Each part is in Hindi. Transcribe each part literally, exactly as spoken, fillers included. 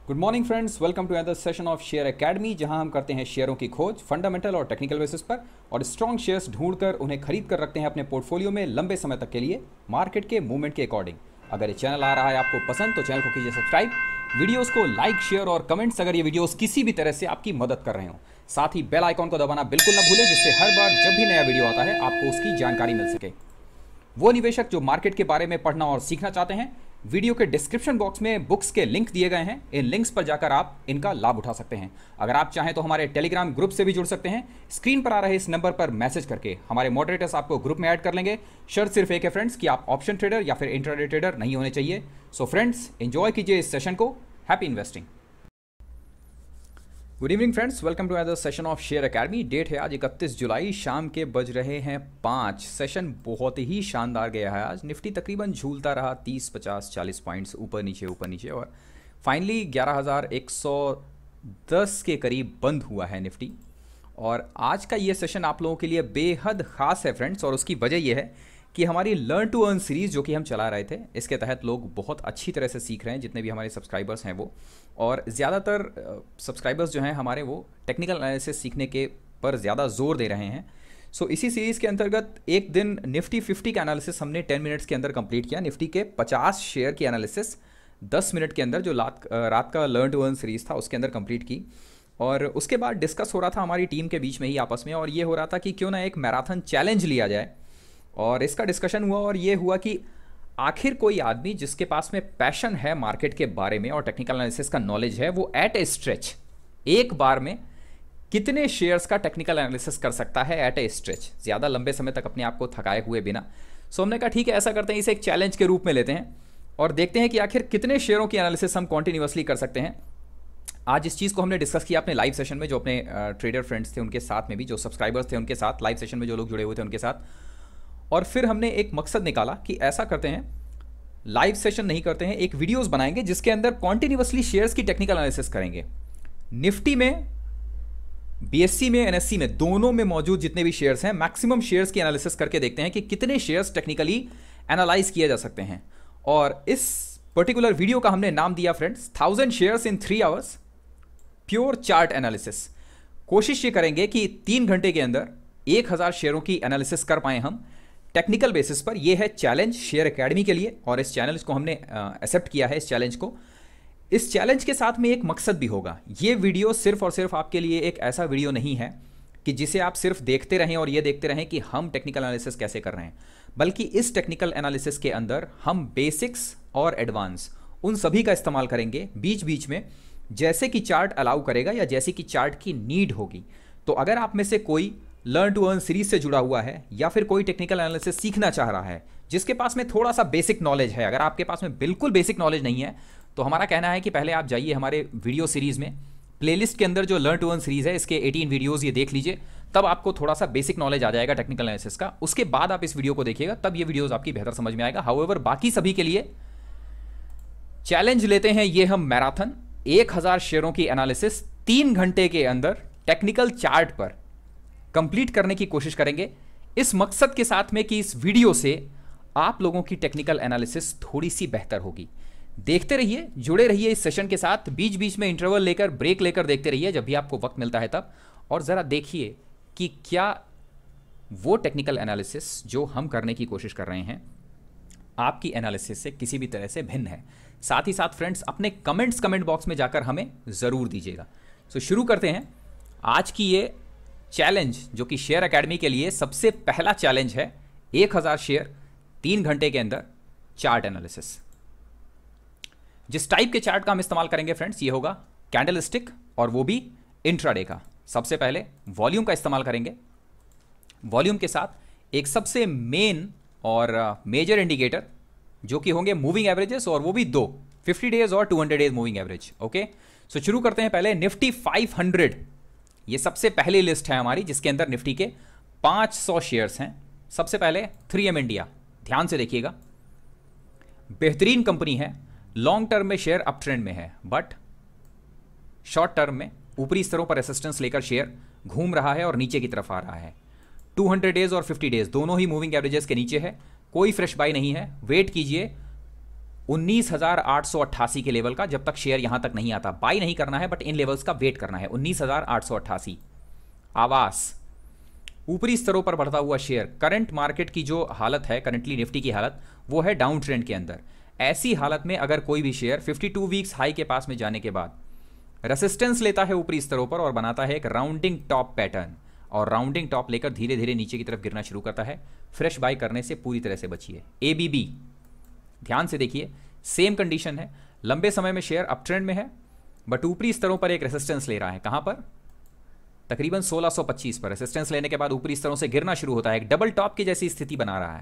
Good morning friends, welcome to another session of share academy, जहां हम करते हैं शेयरों की खोज फंडामेंटल और टेक्निकल बेसिस पर और स्ट्रॉन्ग शेयर्स ढूंढकर उन्हें खरीद कर रखते हैं अपने पोर्टफोलियो में लंबे समय तक के लिए मार्केट के मूवमेंट के अकॉर्डिंग। अगर ये चैनल आ रहा है आपको पसंद तो चैनल को कीजिए सब्सक्राइब, वीडियोस को लाइक शेयर और कमेंट्स अगर ये वीडियोस किसी भी तरह से आपकी मदद कर रहे हो। साथ ही बेल आइकॉन को दबाना बिल्कुल ना भूलें, जिससे हर बार जब भी नया वीडियो आता है आपको उसकी जानकारी मिल सके। वो निवेशक जो मार्केट के बारे में पढ़ना और सीखना चाहते हैं, वीडियो के डिस्क्रिप्शन बॉक्स में बुक्स के लिंक दिए गए हैं, इन लिंक्स पर जाकर आप इनका लाभ उठा सकते हैं। अगर आप चाहें तो हमारे टेलीग्राम ग्रुप से भी जुड़ सकते हैं, स्क्रीन पर आ रहे इस नंबर पर मैसेज करके हमारे मॉडरेटर्स आपको ग्रुप में ऐड कर लेंगे। शर्त सिर्फ एक है फ्रेंड्स कि आप ऑप्शन ट्रेडर या फिर इंट्राडे ट्रेडर नहीं होने चाहिए। सो फ्रेंड्स, एंजॉय कीजिए इस सेशन को। Happy investing. Good evening friends, welcome to another session of share academy. Date है आज इकतीस जुलाई, शाम के बज रहे हैं पाँच। सेशन बहुत ही शानदार गया है आज। निफ्टी तकरीबन झूलता रहा तीस पचास चालीस पॉइंट्स ऊपर नीचे ऊपर नीचे और फाइनली ग्यारह हज़ार एक सौ दस के करीब बंद हुआ है निफ्टी। और आज का ये सेशन आप लोगों के लिए बेहद ख़ास है फ्रेंड्स, और उसकी वजह यह है कि हमारी लर्न टू अर्न सीरीज़ जो कि हम चला रहे थे, इसके तहत लोग बहुत अच्छी तरह से सीख रहे हैं, जितने भी हमारे सब्सक्राइबर्स हैं वो। और ज़्यादातर सब्सक्राइबर्स जो हैं हमारे, वो टेक्निकल एनालिसिस सीखने के पर ज़्यादा जोर दे रहे हैं। सो so, इसी सीरीज़ के अंतर्गत एक दिन निफ्टी फिफ्टी का एनालिसिस हमने टेन मिनट्स के अंदर कंप्लीट किया। निफ्टी के पचास शेयर की एनालिसिस दस मिनट के अंदर, जो रात रात का लर्न टू अर्न सीरीज़ था उसके अंदर कंप्लीट की। और उसके बाद डिस्कस हो रहा था हमारी टीम के बीच में ही आपस में, और ये हो रहा था कि क्यों ना एक मैराथन चैलेंज लिया जाए। और इसका डिस्कशन हुआ और ये हुआ कि आखिर कोई आदमी जिसके पास में पैशन है मार्केट के बारे में और टेक्निकल एनालिसिस का नॉलेज है, वो एट ए स्ट्रेच एक बार में कितने शेयर्स का टेक्निकल एनालिसिस कर सकता है एट ए स्ट्रेच, ज़्यादा लंबे समय तक अपने आप को थकाए हुए बिना। सो हमने कहा ठीक है, ऐसा करते हैं, इसे एक चैलेंज के रूप में लेते हैं और देखते हैं कि आखिर कितने शेयरों की एनालिसिस हम कॉन्टिन्यूसली कर सकते हैं। आज इस चीज़ को हमने डिस्कस किया अपने लाइव सेशन में, जो अपने ट्रेडर फ्रेंड्स थे उनके साथ में भी, जो सब्सक्राइबर्स थे उनके साथ, लाइव सेशन में जो लोग जुड़े हुए थे उनके साथ। और फिर हमने एक मकसद निकाला कि ऐसा करते हैं, लाइव सेशन नहीं करते हैं, एक वीडियोस बनाएंगे जिसके अंदर कॉन्टिन्यूसली शेयर्स की टेक्निकल एनालिसिस करेंगे। निफ्टी में, बीएससी में, एनएससी में, दोनों में मौजूद जितने भी शेयर्स हैं, मैक्सिमम शेयर्स की एनालिसिस करके देखते हैं कि कितने शेयर्स टेक्निकली एनालाइज किए जा सकते हैं। और इस पर्टिकुलर वीडियो का हमने नाम दिया friends, thousand shares in three hours pure chart analysis. कोशिश ये करेंगे कि तीन घंटे के अंदर एक हज़ार शेयरों की एनालिसिस कर पाए हम टेक्निकल बेसिस पर। यह है चैलेंज शेयर एकेडमी के लिए, और इस चैलेंज को हमने एक्सेप्ट किया है, इस चैलेंज को। इस चैलेंज के साथ में एक मकसद भी होगा। ये वीडियो सिर्फ और सिर्फ आपके लिए एक ऐसा वीडियो नहीं है कि जिसे आप सिर्फ देखते रहें और ये देखते रहें कि हम टेक्निकल एनालिसिस कैसे कर रहे हैं, बल्कि इस टेक्निकल एनालिसिस के अंदर हम बेसिक्स और एडवांस उन सभी का इस्तेमाल करेंगे बीच बीच में, जैसे कि चार्ट अलाउ करेगा या जैसे कि चार्ट की नीड होगी। तो अगर आप में से कोई लर्न टू अर्न सीरीज से जुड़ा हुआ है या फिर कोई टेक्निकल एनालिसिस सीखना चाह रहा है, जिसके पास में थोड़ा सा बेसिक नॉलेज है, अगर आपके पास में बिल्कुल बेसिक नॉलेज नहीं है, तो हमारा कहना है कि पहले आप जाइए हमारे वीडियो सीरीज़ में, प्लेलिस्ट के अंदर जो लर्न टू अर्न सीरीज़ है, इसके अठारह वीडियोज़ ये देख लीजिए, तब आपको थोड़ा सा बेसिक नॉलेज आ जाएगा टेक्निकल एनालिसिस का। उसके बाद आप इस वीडियो को देखिएगा, तब ये वीडियोज़ आपकी बेहतर समझ में आएगा। हाउएवर, बाकी सभी के लिए चैलेंज लेते हैं ये हम मैराथन, एक हज़ार शेयरों की एनालिसिस तीन घंटे के अंदर टेक्निकल चार्ट पर कंप्लीट करने की कोशिश करेंगे, इस मकसद के साथ में कि इस वीडियो से आप लोगों की टेक्निकल एनालिसिस थोड़ी सी बेहतर होगी। देखते रहिए, जुड़े रहिए इस सेशन के साथ, बीच बीच में इंटरवल लेकर, ब्रेक लेकर देखते रहिए जब भी आपको वक्त मिलता है तब, और ज़रा देखिए कि क्या वो टेक्निकल एनालिसिस जो हम करने की कोशिश कर रहे हैं आपकी एनालिसिस से किसी भी तरह से भिन्न है। साथ ही साथ फ्रेंड्स, अपने कमेंट्स कमेंट बॉक्स में जाकर हमें ज़रूर दीजिएगा। सो शुरू करते हैं आज की ये चैलेंज, जो कि शेयर एकेडमी के लिए सबसे पहला चैलेंज है। एक हज़ार शेयर तीन घंटे के अंदर चार्ट एनालिसिस। जिस टाइप के चार्ट का हम इस्तेमाल करेंगे फ्रेंड्स, ये होगा कैंडल स्टिक, और वो भी इंट्राडे का। सबसे पहले वॉल्यूम का इस्तेमाल करेंगे। वॉल्यूम के साथ एक सबसे मेन और मेजर इंडिकेटर, जो कि होंगे मूविंग एवरेजेस, और वो भी दो, फिफ्टी डेज और two hundred days moving average. Okay, so शुरू करते हैं पहले निफ्टी फाइव हंड्रेड। ये सबसे पहली लिस्ट है हमारी, जिसके अंदर निफ्टी के पाँच सौ शेयर्स हैं। सबसे पहले थ्री एम इंडिया, ध्यान से देखिएगा, बेहतरीन कंपनी है, लॉन्ग टर्म में शेयर अप ट्रेंड में है, बट शॉर्ट टर्म में ऊपरी स्तरों पर रेसिस्टेंस लेकर शेयर घूम रहा है और नीचे की तरफ आ रहा है। टू हंड्रेड डेज और फिफ्टी डेज दोनों ही मूविंग एवरेजेस के नीचे है, कोई फ्रेश बाई नहीं है। वेट कीजिए उन्नीस हजार आठ सौ अट्ठासी के लेवल का, जब तक शेयर यहां तक नहीं आता। बाई नहीं करना है बट इन लेवल्स का वेट करना है। उन्नीस हजार आठ सौ अट्ठासी। आवास ऊपरी स्तरों पर बढ़ता हुआ शेयर। करंट मार्केट की जो हालत है, करंटली निफ्टी की हालत, वो है डाउन ट्रेंड के अंदर। ऐसी हालत में अगर कोई भी शेयर बावन वीक्स हाई के पास में जाने के बाद रेसिस्टेंस लेता है ऊपरी स्तरों पर और बनाता है एक राउंडिंग टॉप पैटर्न, और राउंडिंग टॉप लेकर धीरे धीरे नीचे की तरफ गिरना शुरू करता है, फ्रेश बाय करने से पूरी तरह से बचिए। एबीबी ध्यान से देखिए, सेम कंडीशन है। लंबे समय में शेयर अप ट्रेंड में है बट ऊपरी स्तरों पर एक रेसिस्टेंस ले रहा है। कहां पर? तकरीबन सोलह सौ पच्चीस पर। रेसिस्टेंस लेने के बाद ऊपरी स्तरों से गिरना शुरू होता है, एक डबल टॉप की जैसी स्थिति बना रहा है।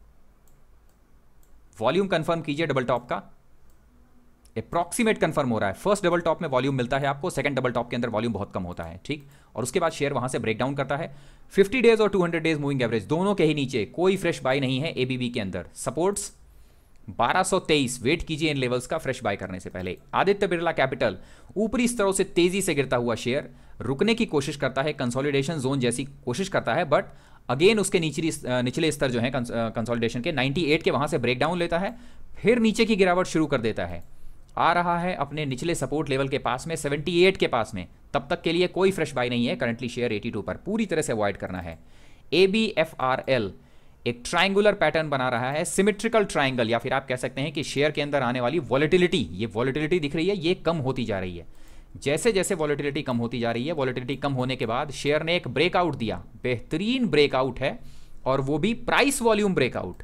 वॉल्यूम कंफर्म कीजिए डबल टॉप का, अप्रॉक्सीमेट कंफर्म हो रहा है। फर्स्ट डबल टॉप में वॉल्यूम मिलता है आपको, सेकंड डबल टॉप के अंदर वॉल्यूम बहुत कम होता है, ठीक। और उसके बाद शेयर वहां से ब्रेक डाउन करता है। फिफ्टी डेज और two hundred days moving average दोनों के ही नीचे कोई फ्रेश बाय नहीं है एबीबी के अंदर। सपोर्ट्स बारह सौ तेईस, वेट कीजिए इन लेवल्स का फ्रेश बाय करने से पहले। आदित्य बिरला कैपिटल ऊपरी स्तरों से तेजी से गिरता हुआ शेयर, रुकने की कोशिश करता है, कंसोलिडेशन जोन जैसी कोशिश करता है, बट अगेन उसके निचली निचले स्तर जो है कंसोलिडेशन के अट्ठानवे के, वहां से ब्रेक डाउन लेता है, फिर नीचे की गिरावट शुरू कर देता है, आ रहा है अपने निचले सपोर्ट लेवल के पास में, अठहत्तर के पास में। तब तक के लिए कोई फ्रेश बाय नहीं है। करंटली शेयर बयासी पर, पूरी तरह से अवॉइड करना है। A B F R L एक ट्रायंगुलर पैटर्न बना रहा है, सिमेट्रिकल ट्रायंगल, या फिर आप कह सकते हैं कि शेयर के अंदर आने वाली वॉलेटिलिटी, ये वॉलेटिलिटी दिख रही है, ये कम होती जा रही है। जैसे जैसे वॉलेटिलिटी कम होती जा रही है, वॉलेटिलिटी कम होने के बाद शेयर ने एक ब्रेकआउट दिया, बेहतरीन ब्रेकआउट है, और वो भी प्राइस वॉल्यूम ब्रेकआउट।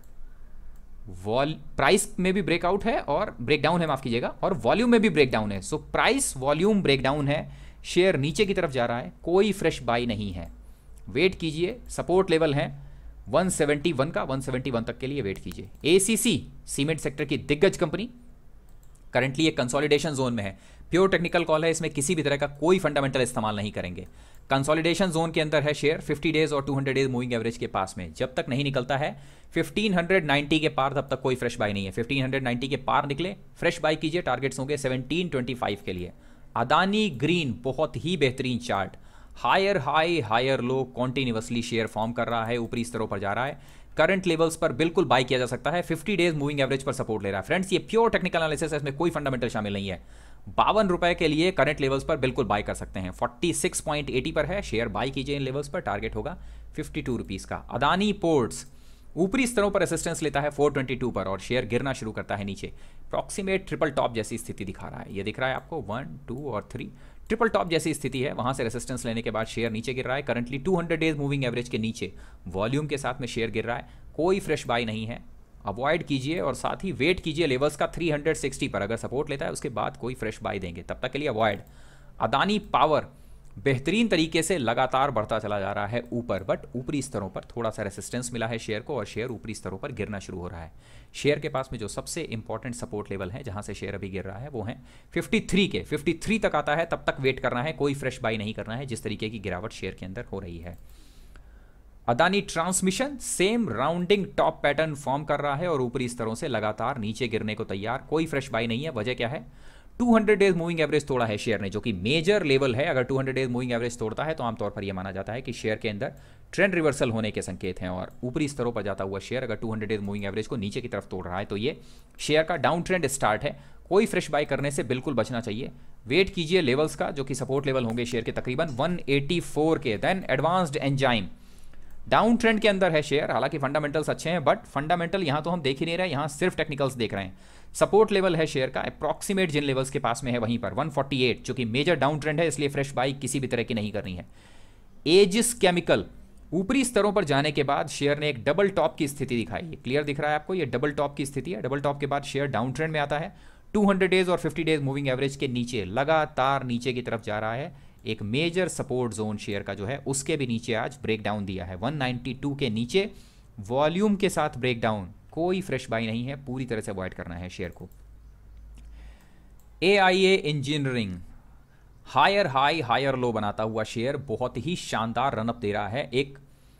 वॉल प्राइस में भी ब्रेकआउट है और ब्रेकडाउन है, माफ कीजिएगा, और वॉल्यूम में भी ब्रेकडाउन है। सो प्राइस वॉल्यूम ब्रेकडाउन है, शेयर नीचे की तरफ जा रहा है, कोई फ्रेश बाय नहीं है। वेट कीजिए, सपोर्ट लेवल है एक सौ इकहत्तर का, एक सौ इकहत्तर तक के लिए वेट कीजिए। एसीसी सीमेंट सेक्टर की दिग्गज कंपनी करंटली एक कंसोलिडेशन जोन में है। प्योर टेक्निकल कॉल है, इसमें किसी भी तरह का कोई फंडामेंटल इस्तेमाल नहीं करेंगे। कंसोलिडेशन जोन के अंदर है शेयर, फिफ्टी डेज और two hundred days moving average के पास में। जब तक नहीं निकलता है फिफ्टीन नाइंटी के पार, तब तक कोई फ्रेश बाय नहीं है। फिफ्टीन नाइंटी के पार निकले, फ्रेश बाय कीजिए। टारगेट्स होंगे सेवनटीन ट्वेंटी फाइव के लिए। अदानी ग्रीन बहुत ही बेहतरीन chart, higher high higher low continuously share form कर रहा है, ऊपरी स्तरों पर जा रहा है। करंट लेवल्स पर बिल्कुल बाय किया जा सकता है। फिफ्टी डेज मूविंग एवरेज पर सपोर्ट ले रहा है। फ्रेंड्स, ये प्योर टेक्निकल एनालिसिस है, इसमें कोई फंडामेंटल शामिल नहीं है। बावन रुपए के लिए करंट लेवल्स पर बिल्कुल बाय कर सकते हैं। फोर्टी सिक्स पॉइंट एटी पर है, शेयर बाय कीजिए इन लेवल्स पर। टारगेट होगा फिफ्टी टू रुपीस का। अदानी पोर्ट्स ऊपरी स्तरों पर रेसिस्टेंस लेता है फोर ट्वेंटी टू पर, और शेयर गिरना शुरू करता है नीचे। अप्रॉक्सीमेट ट्रिपल टॉप जैसी स्थिति दिखा रहा है, ये दिख रहा है आपको, वन टू और थ्री ट्रिपल टॉप जैसी स्थिति है। वहां से रेसिस्टेंस लेने के बाद शेयर नीचे गिर रहा है। Currently two hundred days moving average के नीचे वॉल्यूम के साथ में शेयर गिर रहा है। कोई फ्रेश बाय नहीं है, अवॉइड कीजिए, और साथ ही वेट कीजिए लेवल्स का थ्री सिक्सटी पर। अगर सपोर्ट लेता है उसके बाद कोई फ्रेश बाय देंगे, तब तक के लिए अवॉइड। अदानी पावर बेहतरीन तरीके से लगातार बढ़ता चला जा रहा है ऊपर, बट ऊपरी स्तरों पर थोड़ा सा रेसिस्टेंस मिला है शेयर को, और शेयर ऊपरी स्तरों पर गिरना शुरू हो रहा है। शेयर के पास में जो सबसे इंपॉर्टेंट सपोर्ट लेवल है, जहां से शेयर अभी गिर रहा है, वो है फिफ्टी थ्री के। फिफ्टी थ्री तक आता है, तब तक वेट करना है, कोई फ्रेश बाय नहीं करना है, जिस तरीके की गिरावट शेयर के अंदर हो रही है। Adani Transmission same rounding top pattern form कर रहा है और ऊपरी स्तरों से लगातार नीचे गिरने को तैयार, कोई फ्रेश बाय नहीं है। वजह क्या है? Two hundred days moving average तोड़ा है शेयर ने, जो कि मेजर लेवल है। अगर two hundred days moving average तोड़ता है तो आमतौर पर यह माना जाता है कि शेयर के अंदर ट्रेंड रिवर्सल होने के संकेत हैं, और ऊपरी स्तरों पर जाता हुआ शेयर अगर two hundred days moving average को नीचे की तरफ तोड़ रहा है तो ये शेयर का डाउन ट्रेंड स्टार्ट है। कोई फ्रेश बाय करने से बिल्कुल बचना चाहिए। वेट कीजिए लेवल्स का, जो कि सपोर्ट लेवल होंगे शेयर के तकरीबन वन एटी फोर के। Then Advanced Enzyme down trend के अंदर है शेयर, हालांकि फंडामेंटल्स अच्छे हैं, बट फंडामेंटल यहां तो हम देख ही नहीं रहे, यहां सिर्फ टेक्निकल्स देख रहे हैं। सपोर्ट लेवल है शेयर का अप्रॉक्सीमेट जिन लेवल्स के पास में है वहीं पर वन फोर्टी एट, जो कि मेजर डाउन ट्रेंड है, इसलिए फ्रेश बाय किसी भी तरह की नहीं करनी है। एजिस केमिकल ऊपरी स्तरों पर जाने के बाद शेयर ने एक डबल टॉप की स्थिति दिखाई है। क्लियर दिख रहा है आपको? ये डबल टॉप की स्थिति है। डबल टॉप के बाद शेयर डाउन ट्रेंड में आता है, टू हंड्रेड डेज और फिफ्टी डेज मूविंग एवरेज के नीचे लगातार नीचे की तरफ जा रहा है। एक मेजर सपोर्ट जोन शेयर का जो है उसके भी नीचे आज ब्रेक डाउन दिया है, वन नाइंटी टू के नीचे वॉल्यूम के साथ ब्रेक डाउन। कोई फ्रेश बाय नहीं है, पूरी तरह से अवॉइड करना है शेयर को। AIA Engineering higher high higher low बनाता हुआ शेयर बहुत ही शानदार रनअप दे रहा है। एक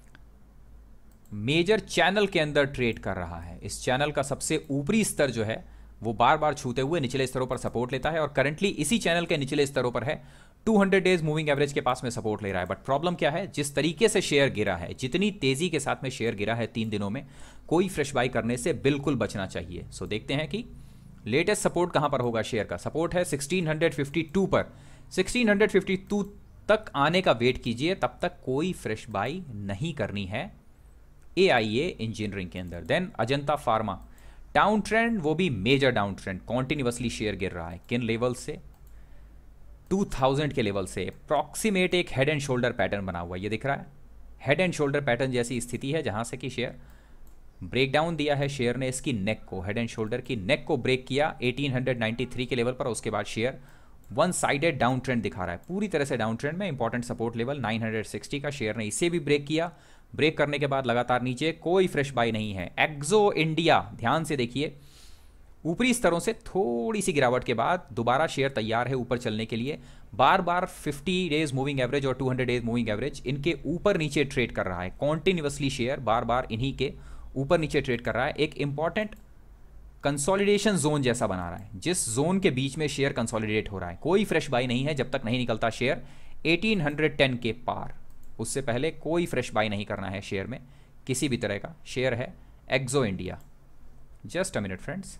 मेजर चैनल के अंदर ट्रेड कर रहा है। इस चैनल का सबसे ऊपरी स्तर जो है वो बार बार छूते हुए निचले स्तरों पर सपोर्ट लेता है, और करंटली इसी चैनल के निचले स्तरों पर है, two hundred days moving average के पास में सपोर्ट ले रहा है। बट प्रॉब्लम क्या है? जिस तरीके से शेयर गिरा है, जितनी तेजी के साथ में शेयर गिरा है तीन दिनों में, कोई फ्रेश बाय करने से बिल्कुल बचना चाहिए। सो देखते हैं कि लेटेस्ट सपोर्ट कहां पर होगा शेयर का? सपोर्ट है सिक्सटीन फिफ्टी टू पर। सिक्सटीन फिफ्टी टू तक आने का वेट कीजिए, तब तक कोई फ्रेश बाई नहीं करनी है ए आई ए इंजीनियरिंग के अंदर। Then Ajanta Pharma down trend, वो भी major down trend, continuously share गिर रहा है। किन लेवल से? टू थाउजेंड के लेवल से। अप्रॉक्सीमेट एक हेड एंड शोल्डर पैटर्न बना हुआ है, ये दिख रहा है हेड एंड शोल्डर पैटर्न जैसी स्थिति है, जहां से कि शेयर ब्रेकडाउन दिया है शेयर ने इसकी नेक को, हेड एंड शोल्डर की नेक को ब्रेक किया एटीन नाइंटी थ्री के लेवल पर। उसके बाद share one sided down trend दिखा रहा है, पूरी तरह से डाउन ट्रेंड में। Important support level nine sixty का, शेयर ने इसे भी ब्रेक किया। ब्रेक करने के बाद लगातार नीचे, कोई फ्रेश बाई नहीं है। एक्सो इंडिया, ध्यान से देखिए, ऊपरी स्तरों से थोड़ी सी गिरावट के बाद दोबारा शेयर तैयार है ऊपर चलने के लिए। बार बार फिफ्टी डेज मूविंग एवरेज और two hundred days moving average इनके ऊपर नीचे ट्रेड कर रहा है कॉन्टिन्यूसली। शेयर बार बार इन्हीं के ऊपर नीचे ट्रेड कर रहा है। एक इंपॉर्टेंट कंसोलिडेशन जोन जैसा बना रहा है, जिस जोन के बीच में शेयर कंसोलिडेट हो रहा है। कोई फ्रेश बाई नहीं है जब तक नहीं निकलता शेयर एटीन टेन के पार। उससे पहले कोई फ्रेश बाई नहीं करना है शेयर में किसी भी तरह का। शेयर है Exo India. Just a minute friends.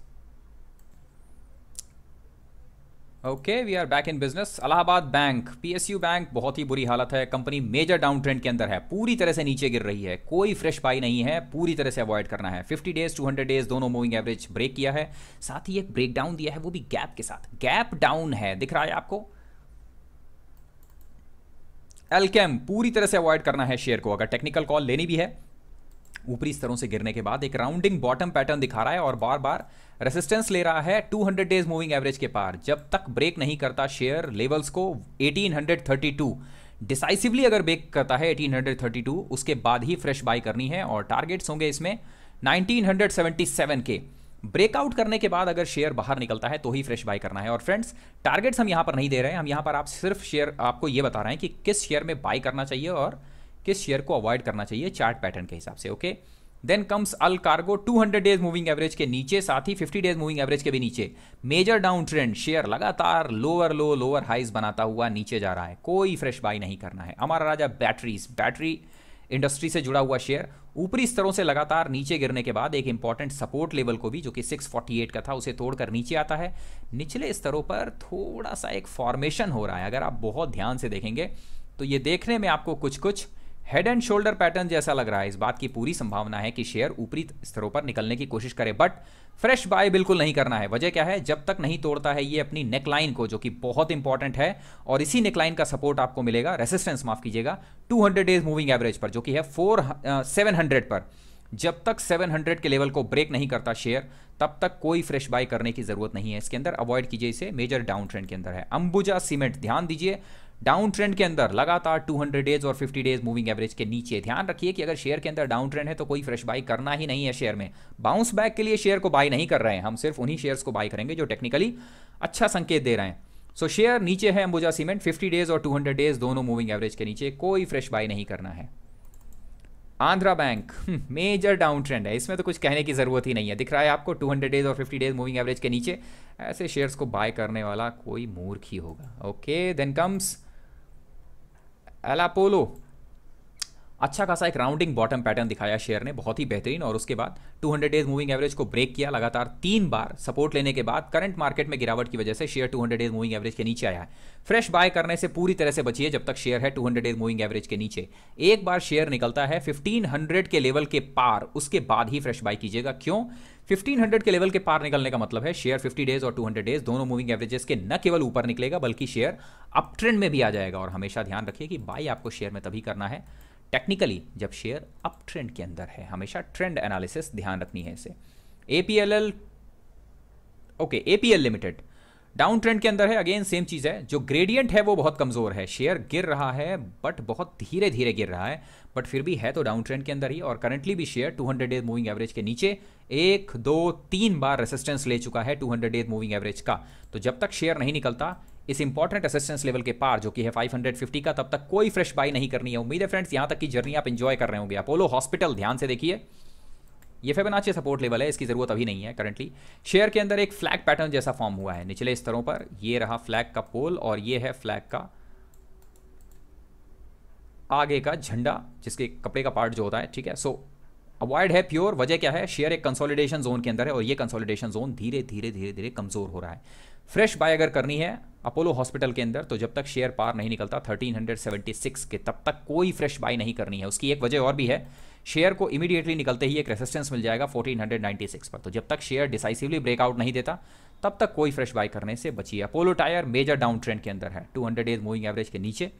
Okay, we are back in business. Allahabad bank, PSU bank, बहुत ही बुरी हालत है। कंपनी मेजर डाउन ट्रेंड के अंदर है, पूरी तरह से नीचे गिर रही है। कोई फ्रेश बाई नहीं है, पूरी तरह से अवॉइड करना है। Fifty days two hundred days दोनों मूविंग एवरेज ब्रेक किया है, साथ ही एक ब्रेक डाउन दिया है, वो भी गैप के साथ। गैप डाउन है, दिख रहा है आपको। एलकेम, पूरी तरह से अवॉइड करना है शेयर को अगर टेक्निकल कॉल लेनी भी है। ऊपरी स्तरों से गिरने के बाद एक राउंडिंग बॉटम पैटर्न दिखा रहा है और बार बार रेसिस्टेंस ले रहा है two hundred days moving average के पार। जब तक ब्रेक नहीं करता शेयर लेवल्स को एटीन थर्टी टू, डिसाइसिवली अगर ब्रेक करता है एटीन थर्टी टू, उसके बाद ही फ्रेश बाई करनी है। और टारगेट्स होंगे इसमें नाइनटीन सेवेंटी सेवन के। ब्रेकआउट करने के बाद अगर शेयर बाहर निकलता है तो ही फ्रेश बाई करना है। और फ्रेंड्स, टारगेट्स हम यहां पर नहीं दे रहे हैं, हम यहां पर आप सिर्फ शेयर आपको यह बता रहे हैं कि किस शेयर में बाई करना चाहिए और किस शेयर को अवॉइड करना चाहिए चार्ट पैटर्न के हिसाब से। Okay, then comes Allcargo, two hundred days moving average के नीचे, साथ ही फिफ्टी डेज मूविंग एवरेज के भी नीचे। मेजर डाउन ट्रेंड, शेयर लगातार लोअर लो लोअर हाइज बनाता हुआ नीचे जा रहा है, कोई फ्रेश बाई नहीं करना है। हमारा राजा बैटरीज, बैटरी इंडस्ट्री से जुड़ा हुआ शेयर ऊपरी स्तरों से लगातार नीचे गिरने के बाद एक इंपॉर्टेंट सपोर्ट लेवल को भी, जो कि सिक्स फोर्टी एट का था, उसे तोड़कर नीचे आता है। निचले स्तरों पर थोड़ा सा एक फॉर्मेशन हो रहा है, अगर आप बहुत ध्यान से देखेंगे तो ये देखने में आपको कुछ कुछ हेड एंड शोल्डर पैटर्न जैसा लग रहा है। इस बात की पूरी संभावना है कि शेयर ऊपरी स्तरों पर निकलने की कोशिश करे, बट फ्रेश बाय बिल्कुल नहीं करना है। वजह क्या है? जब तक नहीं तोड़ता है ये अपनी नेकलाइन को, जो कि बहुत इंपॉर्टेंट है, और इसी नेकलाइन का सपोर्ट आपको मिलेगा, रेसिस्टेंस माफ कीजिएगा, two hundred days moving average पर, जो कि है फोर सेवन हंड्रेड पर। जब तक सेवन हंड्रेड के लेवल को ब्रेक नहीं करता शेयर, तब तक कोई फ्रेश बाय करने की जरूरत नहीं है इसके अंदर। अवॉइड कीजिए इसे, मेजर डाउन ट्रेंड के अंदर है। अंबुजा सीमेंट, ध्यान दीजिए, डाउन ट्रेंड के अंदर लगातार टू हंड्रेड डेज और फिफ्टी डेज मूविंग एवरेज के नीचे। ध्यान रखिए कि अगर शेयर के अंदर डाउन ट्रेंड है तो कोई फ्रेश बाई करना ही नहीं है शेयर में। बाउंस बैक के लिए शेयर को बाई नहीं कर रहे हैं हम, सिर्फ उन्हीं शेयर्स को बाई करेंगे जो टेक्निकली अच्छा संकेत दे रहे हैं। सो so, शेयर नीचे है अंबुजा सीमेंट, फिफ्टी डेज और टू हंड्रेड डेज दोनों मूविंग एवरेज के नीचे, कोई फ्रेश बाई नहीं करना है। Andhra bank, major down trend है, इसमें तो कुछ कहने की जरूरत ही नहीं है। दिख रहा है आपको टू हंड्रेड डेज और फिफ्टी डेज मूविंग एवरेज के नीचे। ऐसे शेयर्स को बाय करने वाला कोई मूर्ख ही होगा। ओके, देन कम्स एलापोलो, अच्छा खासा एक राउंडिंग बॉटम पैटर्न दिखाया शेयर ने, बहुत ही बेहतरीन, और उसके बाद two hundred days moving average को ब्रेक किया लगातार तीन बार सपोर्ट लेने के बाद। करंट मार्केट में गिरावट की वजह से share two hundred days moving average के नीचे आया है। फ्रेश बाय करने से पूरी तरह से बचिए जब तक शेयर है two hundred days moving average के नीचे। एक बार शेयर निकलता है फिफ्टीन हंड्रेड के लेवल के पार, उसके बाद ही फ्रेश बाय कीजिएगा। क्यों? फिफ्टीन हंड्रेड के लेवल के पार निकलने का मतलब है शेयर फिफ्टी डेज और टू हंड्रेड डेज दोनों मूविंग एवरेजेस के न केवल ऊपर निकलेगा, बल्कि शेयर अप ट्रेंड में भी आ जाएगा। और हमेशा ध्यान रखिए कि बाय आपको शेयर में तभी करना है टेक्निकली जब शेयर अप ट्रेंड के अंदर है। हमेशा ट्रेंड एनालिसिस ध्यान रखनी है इसे। APLL, okay, APL limited down trend के अंदर है, अगेन सेम चीज है, जो ग्रेडियंट है वो बहुत कमजोर है। शेयर गिर रहा है बट बहुत धीरे धीरे गिर रहा है, बट फिर भी है तो डाउन ट्रेंड के अंदर ही। और करंटली भी share two hundred days moving average के नीचे एक दो तीन बार रेसिस्टेंस ले चुका है two hundred days moving average का। तो जब तक शेयर नहीं निकलता इस इंपॉर्टेंट रेसिस्टेंस लेवल के पार, जो कि है फाइव हंड्रेड फिफ्टी का, तब तक कोई फ्रेश बाई नहीं करनी है। उम्मीद है फ्रेंड्स यहां तक की जर्नी आप एंजॉय कर रहे होंगे। अपोलो हॉस्पिटल, ध्यान से देखिए, ये फिबोनाची सपोर्ट लेवल है, इसकी जरूरत अभी नहीं है करंटली। शेयर के अंदर एक फ्लैग पैटर्न जैसा फॉर्म हुआ है निचले स्तरों पर, ये रहा फ्लैग का पोल और ये है फ्लैग का आगे का झंडा, जिसके कपड़े का पार्ट जो होता है, ठीक है। सो अवॉइड है प्योर। वजह क्या है, शेयर एक कंसोलिडेशन जोन के अंदर है और ये कंसोलिडेशन जोन धीरे धीरे धीरे धीरे कमजोर हो रहा है। फ्रेश बाय अगर करनी है अपोलो हॉस्पिटल के अंदर तो जब तक शेयर पार नहीं निकलता थर्टीन सेवेंटी सिक्स के तब तक कोई फ्रेश बाय नहीं करनी है। उसकी एक वजह और भी है, शेयर को इमीडिएटली निकलते ही एक रेसिस्टेंस मिल जाएगा फोर्टीन नाइंटी सिक्स पर, तो जब तक शेयर डिसाइसिवली ब्रेकआउट नहीं देता तब तक कोई फ्रेश बाय करने से बचिए। Apollo tyre major down trend के अंदर है, two hundred days moving average के नीचे,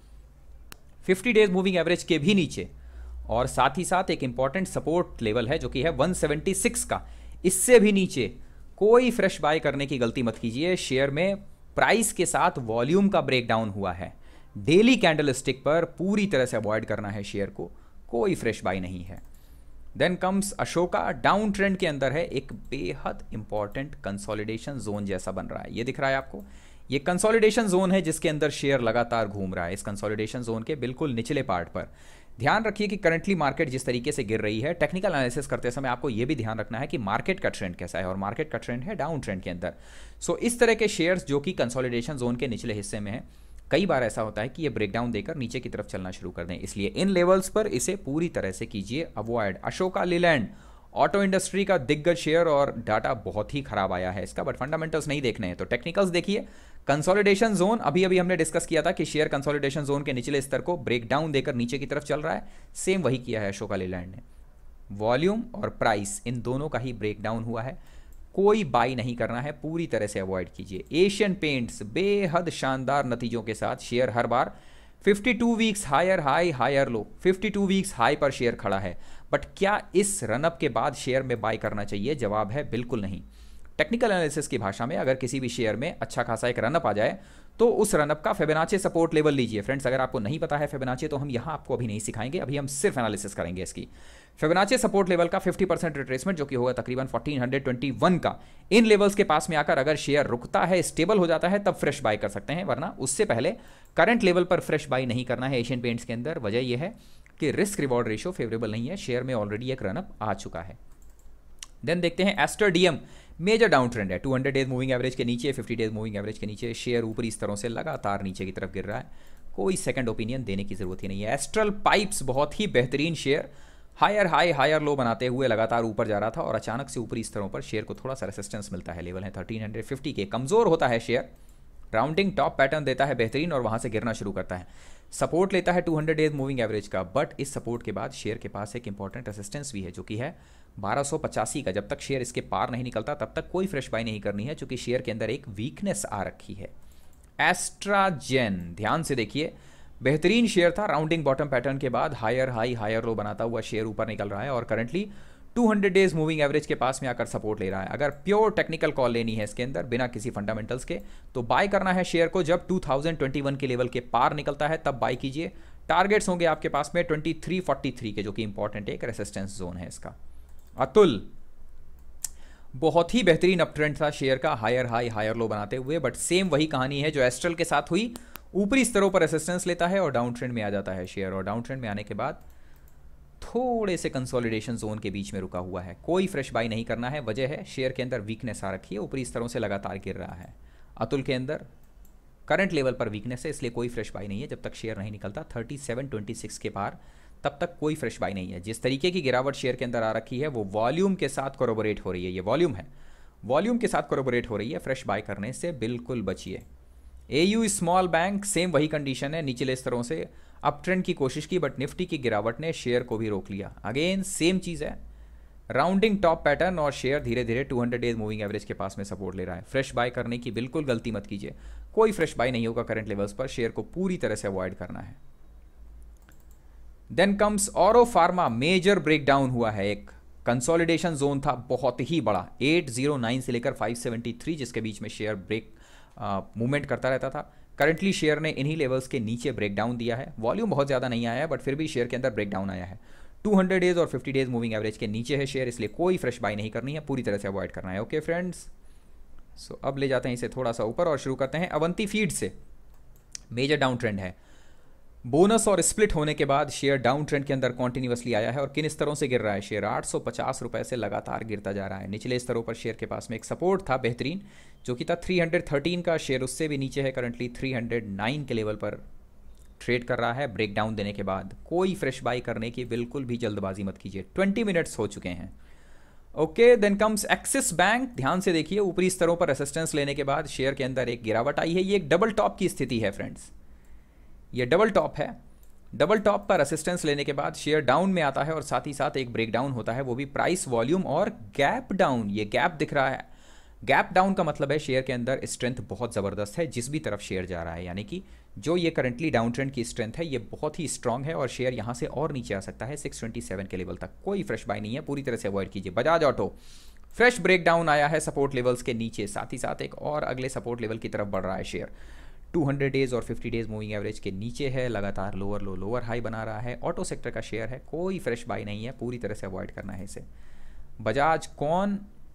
फिफ्टी डेज मूविंग एवरेज के भी नीचे, और साथ ही साथ एक इंपॉर्टेंट सपोर्ट लेवल है जो कि है वन सेवेंटी सिक्स का, इससे भी नीचे कोई फ्रेश बाय करने की गलती मत कीजिए। शेयर में प्राइस के साथ वॉल्यूम का ब्रेकडाउन हुआ है, डेली कैंडल स्टिक पर पूरी तरह से अवॉइड करना है शेयर को, कोई फ्रेश बाय नहीं है। Then comes Ashoka, down trend के अंदर है, एक बेहद इंपॉर्टेंट कंसोलिडेशन जोन जैसा बन रहा है, ये दिख रहा है आपको, ये कंसोलिडेशन जोन है जिसके अंदर शेयर लगातार घूम रहा है। इस कंसोलिडेशन जोन के बिल्कुल निचले पार्ट पर ध्यान रखिए कि करंटली मार्केट जिस तरीके से गिर रही है, टेक्निकल एनालिसिस करते समय आपको यह भी ध्यान रखना है कि मार्केट का ट्रेंड कैसा है, और मार्केट का ट्रेंड है डाउन ट्रेंड के अंदर। सो इस तरह के शेयर्स जो कि कंसोलिडेशन जोन के निचले हिस्से में है, कई बार ऐसा होता है कि ये ब्रेकडाउन देकर नीचे की तरफ चलना शुरू कर दें, इसलिए इन लेवल्स पर इसे पूरी तरह से कीजिए avoid. Ashoka Leyland, auto industry का दिग्गज शेयर और डाटा बहुत ही खराब आया है इसका, बट फंडामेंटल्स नहीं देखने हैं तो टेक्निकल्स देखिए। कंसोलिडेशन जोन अभी अभी हमने डिस्कस किया था कि शेयर कंसोलिडेशन जोन के निचले स्तर को ब्रेकडाउन देकर नीचे की तरफ चल रहा है, सेम वही किया है अशोका लीलैंड ने। वॉल्यूम और प्राइस इन दोनों का ही ब्रेकडाउन हुआ है, कोई बाई नहीं करना है, पूरी तरह से अवॉइड कीजिए। एशियन पेंट्स बेहद शानदार नतीजों के साथ शेयर हर बार fifty two weeks higher high higher low, fifty two weeks high पर शेयर खड़ा है, बट क्या इस रनअप के बाद शेयर में बाय करना चाहिए? जवाब है बिल्कुल नहीं। टेक्निकल एनालिसिस की भाषा में अगर किसी भी शेयर में अच्छा खासा एक रनअप आ जाए तो उस रनअप का फिबोनाची सपोर्ट लेवल लीजिए। फ्रेंड्स, अगर आपको नहीं पता है फिबोनाची तो हम यहाँ आपको अभी नहीं सिखाएंगे, अभी हम सिर्फ एनालिसिस करेंगे इसकी। फिबोनाची सपोर्ट लेवल का फिफ्टी परसेंट रिट्रेसमेंट जो कि होगा तकरीबन फोर्टीन ट्वेंटी वन का, इन लेवल्स के पास में आकर अगर शेयर रुकता है, स्टेबल हो जाता है, तब फ्रेश बाय कर सकते हैं, वरना उससे पहले करंट लेवल पर फ्रेश बाय नहीं करना है एशियन पेंट्स के अंदर। वजह यह है कि रिस्क रिवॉर्ड रेशियो फेवरेबल नहीं है, शेयर में ऑलरेडी एक रनअप आ चुका है। देन देखते हैं Aster DM, major down trend है, two hundred days moving average के नीचे, फिफ्टी डेज मूविंग एवरेज के नीचे, शेयर ऊपरी स्तरों से लगातार नीचे की तरफ गिर रहा है, कोई सेकंड ओपिनियन देने की जरूरत ही नहीं है। एस्ट्रल पाइप्स बहुत ही बेहतरीन share, higher high higher low बनाते हुए लगातार ऊपर जा रहा था और अचानक से ऊपरी स्तरों पर शेयर को थोड़ा सा रेसिस्टेंस मिलता है, लेवल है थर्टीन फिफ्टी के, कमजोर होता है शेयर, राउंडिंग टॉप पैटर्न देता है बेहतरीन और वहां से गिरना शुरू करता है, सपोर्ट लेता है two hundred days moving average का, बट इस सपोर्ट के बाद शेयर के पास एक इंपॉर्टेंट रेसिस्टेंस भी है जो कि है बारह सौ पचासी का। जब तक शेयर इसके पार नहीं निकलता तब तक कोई फ्रेश बाय नहीं करनी है, क्योंकि शेयर के अंदर एक वीकनेस आ रखी है। एस्ट्राजेन, ध्यान से देखिए, बेहतरीन शेयर था, राउंडिंग बॉटम पैटर्न के बाद हायर हाई हायर लो बनाता हुआ शेयर ऊपर निकल रहा है और currently two hundred days moving average के पास में आकर सपोर्ट ले रहा है। अगर प्योर टेक्निकल कॉल लेनी है इसके अंदर बिना किसी फंडामेंटल्स के, तो बाय करना है शेयर को जब टू थाउजेंड ट्वेंटी वन के लेवल के पार निकलता है, तब बाय कीजिए। टारगेट्स होंगे आपके पास में ट्वेंटी थ्री फोर्टी थ्री के, जो कि इंपॉर्टेंट एक रेसिस्टेंस जोन है इसका। अतुल, बहुत ही बेहतरीन अप ट्रेंड था शेयर का, हायर हाई हायर लो बनाते हुए, बट सेम वही कहानी है जो एस्ट्रल के साथ हुई, ऊपरी स्तरों पर रेसिस्टेंस लेता है और डाउन ट्रेंड में आ जाता है शेयर, और डाउन ट्रेंड में आने के बाद थोड़े से कंसोलिडेशन जोन के बीच में रुका हुआ है, कोई फ्रेश बाय नहीं करना है। वजह है शेयर के अंदर वीकनेस आ रखी है, ऊपरी स्तरों से लगातार गिर रहा है। अतुल के अंदर करंट लेवल पर वीकनेस है, इसलिए कोई फ्रेश बाय नहीं है, जब तक शेयर नहीं निकलता थर्टी सेवन ट्वेंटी सिक्स के पार, तब तक कोई फ्रेश बाय नहीं है। जिस तरीके की गिरावट शेयर के अंदर आ रखी है वो वॉल्यूम के साथ कोरोबोरेट हो रही है, ये वॉल्यूम है, वॉल्यूम के साथ कोरोबोरेट हो रही है, फ्रेश बाय करने से बिल्कुल बचिए। एयू स्मॉल बैंक, सेम वही कंडीशन है, निचले स्तरों से अप ट्रेंड की कोशिश की, बट निफ्टी की गिरावट ने शेयर को भी रोक लिया। अगेन सेम चीज़ है, राउंडिंग टॉप पैटर्न और शेयर धीरे धीरे two hundred days moving average के पास में सपोर्ट ले रहा है। फ्रेश बाय करने की बिल्कुल गलती मत कीजिए, कोई फ्रेश बाय नहीं होगा करंट लेवल्स पर, शेयर को पूरी तरह से अवॉइड करना है। Then comes Auro pharma, major breakdown हुआ है, एक कंसोलिडेशन जोन था बहुत ही बड़ा, एट ज़ीरो नाइन से लेकर फाइव सेवेंटी थ्री, जिसके बीच में शेयर ब्रेक मूवमेंट करता रहता था। करंटली शेयर ने इन्हीं लेवल्स के नीचे ब्रेकडाउन दिया है, वॉल्यूम बहुत ज़्यादा नहीं आया है, बट फिर भी शेयर के अंदर ब्रेकडाउन आया है। टू हंड्रेड डेज और फिफ्टी डेज मूविंग एवरेज के नीचे है शेयर, इसलिए कोई फ्रेश बाय नहीं करनी है, पूरी तरह से अवॉइड करना है। ओके फ्रेंड्स, सो अब ले जाते हैं इसे थोड़ा सा ऊपर और शुरू करते हैं अवंती फीड से। मेजर डाउन ट्रेंड है, बोनस और स्प्लिट होने के बाद शेयर डाउन ट्रेंड के अंदर कॉन्टिन्यूसली आया है और किन स्तरों से गिर रहा है शेयर, आठ सौ पचास रुपए से लगातार गिरता जा रहा है। निचले स्तरों पर शेयर के पास में एक सपोर्ट था बेहतरीन, जो कि था थ्री हंड्रेड थर्टीन का, शेयर उससे भी नीचे है, करंटली थ्री हंड्रेड नाइन के लेवल पर ट्रेड कर रहा है ब्रेक डाउन देने के बाद। कोई फ्रेश बाई करने की बिल्कुल भी जल्दबाजी मत कीजिए। ट्वेंटी मिनट्स हो चुके हैं। Okay, then comes Axis bank. ध्यान से देखिए, ऊपरी स्तरों पर रेसिस्टेंस लेने के बाद शेयर के अंदर एक गिरावट आई है। ये एक डबल टॉप की स्थिति है फ्रेंड्स, ये डबल टॉप है। डबल टॉप पर रेसिस्टेंस लेने के बाद शेयर डाउन में आता है और साथ ही साथ एक ब्रेक डाउन होता है, वो भी प्राइस वॉल्यूम और गैप डाउन। ये गैप दिख रहा है। गैप डाउन का मतलब है शेयर के अंदर स्ट्रेंथ बहुत ज़बरदस्त है जिस भी तरफ शेयर जा रहा है, यानी कि जो ये करंटली डाउन ट्रेंड की स्ट्रेंथ है ये बहुत ही स्ट्रांग है और शेयर यहाँ से और नीचे आ सकता है सिक्स ट्वेंटी सेवन के लेवल तक। कोई फ्रेश बाय नहीं है, पूरी तरह से अवॉइड कीजिए। Bajaj auto fresh break down आया है सपोर्ट लेवल्स के नीचे, साथ ही साथ एक और अगले सपोर्ट लेवल की तरफ बढ़ रहा है शेयर। टू हंड्रेड डेज और फिफ्टी डेज मूविंग एवरेज के नीचे है, लगातार लोअर लो लोअर हाई बना रहा है। ऑटो सेक्टर का शेयर है, कोई फ्रेश बाय नहीं है, पूरी तरह से अवॉइड करना है इसे। बजाज कौन,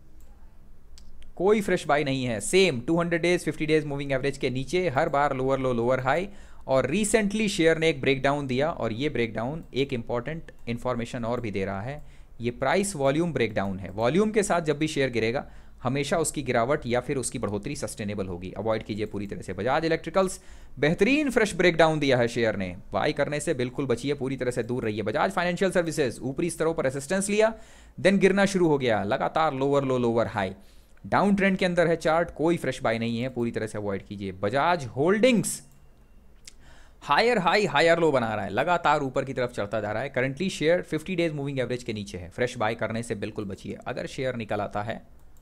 कोई फ्रेश बाय नहीं है। Same two hundred days fifty days moving average के नीचे, हर बार लोअर लो लोअर हाई। और रिसेंटली शेयर ने एक ब्रेक डाउन दिया और ये ब्रेक डाउन एक इंपॉर्टेंट इंफॉर्मेशन और भी दे रहा है, ये प्राइस वॉल्यूम ब्रेक डाउन है। वॉल्यूम के साथ जब भी शेयर गिरेगा हमेशा उसकी गिरावट या फिर उसकी बढ़ोतरी सस्टेनेबल होगी, अवॉइड कीजिए पूरी तरह से। बजाज इलेक्ट्रिकल्स बेहतरीन फ्रेश ब्रेक डाउन दिया है शेयर ने, बाय करने से बिल्कुल बचिए, पूरी तरह से दूर रहिए। बजाज फाइनेंशियल सर्विसेज ऊपरी स्तरों पर रेसिस्टेंस लिया, देन गिरना शुरू हो गया, लगातार lower low lower high, down trend के अंदर है चार्ट, कोई फ्रेश बाय नहीं है, पूरी तरह से अवॉइड कीजिए। Bajaj holdings higher high higher low बना रहा है, लगातार ऊपर की तरफ चढ़ता जा रहा है। Currently share fifty days moving average के नीचे है, फ्रेश बाय करने से बिल्कुल बचिए। अगर शेयर निकल आता है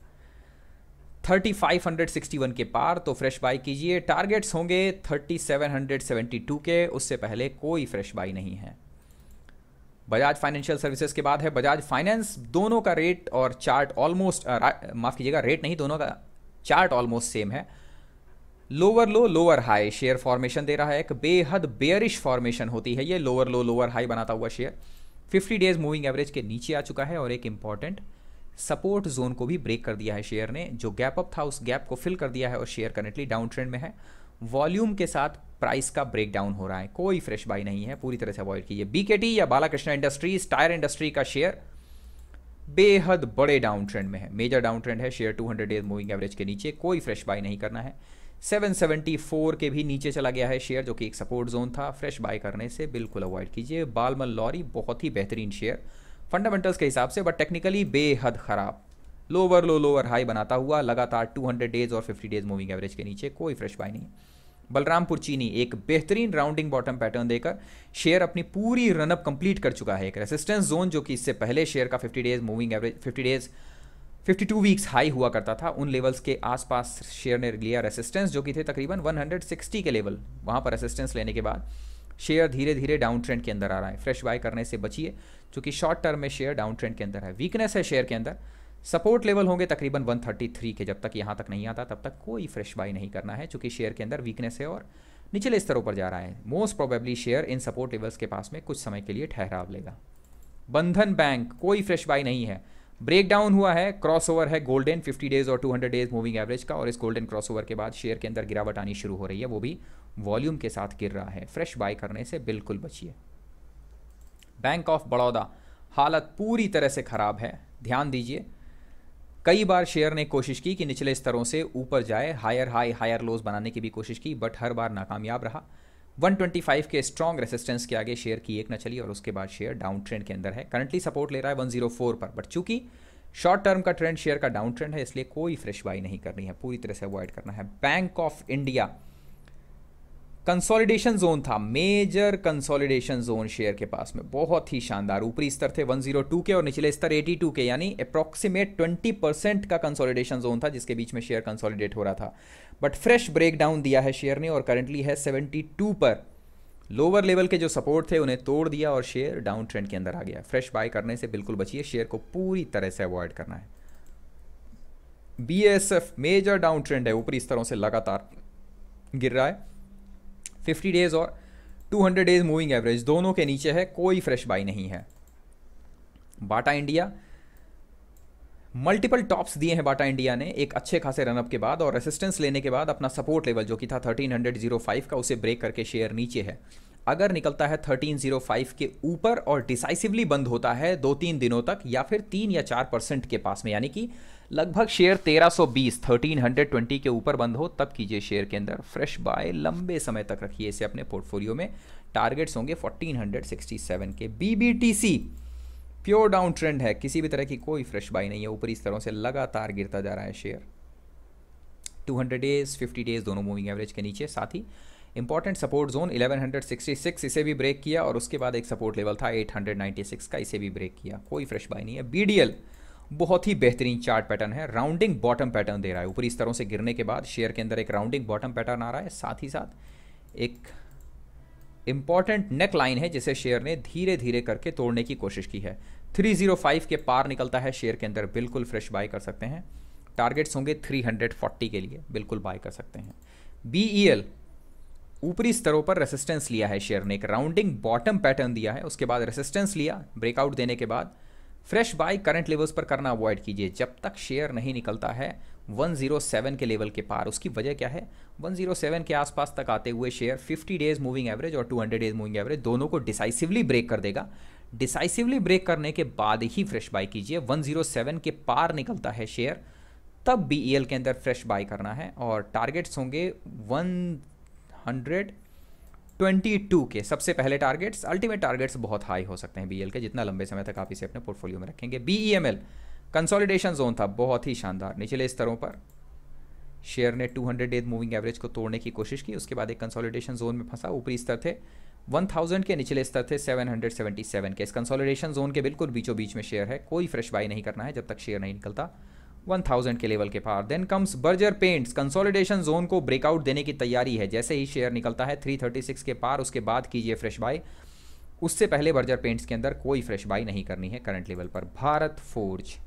थर्टी फाइव सिक्सटी वन के पार तो फ्रेश बाय कीजिए। टारगेट्स होंगे थर्टी सेवन सेवेंटी टू के, उससे पहले कोई फ्रेश बाय नहीं है। बजाज फाइनेंशियल सर्विसेज के बाद है बजाज फाइनेंस। दोनों का रेट और चार्ट ऑलमोस्ट, माफ कीजिएगा रेट नहीं, दोनों का चार्ट ऑलमोस्ट सेम है। Lower low lower high share formation दे रहा है, एक बेहद बेयरिश फॉर्मेशन होती है ये, लोअर लो लोअर हाई बनाता हुआ share fifty days moving average के नीचे आ चुका है और एक इंपॉर्टेंट सपोर्ट जोन को भी ब्रेक कर दिया है शेयर ने। जो गैप अप था उस गैप को फिल कर दिया है और शेयर करंटली डाउन ट्रेंड में है। वॉल्यूम के साथ प्राइस का ब्रेक डाउन हो रहा है, कोई फ्रेश बाय नहीं है, पूरी तरह से अवॉइड कीजिए। बीकेटी या बालाकृष्ण इंडस्ट्रीज टायर इंडस्ट्री का शेयर बेहद बड़े डाउन ट्रेंड में है, मेजर डाउन ट्रेंड है, share two hundred days moving average के नीचे, कोई फ्रेश बाय नहीं करना है। सेवन सेवेंटी फोर के भी नीचे चला गया है शेयर, जो कि एक सपोर्ट जोन था, फ्रेश बाय करने से बिल्कुल अवॉइड कीजिए। बालमल लॉरी बहुत ही बेहतरीन शेयर फंडामेंटल्स के हिसाब से, बट टेक्निकली बेहद खराब, लोअर लो लोअर हाई बनाता हुआ लगातार टू हंड्रेड डेज और फिफ्टी डेज मूविंग एवरेज के नीचे, कोई फ्रेश बाय नहीं। बलरामपुर चीनी एक बेहतरीन राउंडिंग बॉटम पैटर्न देकर शेयर अपनी पूरी रनअप कंप्लीट कर चुका है। एक रेसिस्टेंस जोन जो कि इससे पहले शेयर का fifty days moving average fifty days fifty two weeks high हुआ करता था, उन लेवल्स के आसपास शेयर ने लिया रेसिस्टेंस, जो कि थे तकरीबन वन सिक्सटी के लेवल। वहाँ पर रेसिस्टेंस लेने के बाद शेयर धीरे धीरे डाउन ट्रेंड के अंदर आ रहा है, फ्रेश बाय करने से बचिए क्योंकि शॉर्ट टर्म में शेयर डाउन ट्रेंड के अंदर है। वीकनेस है शेयर के अंदर, सपोर्ट लेवल होंगे तकरीबन वन थर्टी थ्री के, जब तक यहाँ तक नहीं आता तब तक कोई फ्रेश बाय नहीं करना है क्योंकि शेयर के अंदर वीकनेस है और निचले स्तरों पर जा रहा है। मोस्ट प्रोबेबली शेयर इन सपोर्ट लेवल्स के पास में कुछ समय के लिए ठहराव लेगा। बंधन बैंक कोई फ्रेश बाय नहीं है, ब्रेक डाउन हुआ है, क्रॉसओवर है गोल्डन फिफ्टी डेज और two hundred days moving average का, और इस गोल्डन क्रॉसओवर के बाद शेयर के अंदर गिरावट आनी शुरू हो रही है, वो भी वॉल्यूम के साथ गिर रहा है, फ्रेश बाय करने से बिल्कुल बचिए। बैंक ऑफ बड़ौदा हालत पूरी तरह से खराब है, ध्यान दीजिए। कई बार शेयर ने कोशिश की कि निचले स्तरों से ऊपर जाए, हायर हाई हायर लोज बनाने की भी कोशिश की, बट हर बार नाकामयाब रहा। वन ट्वेंटी फाइव के स्ट्रॉन्ग रेसिस्टेंस के आगे शेयर की एक न चली और उसके बाद शेयर डाउन ट्रेंड के अंदर है। करंटली सपोर्ट ले रहा है वन ज़ीरो फोर पर, बट चूंकि शॉर्ट टर्म का ट्रेंड शेयर का डाउन ट्रेंड है इसलिए कोई फ्रेश बाय नहीं करनी है, पूरी तरह से अवॉइड करना है। Bank of India consolidation zone था, मेजर कंसोलिडेशन जोन शेयर के पास में, बहुत ही शानदार। ऊपरी स्तर थे वन ज़ीरो टू के और निचले स्तर एटी टू के, यानी अप्रॉक्सीमेट ट्वेंटी परसेंट का कंसोलिडेशन जोन था जिसके बीच में शेयर कंसोलिडेट हो रहा था। बट फ्रेश ब्रेक डाउन दिया है शेयर ने और करंटली है सेवेंटी टू पर। लोअर लेवल के जो सपोर्ट थे उन्हें तोड़ दिया और शेयर डाउन ट्रेंड के अंदर आ गया। फ्रेश बाय करने से बिल्कुल बचिए, शेयर को पूरी तरह से अवॉइड करना है। बीएसएफ मेजर डाउन ट्रेंड है, ऊपरी स्तरों से लगातार गिर रहा है, फिफ्टी डेज और two hundred days moving average दोनों के नीचे है, कोई फ्रेश बाय नहीं है। बाटा इंडिया मल्टीपल टॉप्स दिए हैं बाटा इंडिया ने एक अच्छे खासे रनअप के बाद, और रेसिस्टेंस लेने के बाद अपना सपोर्ट लेवल जो कि था थर्टीन हंड्रेड ज़ीरो फाइव का, उसे ब्रेक करके शेयर नीचे है। अगर निकलता है थर्टीन ज़ीरो फाइव के ऊपर और डिसाइसिवली बंद होता है दो तीन दिनों तक, या फिर तीन या चार परसेंट के पास में, यानी कि लगभग शेयर तेरह सौ बीस तेरह सौ बीस के ऊपर बंद हो तब कीजिए शेयर के अंदर फ्रेश बाय, लंबे समय तक रखिए इसे अपने पोर्टफोलियो में। टारगेट्स होंगे चौदह सौ सरसठ के। बीबीटीसी प्योर डाउन ट्रेंड है, किसी भी तरह की कोई फ्रेश बाय नहीं है, ऊपरी स्तरों से लगातार गिरता जा रहा है शेयर। दो सौ डेज पचास डेज दोनों मूविंग एवरेज के नीचे। साथ ही इंपॉर्टेंट सपोर्ट जोन ग्यारह सौ छियासठ, इसे भी ब्रेक किया और उसके बाद एक सपोर्ट लेवल था आठ सौ छियानवे का, इसे भी ब्रेक किया, कोई फ्रेश बाय नहीं है। बीडीएल बहुत ही बेहतरीन चार्ट पैटर्न है, राउंडिंग बॉटम पैटर्न दे रहा है, ऊपरी स्तरों से गिरने के बाद शेयर के अंदर एक राउंडिंग बॉटम पैटर्न आ रहा है। साथ ही साथ एक इंपॉर्टेंट नेक लाइन है जिसे शेयर ने धीरे धीरे करके तोड़ने की कोशिश की है। तीन सौ पाँच के पार निकलता है शेयर के अंदर, बिल्कुल फ्रेश बाय कर सकते हैं। टारगेट्स होंगे तीन सौ चालीस के लिए, बिल्कुल बाय कर सकते हैं। बीईएल ऊपरी स्तरों पर रेसिस्टेंस लिया है शेयर ने, एक राउंडिंग बॉटम पैटर्न दिया है, उसके बाद रेसिस्टेंस लिया, ब्रेकआउट देने के बाद फ्रेश बाय करंट लेवल्स पर करना अवॉइड कीजिए जब तक शेयर नहीं निकलता है एक सौ सात के लेवल के पार। उसकी वजह क्या है, एक सौ सात के आसपास तक आते हुए शेयर पचास डेज मूविंग एवरेज और दो सौ डेज मूविंग एवरेज दोनों को डिसाइसिवली ब्रेक कर देगा। डिसाइसिवली ब्रेक करने के बाद ही फ्रेश बाय कीजिए। एक सौ सात के पार निकलता है शेयर तब बीईएल के अंदर फ्रेश बाय करना है और टारगेट्स होंगे एक सौ बाईस के। सबसे पहले टारगेट्स, अल्टीमेट टारगेट्स बहुत हाई हो सकते हैं बीईएल के, जितना लंबे समय तक आप इसे अपने पोर्टफोलियो में रखेंगे। बीईएमएल कंसोलिडेशन जोन था, बहुत ही शानदार, निचले स्तरों पर शेयर ने दो सौ डेज मूविंग एवरेज को तोड़ने की कोशिश की, उसके बाद एक कंसोलिडेशन जोन में फंसा। ऊपरी स्तर थे एक हज़ार के, निचले स्तर थे सात सौ सतहत्तर के। इस कंसोलिडेशन जोन के बिल्कुल बीचों बीच में शेयर है, कोई फ्रेश बाय नहीं करना है जब तक शेयर नहीं निकलता एक हज़ार के लेवल के पार। Then comes Berger paints, consolidation zone को ब्रेकआउट देने की तैयारी है, जैसे ही शेयर निकलता है तीन सौ छत्तीस के पार उसके बाद कीजिए फ्रेश बाय, उससे पहले बर्जर पेंट्स के अंदर कोई फ्रेश बाय नहीं करनी है करंट लेवल पर। Bharat forge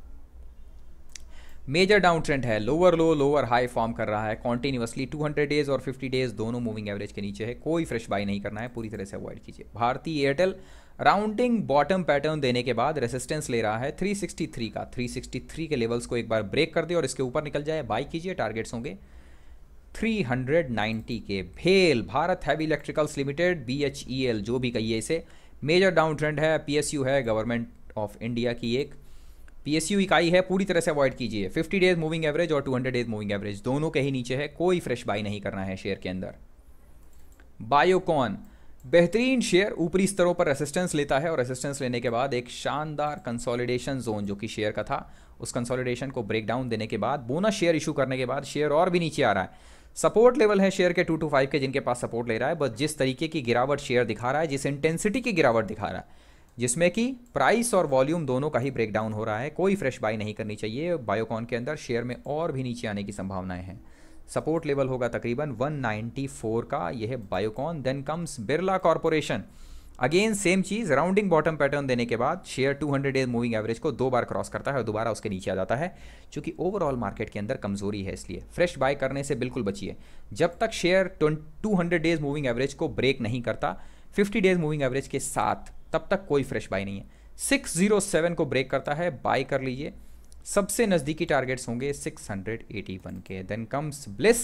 major down trend है, lower low lower high form कर रहा है कॉन्टिन्यूसली, दो सौ डेज और पचास डेज दोनों मूविंग एवरेज के नीचे है, कोई फ्रेश बाय नहीं करना है, पूरी तरह से अवॉइड कीजिए। भारतीय एयरटेल राउंडिंग बॉटम पैटर्न देने के बाद रेसिस्टेंस ले रहा है तीन सौ तिरसठ का, तीन सौ तिरसठ के लेवल्स को एक बार ब्रेक कर दे और इसके ऊपर निकल जाए, बाय कीजिए। टारगेट्स होंगे तीन सौ नब्बे के। भेल Bharat heavy electricals limited, BHEL जो भी कहिए इसे, मेजर डाउन ट्रेंड है, पीएसयू है, गवर्नमेंट ऑफ इंडिया की एक पीएसयू इकाई है, पूरी तरह से अवॉइड कीजिए। पचास डेज मूविंग एवरेज और दो सौ डेज मूविंग एवरेज दोनों के ही नीचे है, कोई फ्रेश बाय नहीं करना है शेयर के अंदर। बायोकॉन बेहतरीन शेयर, ऊपरी स्तरों पर रेसिस्टेंस लेता है और रेसिस्टेंस लेने के बाद एक शानदार कंसोलिडेशन जोन जो कि शेयर का था, उस कंसोलिडेशन को ब्रेक डाउन देने के बाद बोनस शेयर इशू करने के बाद शेयर और भी नीचे आ रहा है। सपोर्ट लेवल है शेयर के टू टू फाइव के, जिनके पास सपोर्ट ले रहा है, बस जिस तरीके की गिरावट शेयर दिखा रहा है, जिस इंटेंसिटी की गिरावट दिखा रहा है, जिसमें कि प्राइस और वॉल्यूम दोनों का ही ब्रेक डाउन हो रहा है, कोई फ्रेश बाय नहीं करनी चाहिए। बायोकॉन के अंदर शेयर में और भी नीचे आने की संभावनाएं हैं। सपोर्ट लेवल होगा तकरीबन एक सौ चौरानवे का, यह है Biocon. Then comes Birla corporation, again same चीज, राउंडिंग बॉटम पैटर्न देने के बाद शेयर दो सौ डेज मूविंग एवरेज को दो बार क्रॉस करता है और दोबारा उसके नीचे आ जाता है, क्योंकि ओवरऑल मार्केट के अंदर कमजोरी है, इसलिए फ्रेश बाय करने से बिल्कुल बचिए जब तक शेयर दो सौ डेज मूविंग एवरेज को ब्रेक नहीं करता पचास डेज मूविंग एवरेज के साथ, तब तक कोई फ्रेश बाय नहीं है। छह सौ सात को ब्रेक करता है, बाय कर लीजिए। सबसे नजदीकी टारगेट्स होंगे छह सौ इक्यासी के। देन कम्स ब्लिस,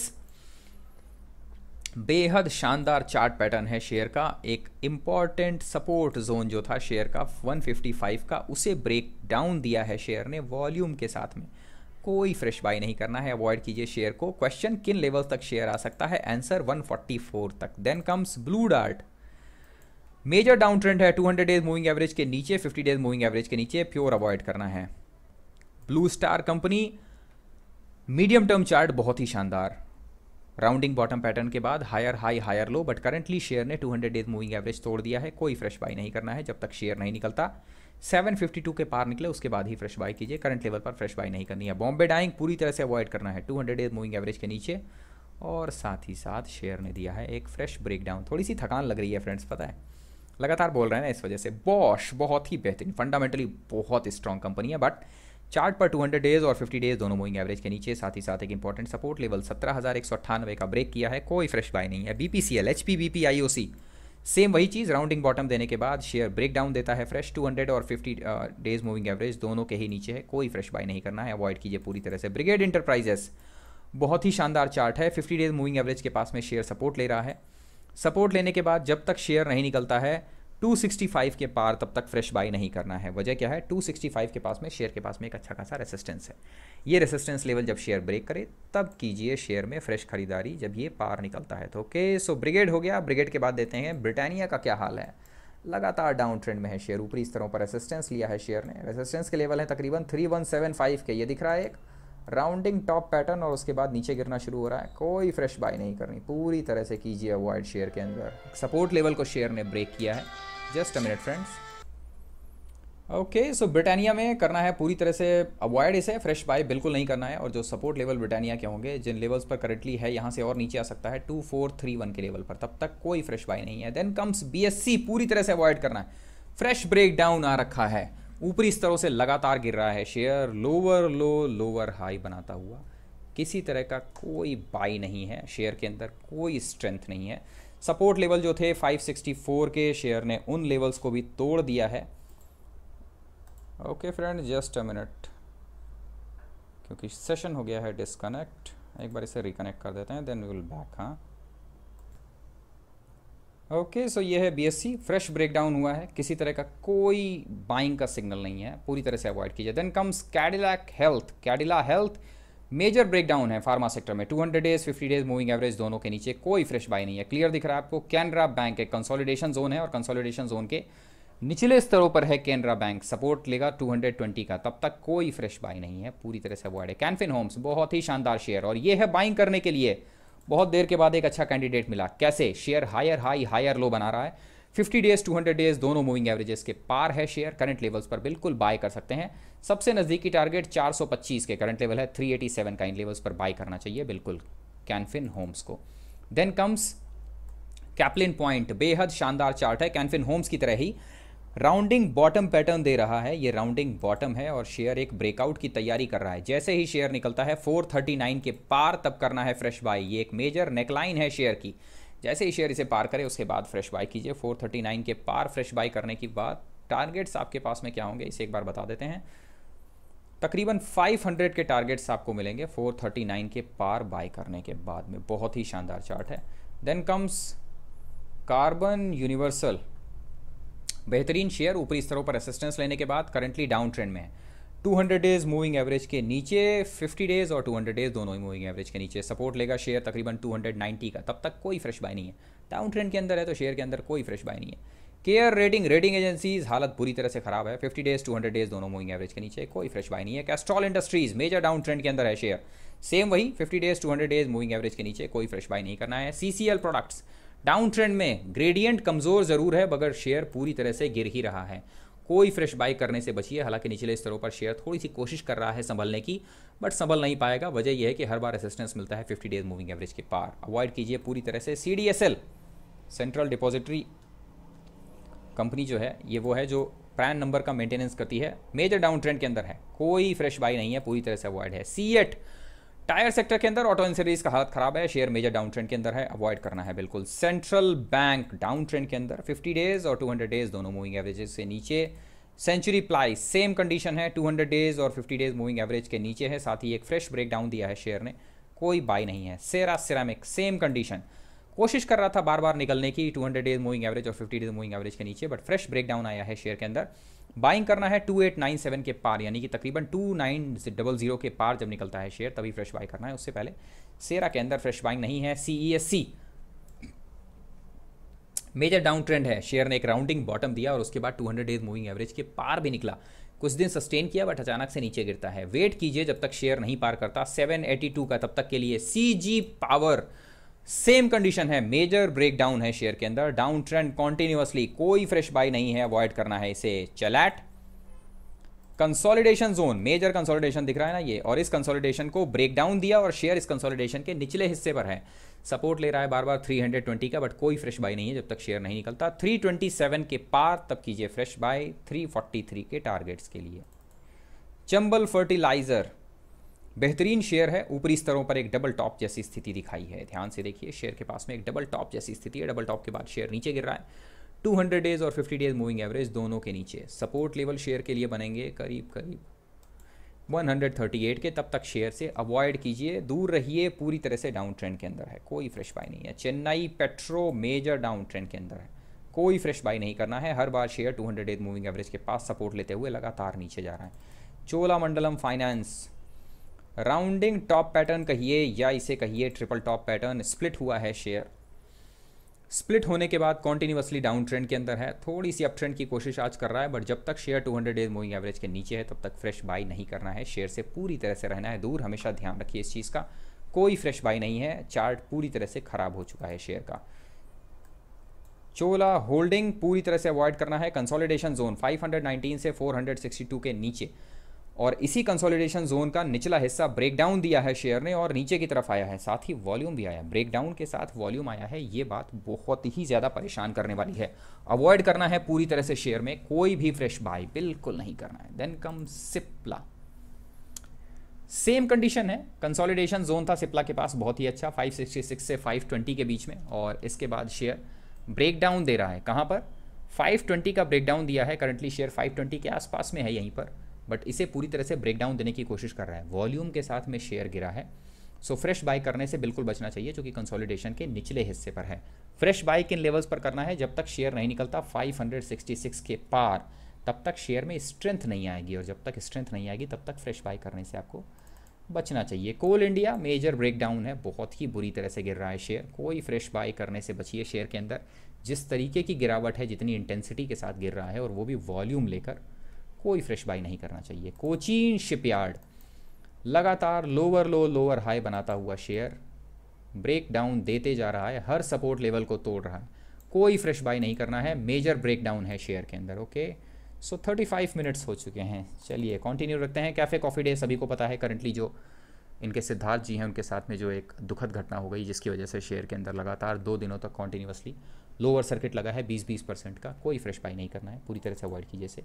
बेहद शानदार चार्ट पैटर्न है शेयर का, एक इंपॉर्टेंट सपोर्ट जोन जो था शेयर का एक सौ पचपन का, उसे ब्रेक डाउन दिया है शेयर ने वॉल्यूम के साथ में, कोई फ्रेश बाय नहीं करना है, अवॉइड कीजिए शेयर को। क्वेश्चन किन लेवल तक शेयर आ सकता है, आंसर एक सौ चौवालीस तक। Then comes blue dart, major down trend है, दो सौ डेज मूविंग एवरेज के नीचे, पचास डेज मूविंग एवरेज के नीचे, प्योर अवॉइड करना है। Blue Star company, medium term chart बहुत ही शानदार, राउंडिंग बॉटम पैटर्न के बाद higher high higher low, but currently share ने दो सौ डेज मूविंग एवरेज तोड़ दिया है, कोई फ्रेश बाय नहीं करना है जब तक शेयर नहीं निकलता। सात सौ बावन के पार निकले उसके बाद ही फ्रेश बाय कीजिए, करंट लेवल पर फ्रेश बाय नहीं करनी है। बॉम्बे डाइंग पूरी तरह से अवॉइड करना है, दो सौ डेज मूविंग एवरेज के नीचे, और साथ ही साथ शेयर ने दिया है एक फ्रेश ब्रेकडाउन। थोड़ी सी थकान लग रही है फ्रेंड्स, पता है लगातार बोल रहे हैं ना इस वजह से। बॉश बहुत ही बेहतरीन, फंडामेंटली बहुत स्ट्रॉन्ग कंपनी है, बट चार्ट पर दो सौ डेज और पचास डेज दोनों मूविंग एवरेज के नीचे, साथ ही साथ एक इंपॉर्टेंट सपोर्ट लेवल सत्रह हज़ार एक सौ अट्ठानवे का ब्रेक किया है, कोई फ्रेश बाय नहीं है। BPCL, HP, BP, IOC same वही चीज़, राउंडिंग बॉटम देने के बाद शेयर ब्रेक डाउन देता है फ्रेश, दो सौ और पचास डेज मूविंग एवरेज दोनों के ही नीचे है, कोई फ्रेश बाय नहीं करना है, अवॉइड कीजिए पूरी तरह से। ब्रिगेड इंटरप्राइजेस बहुत ही शानदार चार्ट है, पचास डेज मूविंग एवरेज के पास में शेयर सपोर्ट ले रहा है, सपोर्ट लेने के बाद जब तक शेयर नहीं निकलता है टू सिक्सटी फाइव के पार तब तक फ्रेश बाई नहीं करना है। वजह क्या है, टू सिक्सटी फाइव के पास में शेयर के पास में एक अच्छा खासा रेसिस्टेंस है। ये रेसिस्टेंस लेवल जब शेयर ब्रेक करे तब कीजिए शेयर में फ्रेश खरीदारी, जब ये पार निकलता है तो। ओके, सो ब्रिगेड हो गया। ब्रिगेड के बाद देते हैं ब्रिटानिया का क्या हाल है। लगातार डाउन ट्रेंड में है शेयर, ऊपरी स्तरों पर रेसिस्टेंस लिया है शेयर ने। रेसिस्टेंस के लेवल है तकरीबन थ्री वन सेवन फाइव के, ये दिख रहा है एक राउंडिंग टॉप पैटर्न, और उसके बाद नीचे गिरना शुरू हो रहा है। कोई फ्रेश बाई नहीं करनी, पूरी तरह से कीजिए अवॉइड शेयर के अंदर। सपोर्ट लेवल को शेयर ने ब्रेक किया है। Just a minute friends. Okay, so Britannia में करना है पूरी तरह से अवॉइड इसे, फ्रेश बाय बिल्कुल नहीं करना है। और जो सपोर्ट लेवल ब्रिटानिया के होंगे, जिन लेवल्स पर करंटली है, यहाँ से और नीचे आ सकता है टू फोर थ्री वन के लेवल पर, तब तक कोई फ्रेश बाय नहीं है। देन कम्स बीएससी, पूरी तरह से अवॉइड करना है। फ्रेश ब्रेक डाउन आ रखा है, ऊपरी स्तरों से लगातार गिर रहा है share, lower low lower high बनाता हुआ। किसी तरह का कोई बाई नहीं है शेयर के अंदर, कोई स्ट्रेंथ नहीं है। सपोर्ट लेवल जो थे फाइव सिक्सटी फोर के, शेयर ने उन लेवल्स को भी तोड़ दिया है। Okay friend, just a minute, क्योंकि सेशन हो गया है डिस्कनेक्ट, एक बार इसे रिकनेक्ट कर देते हैं, देन वी विल बैक। हाँ, ओके, सो ये है बीएससी, फ्रेश ब्रेकडाउन हुआ है, किसी तरह का कोई बाइंग का सिग्नल नहीं है, पूरी तरह से अवॉइड कीजिए। Then comes Cadila health. Cadila health major breakdown है फार्मा सेक्टर में, two hundred days fifty days moving average दोनों के नीचे, कोई फ्रेश बाई नहीं है। क्लियर दिख रहा है आपको। कैनरा बैंक एक कंसोलिडेशन जोन है, और कंसोलिडेशन जोन के निचले स्तरों पर है कैनरा बैंक, सपोर्ट लेगा टू हंड्रेड ट्वेंटी का, तब तक कोई फ्रेश बाई नहीं है, पूरी तरह से अवॉइड है। कैनफिन होम्स बहुत ही शानदार शेयर, और ये है बाइंग करने के लिए बहुत देर के बाद एक अच्छा कैंडिडेट मिला। कैसे? Share higher high higher low बना रहा है, fifty days two hundred days दोनों मूविंग एवरेजेस के पार है शेयर, करंट लेवल्स पर बिल्कुल बाय कर सकते हैं। सबसे नजदीकी टारगेट चार सौ पच्चीस के, करंट लेवल है थ्री एटी सेवन का, इन लेवल्स पर बाय करना चाहिए बिल्कुल कैनफिन होम्स को। देन कम्स कैप्लिन पॉइंट, बेहद शानदार चार्ट है, कैनफिन होम्स की तरह ही राउंडिंग बॉटम पैटर्न दे रहा है। ये राउंडिंग बॉटम है और शेयर एक ब्रेकआउट की तैयारी कर रहा है। जैसे ही शेयर निकलता है फोर थर्टी नाइन के पार, तब करना है फ्रेश बाय। ये एक मेजर नेकलाइन है शेयर की, जैसे ही शेयर इसे पार करे उसके बाद फ्रेश बाय कीजिए। फोर थर्टी नाइन के पार फ्रेश बाय करने के बाद टारगेट्स आपके पास में क्या होंगे, इसे एक बार बता देते हैं। तकरीबन फाइव हंड्रेड के टारगेट्स आपको मिलेंगे फोर थर्टी नाइन के पार बाय करने के बाद में। बहुत ही शानदार चार्ट है। देन कम्स कार्बन यूनिवर्सल, बेहतरीन शेयर, ऊपरी स्तरों पर रेसिस्टेंस लेने के बाद करंटली डाउन ट्रेंड में है। Two hundred days moving average के नीचे, फिफ्टी डेज और टू हंड्रेड डेज दोनों ही मूविंग एवरेज के नीचे, सपोर्ट लेगा शेयर तकरीबन टू हंड्रेड नाइंटी का, तब तक कोई फ्रेश बाय नहीं है। डाउन ट्रेंड के अंदर है तो शेयर के अंदर कोई फ्रेश बाय नहीं है। केयर रेटिंग, रेटिंग एजेंसीज हालत बुरी तरह से खराब है, fifty days two hundred days दोनों मूविंग एवरेज के नीचे, कोई फ्रेश बाय नहीं है। Castrol industries major down trend के अंदर है शेयर, सेम वही fifty days two hundred days moving average के नीचे, कोई फ्रेश बाय नहीं करना है। सीसीएल प्रोडक्ट्स डाउन ट्रेंड में, ग्रेडियंट कमजोर जरूर है मगर शेयर पूरी तरह से गिर ही रहा है, कोई फ्रेश बाय करने से बचिए। हालांकि निचले स्तरों पर शेयर थोड़ी सी कोशिश कर रहा है संभलने की, बट संभल नहीं पाएगा। वजह यह है कि हर बार रेसिस्टेंस मिलता है फिफ्टी डेज मूविंग एवरेज के पार, अवॉइड कीजिए पूरी तरह से। सीडीएसएल सेंट्रल डिपॉजिटरी कंपनी जो है, ये वो है जो पैन नंबर का मेंटेनेंस करती है, मेजर डाउन ट्रेंड के अंदर है, कोई फ्रेश बाय नहीं है, पूरी तरह से अवॉइड है। सीएट टायर सेक्टर के अंदर, ऑटो इंश्योरेंस का हालत खराब है, शेयर मेजर डाउन ट्रेंड के अंदर है, अवॉइड करना है बिल्कुल। सेंट्रल बैंक डाउन ट्रेंड के अंदर, फिफ्टी डेज और टू हंड्रेड डेज दोनों मूविंग एवरेजेस से नीचे। सेंचुरी प्लाई सेम कंडीशन है, टू हंड्रेड डेज और फिफ्टी डेज मूविंग एवरेज के नीचे है, साथ ही एक फ्रेश ब्रेक डाउन दिया है शेयर ने, कोई बाय नहीं है। सेरा सिरेमिक सेम कंडीशन, कोशिश कर रहा था बार बार निकलने की two hundred days moving average और फिफ्टी डेज मूविंग एवरेज के नीचे, बट फ्रेश ब्रेक डाउन आया है शेयर के अंदर। बाइंग करना है टू एट नाइन सेवन के पार, यानी कि तकरीबन टू नाइन डबल जीरो के पार जब निकलता है शेयर तभी फ्रेश बाय करना है, उससे पहले सेरा के अंदर फ्रेश बाइंग नहीं है। सीईएससी मेजर डाउन ट्रेंड है, शेयर ने एक राउंडिंग बॉटम दिया और उसके बाद two hundred days moving average के पार भी निकला, कुछ दिन सस्टेन किया बट अचानक से नीचे गिरता है। वेट कीजिए जब तक शेयर नहीं पार करता सेवन एटी टू का, तब तक के लिए। सीजी पावर सेम कंडीशन है, मेजर ब्रेकडाउन है शेयर के अंदर, डाउन ट्रेंड कॉन्टिन्यूअसली, कोई फ्रेश बाय नहीं है, अवॉइड करना है इसे। Chalet consolidation zone, major consolidation दिख रहा है ना ये, और इस कंसोलिडेशन को ब्रेकडाउन दिया और शेयर इस कंसोलिडेशन के निचले हिस्से पर है, सपोर्ट ले रहा है बार बार थ्री ट्वेंटी का, बट कोई फ्रेश बाय नहीं है जब तक शेयर नहीं निकलता थ्री ट्वेंटी सेवन के पार, तब कीजिए fresh buy three forty three के टारगेट्स के लिए। चंबल फर्टिलाइजर बेहतरीन शेयर है, ऊपरी स्तरों पर एक डबल टॉप जैसी स्थिति दिखाई है, ध्यान से देखिए, शेयर के पास में एक डबल टॉप जैसी स्थिति है, डबल टॉप के बाद शेयर नीचे गिर रहा है, टू हंड्रेड डेज और फिफ्टी डेज मूविंग एवरेज दोनों के नीचे। सपोर्ट लेवल शेयर के लिए बनेंगे करीब करीब वन थर्टी एट के, तब तक शेयर से अवॉइड कीजिए, दूर रहिए, पूरी तरह से डाउन ट्रेंड के अंदर है, कोई फ्रेश बाय नहीं है। Chennai petro major down trend के अंदर है, कोई फ्रेश बाई नहीं करना है। हर बार share two hundred days moving average के पास सपोर्ट लेते हुए लगातार नीचे जा रहा है। Cholamandalam finance rounding top pattern कहिए या इसे कहिए ट्रिपल टॉप पैटर्न, स्प्लिट हुआ है शेयर। स्प्लिट होने के बाद कॉन्टिन्यूसली डाउन ट्रेंड के अंदर है, थोड़ी सी अप ट्रेंड की कोशिश आज कर रहा है, बट जब तक share two hundred days moving average के नीचे है तब तक फ्रेश बाई नहीं करना है। शेयर से पूरी तरह से रहना है दूर, हमेशा ध्यान रखिए इस चीज़ का। कोई फ्रेश बाई नहीं है, चार्ट पूरी तरह से खराब हो चुका है शेयर का। चोला होल्डिंग पूरी तरह से अवॉइड करना है। कंसोलिडेशन जोन फाइव नाइनटीन से फोर सिक्सटी टू के नीचे, और इसी कंसोलिडेशन जोन का निचला हिस्सा ब्रेकडाउन दिया है शेयर ने और नीचे की तरफ आया है, साथ ही वॉल्यूम भी आया। ब्रेकडाउन के साथ वॉल्यूम आया है, ये बात बहुत ही ज़्यादा परेशान करने वाली है। अवॉइड करना है पूरी तरह से शेयर में, कोई भी फ्रेश बाय बिल्कुल नहीं करना है। Then come Cipla, same condition है। कंसोलिडेशन जोन था सिप्ला के पास बहुत ही अच्छा, फाइव सिक्सटी सिक्स से फाइव ट्वेंटी के बीच में, और इसके बाद शेयर ब्रेकडाउन दे रहा है। कहाँ पर? फाइव ट्वेंटी का ब्रेकडाउन दिया है। करंटली शेयर फाइव ट्वेंटी के आसपास में है यहीं पर, बट इसे पूरी तरह से ब्रेकडाउन देने की कोशिश कर रहा है। वॉल्यूम के साथ में शेयर गिरा है, सो फ्रेश बाय करने से बिल्कुल बचना चाहिए, जो कि कंसोलिडेशन के निचले हिस्से पर है। फ्रेश बाय किन लेवल्स पर करना है? जब तक शेयर नहीं निकलता फाइव सिक्सटी सिक्स के पार, तब तक शेयर में स्ट्रेंथ नहीं आएगी, और जब तक स्ट्रेंथ नहीं आएगी तब तक फ्रेश बाय करने से आपको बचना चाहिए। कोल इंडिया मेजर ब्रेकडाउन है, बहुत ही बुरी तरह से गिर रहा है शेयर। कोई फ्रेश बाय करने से बचिए शेयर के अंदर। जिस तरीके की गिरावट है, जितनी इंटेंसिटी के साथ गिर रहा है, और वो भी वॉल्यूम लेकर, कोई फ्रेश बाय नहीं करना चाहिए। कोचीन शिपयार्ड लगातार लोअर लो लोअर हाई बनाता हुआ शेयर ब्रेक डाउन देते जा रहा है, हर सपोर्ट लेवल को तोड़ रहा है। कोई फ्रेश बाय नहीं करना है, मेजर ब्रेक डाउन है शेयर के अंदर। Okay, so thirty five minutes हो चुके हैं। चलिए कंटिन्यू रखते हैं। कैफ़े कॉफ़ी डे सभी को पता है, करंटली जो इनके सिद्धार्थ जी हैं उनके साथ में जो एक दुखद घटना हो गई, जिसकी वजह से शेयर के अंदर लगातार दो दिनों तक कॉन्टीन्यूसली लोअर सर्किट लगा है बीस बीस परसेंट का। कोई फ्रेश बाय नहीं करना है, पूरी तरह से अवॉइड कीजिए इसे।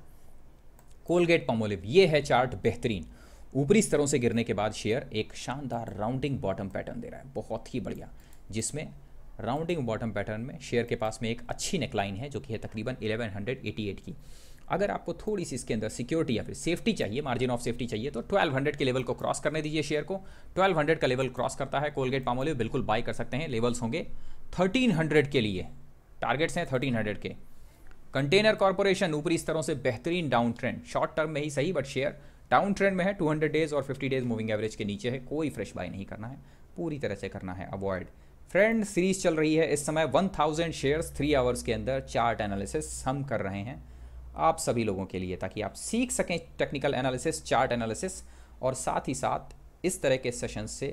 कोलगेट पमोलिव, ये है चार्ट बेहतरीन। ऊपरी स्तरों से गिरने के बाद शेयर एक शानदार राउंडिंग बॉटम पैटर्न दे रहा है, बहुत ही बढ़िया, जिसमें राउंडिंग बॉटम पैटर्न में शेयर के पास में एक अच्छी नेकलाइन है, जो कि है तकरीबन इलेवन एटी एट की। अगर आपको थोड़ी सी इसके अंदर सिक्योरिटी या फिर सेफ्टी चाहिए, मार्जिन ऑफ सेफ्टी चाहिए, तो ट्वेल्व हंड्रेड के लेवल को क्रॉस करने दीजिए शेयर को। ट्वेल्व हंड्रेड का लेवल क्रॉस करता है कोलगेट पामोलिव, बिल्कुल बाय कर सकते हैं। लेवल्स होंगे थर्टीन हंड्रेड के लिए, टारगेट्स हैं थर्टीन हंड्रेड के। कंटेनर कॉर्पोरेशन ऊपरी स्तरों से बेहतरीन डाउन ट्रेंड, शॉर्ट टर्म में ही सही, बट शेयर डाउन ट्रेंड में है। टू हंड्रेड डेज और फिफ्टी डेज मूविंग एवरेज के नीचे है। कोई फ्रेश बाय नहीं करना है, पूरी तरह से करना है अवॉइड। फ्रेंड सीरीज चल रही है इस समय one thousand shares three hours के अंदर चार्ट एनालिसिस हम कर रहे हैं आप सभी लोगों के लिए, ताकि आप सीख सकें टेक्निकल एनालिसिस, चार्ट एनालिसिस, और साथ ही साथ इस तरह के सेशन से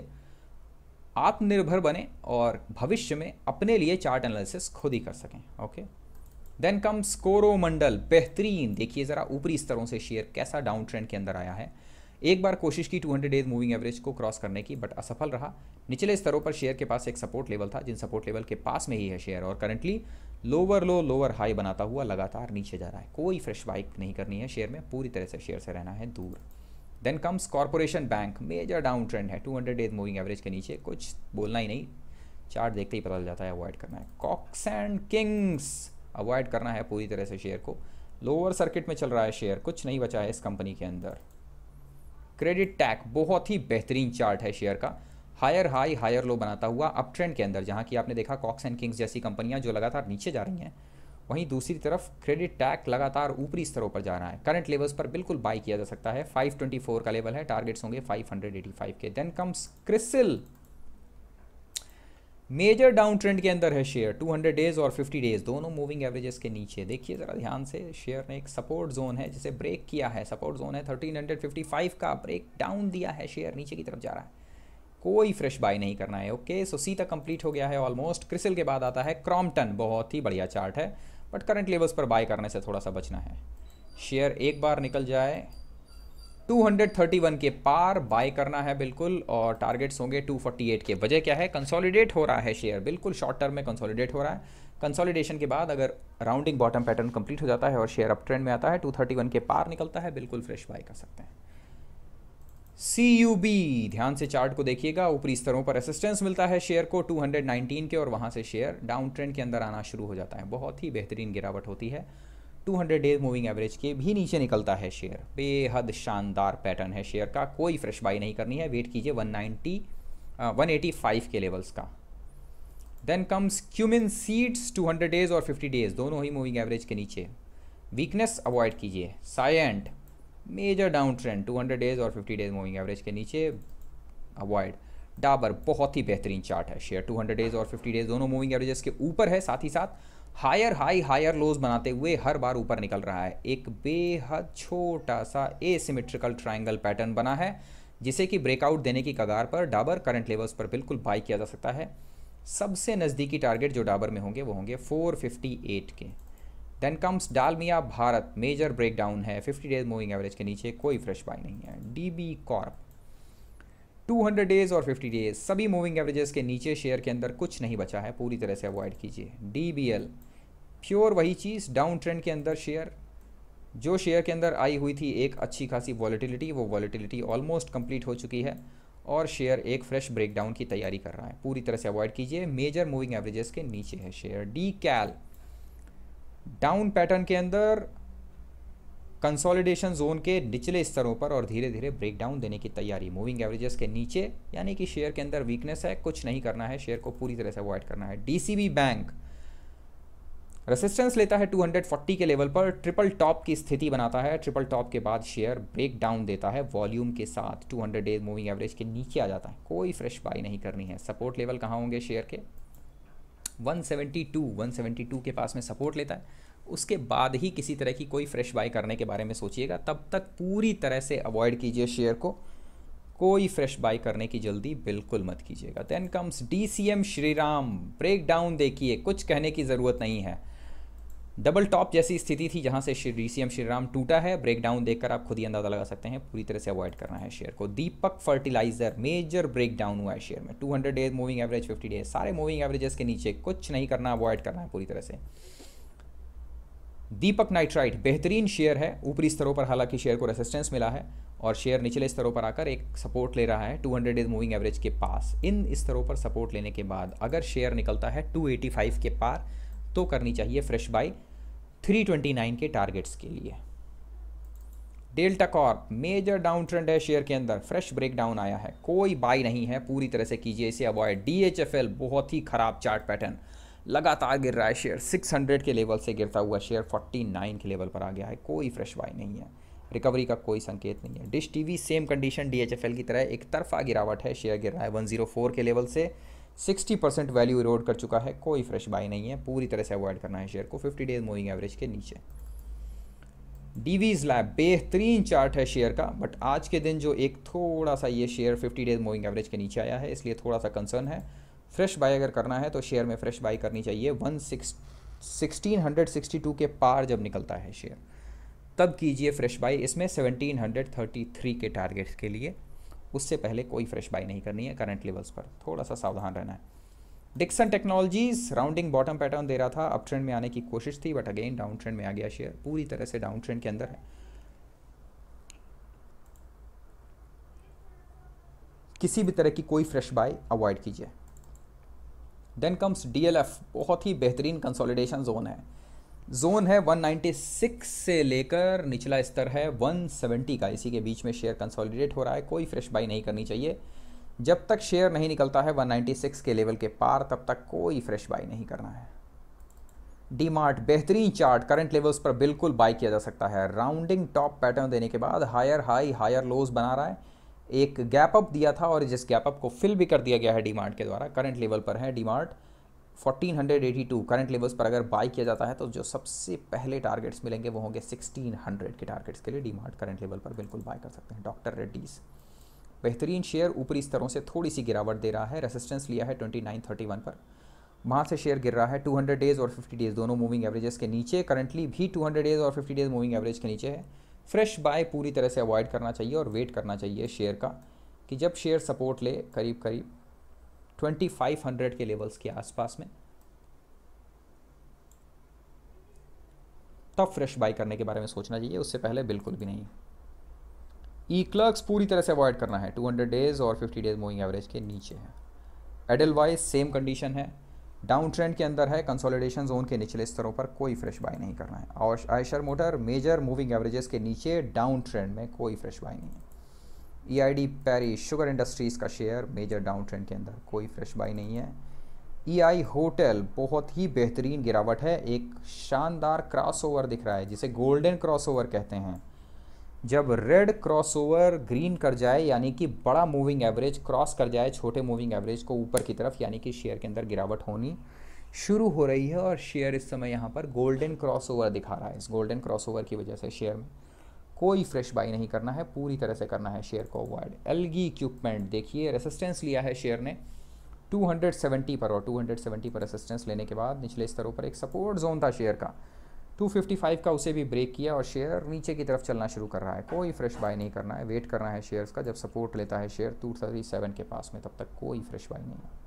आत्मनिर्भर बने और भविष्य में अपने लिए चार्ट एनालिसिस खुद ही कर सकें। ओके, देन कम्स कोरोमंडल, बेहतरीन। देखिए ज़रा ऊपरी स्तरों से शेयर कैसा डाउन ट्रेंड के अंदर आया है। एक बार कोशिश की two hundred days moving average को क्रॉस करने की, बट असफल रहा। निचले स्तरों पर शेयर के पास एक सपोर्ट लेवल था, जिन सपोर्ट लेवल के पास में ही है शेयर, और currently lower low lower high बनाता हुआ लगातार नीचे जा रहा है। कोई फ्रेश बाय नहीं करनी है शेयर में, पूरी तरह से शेयर से रहना है दूर। Then comes corporation bank, major down trend है, two hundred days moving average के नीचे, कुछ बोलना ही नहीं, चार्ट देखते ही पता चल जाता है, अवॉइड करना है। कॉक्स एंड किंग्स, अवॉइड करना है पूरी तरह से शेयर को। लोअर सर्किट में चल रहा है शेयर, कुछ नहीं बचा है इस कंपनी के अंदर। क्रेडिट टैक, बहुत ही बेहतरीन चार्ट है शेयर का, हायर हाई हायर लो बनाता हुआ अप ट्रेंड के अंदर, जहां की आपने देखा कॉक्स एंड किंग्स जैसी कंपनियां जो लगातार नीचे जा रही हैं, वहीं दूसरी तरफ क्रेडिट टैक लगातार ऊपरी स्तरों पर जा रहा है। करंट लेवल्स पर बिल्कुल बाय किया जा सकता है। फाइव ट्वेंटी फोर का लेवल है, टारगेट्स होंगे फाइव एटी फाइव के। Then comes CRISIL, major down trend के अंदर है शेयर, टू हंड्रेड डेज और फिफ्टी डेज दोनों मूविंग एवरेजेस के नीचे। देखिए ज़रा ध्यान से, शेयर ने एक सपोर्ट जोन है जिसे ब्रेक किया है, सपोर्ट जोन है थर्टीन फिफ्टी फाइव का, ब्रेक डाउन दिया है, शेयर नीचे की तरफ जा रहा है। कोई फ्रेश बाय नहीं करना है। ओके, सो सी तक कंप्लीट हो गया है ऑलमोस्ट। क्रिसिल के बाद आता है क्रॉम्पटन, बहुत ही बढ़िया चार्ट है, बट करंट लेवल्स पर बाय करने से थोड़ा सा बचना है। शेयर एक बार निकल जाए टू थर्टी वन के पार, बाय करना है बिल्कुल, और टारगेट्स होंगे टू फोर्टी एट के। वजह क्या है? कंसोलिडेट हो रहा है शेयर, बिल्कुल शॉर्ट टर्म में कंसोलिडेट हो रहा है। कंसोलिडेशन के बाद अगर राउंडिंग बॉटम पैटर्न कंप्लीट हो जाता है और शेयर अप ट्रेंड में आता है, टू थर्टी वन के पार निकलता है, बिल्कुल फ्रेश बाय कर सकते हैं। सी यू बी, ध्यान से चार्ट को देखिएगा, ऊपरी स्तरों पर रेसिस्टेंस मिलता है शेयर को टू नाइनटीन के, और वहाँ से शेयर डाउन ट्रेंड के अंदर आना शुरू हो जाता है। बहुत ही बेहतरीन गिरावट होती है, two hundred days moving average के भी नीचे निकलता है शेयर। बेहद शानदार पैटर्न है शेयर का, कोई फ्रेश बाय नहीं करनी है, वेट कीजिए one ninety one eighty five के लेवल्स का। Then comes cumin seeds two hundred days और फिफ्टी डेज दोनों ही मूविंग एवरेज के नीचे, वीकनेस अवॉइड कीजिए। Cyient major down trend two hundred days और फिफ्टी डेज मूविंग एवरेज के नीचे, अवॉइड। डाबर बहुत ही बेहतरीन चार्ट है, शेयर टू हंड्रेड डेज और फिफ्टी डेज दोनों मूविंग एवरेजेस के ऊपर है, साथ ही साथ हायर हाई हायर लोज बनाते हुए हर बार ऊपर निकल रहा है। एक बेहद छोटा सा एसिमेट्रिकल ट्रायंगल पैटर्न बना है जिसे कि ब्रेकआउट देने की कगार पर डाबर करंट लेवल्स पर बिल्कुल बाई किया जा सकता है। सबसे नज़दीकी टारगेट जो डाबर में होंगे वो होंगे फोर फिफ्टी एट के। Then comes Dalmia Bharat, major breakdown है, फिफ्टी डेज मूविंग एवरेज के नीचे, कोई फ्रेश बाई नहीं है। DB corp two hundred days और फिफ्टी डेज सभी मूविंग एवरेजेस के नीचे, शेयर के अंदर कुछ नहीं बचा है, पूरी तरह से अवॉइड कीजिए। डीबीएल प्योर वही चीज़, डाउन ट्रेंड के अंदर शेयर, जो शेयर के अंदर आई हुई थी एक अच्छी खासी वॉलेटिलिटी, वो वॉलेटिलिटी ऑलमोस्ट कंप्लीट हो चुकी है और शेयर एक फ्रेश ब्रेकडाउन की तैयारी कर रहा है, पूरी तरह से अवॉइड कीजिए। मेजर मूविंग एवरेजेस के नीचे है शेयर। डी कैल डाउन पैटर्न के अंदर कंसोलिडेशन जोन के निचले स्तरों पर और धीरे धीरे ब्रेकडाउन देने की तैयारी, मूविंग एवरेजेस के नीचे, यानी कि शेयर के अंदर वीकनेस है, कुछ नहीं करना है, शेयर को पूरी तरह से अवॉइड करना है। डीसीबी बैंक रेसिस्टेंस लेता है टू हंड्रेड फोर्टी के लेवल पर, ट्रिपल टॉप की स्थिति बनाता है, ट्रिपल टॉप के बाद शेयर ब्रेक डाउन देता है वॉल्यूम के साथ, two hundred days moving average के नीचे आ जाता है, कोई फ्रेश बाई नहीं करनी है। सपोर्ट लेवल कहाँ होंगे शेयर के, one seventy two one seventy two के पास में सपोर्ट लेता है, उसके बाद ही किसी तरह की कोई फ्रेश बाई करने के बारे में सोचिएगा, तब तक पूरी तरह से अवॉइड कीजिए शेयर को, कोई फ्रेश बाई करने की जल्दी बिल्कुल मत कीजिएगा। Then comes DCM Shriram, break down देखिए, कुछ कहने की ज़रूरत नहीं है, डबल टॉप जैसी स्थिति थी जहां से डीसीएम श्रीराम टूटा है, ब्रेक डाउन देखकर आप खुद ही अंदाजा लगा सकते हैं, पूरी तरह से अवॉइड करना है शेयर को। Deepak fertiliser major break down हुआ है शेयर में, two hundred days moving average, fifty days सारे मूविंग एवरेजेस के नीचे, कुछ नहीं करना, अवॉइड करना है पूरी तरह से। दीपक नाइट्राइट बेहतरीन शेयर है, ऊपरी स्तरों पर हालांकि शेयर को रेसिस्टेंस मिला है और शेयर निचले स्तरों पर आकर एक सपोर्ट ले रहा है two hundred days moving average के पास। इन स्तरों पर सपोर्ट लेने के बाद अगर शेयर निकलता है टू एटी फाइव के पार तो करनी चाहिए fresh buy three twenty nine के टारगेट्स के लिए। Delta corp major down trend है शेयर के अंदर, फ्रेश ब्रेक डाउन आया है, कोई बाई नहीं है, पूरी तरह से कीजिए इसे अवॉइड। डीएचएफएल बहुत ही खराब चार्ट पैटर्न, लगातार गिर रहा है शेयर, सिक्स हंड्रेड के लेवल से गिरता हुआ शेयर फोर्टी नाइन के लेवल पर आ गया है, कोई फ्रेश बाई नहीं है, रिकवरी का कोई संकेत नहीं है। Dish TV same condition, DHFL की तरह एक तरफा गिरावट है, शेयर गिर रहा है वन ज़ीरो फोर के लेवल से, सिक्सटी परसेंट वैल्यू इरोड कर चुका है, कोई फ्रेश बाई नहीं है, पूरी तरह से अवॉइड करना है शेयर को, फिफ्टी डेज मूविंग एवरेज के नीचे। डीवीज लैब बेहतरीन चार्ट है शेयर का, बट आज के दिन जो एक थोड़ा सा ये share fifty days moving average के नीचे आया है, इसलिए थोड़ा सा कंसर्न है। फ्रेश बाई अगर करना है तो शेयर में फ्रेश बाई करनी चाहिए one six sixteen hundred sixty two के पार जब निकलता है शेयर, तब कीजिए फ्रेश बाई, इसमें सेवनटीन हंड्रेड थर्टी थ्री के टारगेट्स के लिए, उससे पहले कोई फ्रेश बाई नहीं करनी है, करंट लेवल्स पर थोड़ा सा सावधान रहना है। Dixon technologies rounding bottom pattern दे रहा था, अप ट्रेंड में आने की कोशिश थी, बट अगेन डाउन ट्रेंड में आ गया शेयर, पूरी तरह से डाउन ट्रेंड के अंदर है, किसी भी तरह की कोई फ्रेश बाई अवॉइड कीजिए। देन कम्स डीएलएफ, बहुत ही बेहतरीन कंसोलिडेशन जोन है, जोन है वन नाइंटी सिक्स से लेकर निचला स्तर है वन सेवेंटी का, इसी के बीच में शेयर कंसोलिडेट हो रहा है, कोई फ्रेश बाई नहीं करनी चाहिए, जब तक शेयर नहीं निकलता है वन नाइंटी सिक्स के लेवल के पार तब तक कोई फ्रेश बाई नहीं करना है। डीमार्ट बेहतरीन चार्ट, करंट लेवल्स पर बिल्कुल बाई किया जा सकता है, राउंडिंग टॉप पैटर्न देने के बाद हायर हाई हायर लोज बना रहा है, एक गैप अप दिया था और जिस गैप अप को फिल भी कर दिया गया है डीमार्ट के द्वारा, करंट लेवल पर है DMart fourteen hundred eighty two, current levels पर अगर बाई किया जाता है तो जो सबसे पहले टारगेट्स मिलेंगे वो होंगे सिक्सटीन हंड्रेड के टारगेट्स के लिए, डीमार्ट करंट लेवल पर बिल्कुल बाई कर सकते हैं। डॉक्टर रेड्डीज बेहतरीन शेयर, ऊपरी स्तरों से थोड़ी सी गिरावट दे रहा है, रेसिस्टेंस लिया है ट्वेंटी नाइन थर्टी वन पर, वहाँ से शेयर गिर रहा है, टू हंड्रेड डेज और फिफ्टी डेज दोनों मूविंग एवरेजेस के नीचे, करंटली भी टू हंड्रेड डेज और फिफ्टी डेज मूविंग एवरेज के नीचे है, फ्रेश बाय पूरी तरह से अवॉइड करना चाहिए और वेट करना चाहिए शेयर का कि जब शेयर सपोर्ट ले करीब करीब ट्वेंटी फाइव हंड्रेड के लेवल्स के आसपास में, तब फ्रेश बाय करने के बारे में सोचना चाहिए, उससे पहले बिल्कुल भी नहीं। ई क्लर्क्स पूरी तरह से अवॉइड करना है, टू हंड्रेड डेज और फिफ्टी डेज मूविंग एवरेज के नीचे है। एडलवाइज सेम कंडीशन है, डाउन ट्रेंड के अंदर है, कंसोलिडेशन जोन के निचले स्तरों पर कोई फ्रेश बाय नहीं करना है। और Eicher motor major moving averages के नीचे, डाउन ट्रेंड में कोई फ्रेश बाय नहीं है। E I D Parry sugar industries का शेयर मेजर डाउन ट्रेंड के अंदर, कोई फ्रेश बाय नहीं है। ई आई होटल बहुत ही बेहतरीन गिरावट है, एक शानदार क्रॉसओवर दिख रहा है जिसे गोल्डन क्रॉसओवर कहते हैं। जब रेड क्रॉसओवर ग्रीन कर जाए यानी कि बड़ा मूविंग एवरेज क्रॉस कर जाए छोटे मूविंग एवरेज को ऊपर की तरफ, यानी कि शेयर के अंदर गिरावट होनी शुरू हो रही है और शेयर इस समय यहाँ पर गोल्डन क्रॉसओवर दिखा रहा है। इस गोल्डन क्रॉसओवर की वजह से शेयर में कोई फ्रेश बाई नहीं करना है, पूरी तरह से करना है शेयर को अवॉइड। एलगी इक्विपमेंट देखिए, रेसिस्टेंस लिया है शेयर ने टू सेवेंटी पर और टू सेवेंटी पर रेसिस्टेंस लेने के बाद निचले स्तरों पर एक सपोर्ट जोन था शेयर का टू फिफ्टी फाइव का, उसे भी ब्रेक किया और शेयर नीचे की तरफ चलना शुरू कर रहा है। कोई फ्रेश बाय नहीं करना है, वेट करना है शेयर्स का। जब सपोर्ट लेता है शेयर टू थर्टी सेवन के पास में, तब तक कोई फ्रेश बाय नहीं है।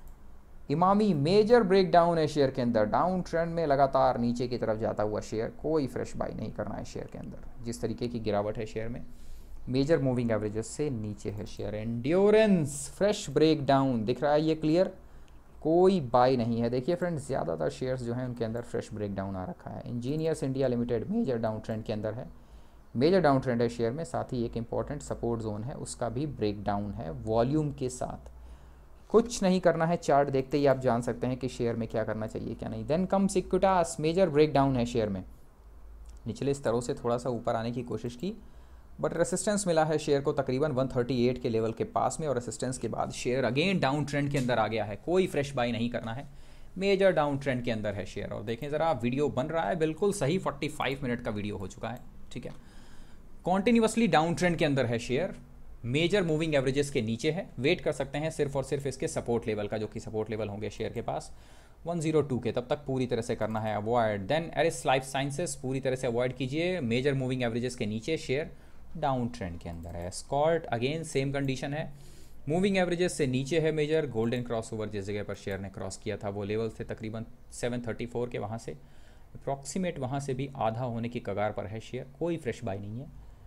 इमामी मेजर ब्रेक डाउन है शेयर के अंदर, डाउन ट्रेंड में लगातार नीचे की तरफ जाता हुआ शेयर, कोई फ्रेश बाय नहीं करना है शेयर के अंदर। जिस तरीके की गिरावट है शेयर में, मेजर मूविंग एवरेजेस से नीचे है share. Endurance fresh break down दिख रहा है ये क्लियर, कोई बाय नहीं है। देखिए फ्रेंड्स, ज़्यादातर शेयर्स जो हैं उनके अंदर फ्रेश ब्रेक डाउन आ रखा है। Engineers India limited major down trend के अंदर है, मेजर डाउन ट्रेंड है शेयर में, साथ ही एक इंपॉर्टेंट सपोर्ट जोन है उसका भी ब्रेक डाउन है वॉल्यूम के साथ। कुछ नहीं करना है, चार्ट देखते ही आप जान सकते हैं कि शेयर में क्या करना चाहिए क्या नहीं। Then comes Equitas, major break down है शेयर में, निचले स्तरों से थोड़ा सा ऊपर आने की कोशिश की बट रेसिस्टेंस मिला है शेयर को तकरीबन वन थर्टी एट के लेवल के पास में और रेसिस्टेंस के बाद शेयर अगेन डाउन ट्रेंड के अंदर आ गया है। कोई फ्रेश बाय नहीं करना है, मेजर डाउन ट्रेंड के अंदर है शेयर। और देखें ज़रा, वीडियो बन रहा है बिल्कुल सही, फोर्टी फाइव मिनट का वीडियो हो चुका है, ठीक है। कॉन्टिन्यूसली डाउन ट्रेंड के अंदर है शेयर, मेजर मूविंग एवरेजेस के नीचे है, वेट कर सकते हैं सिर्फ और सिर्फ इसके सपोर्ट लेवल का, जो कि सपोर्ट लेवल होंगे शेयर के पास वन ज़ीरो टू के, तब तक पूरी तरह से करना है avoid. Then Eris life sciences पूरी तरह से अवॉइड कीजिए, मेजर मूविंग एवरेजेस के नीचे शेयर डाउन ट्रेंड के अंदर है। स्कॉट अगेन सेम कंडीशन है, मूविंग एवरेजेस से नीचे है मेजर। गोल्डन क्रॉसओवर जिस जगह पर शेयर ने क्रॉस किया था वो लेवल थे तकरीबन सेवन थर्टी फोर के, वहाँ से अप्रॉक्सीमेट वहाँ से भी आधा होने की कगार पर है शेयर, कोई फ्रेश बाय नहीं है,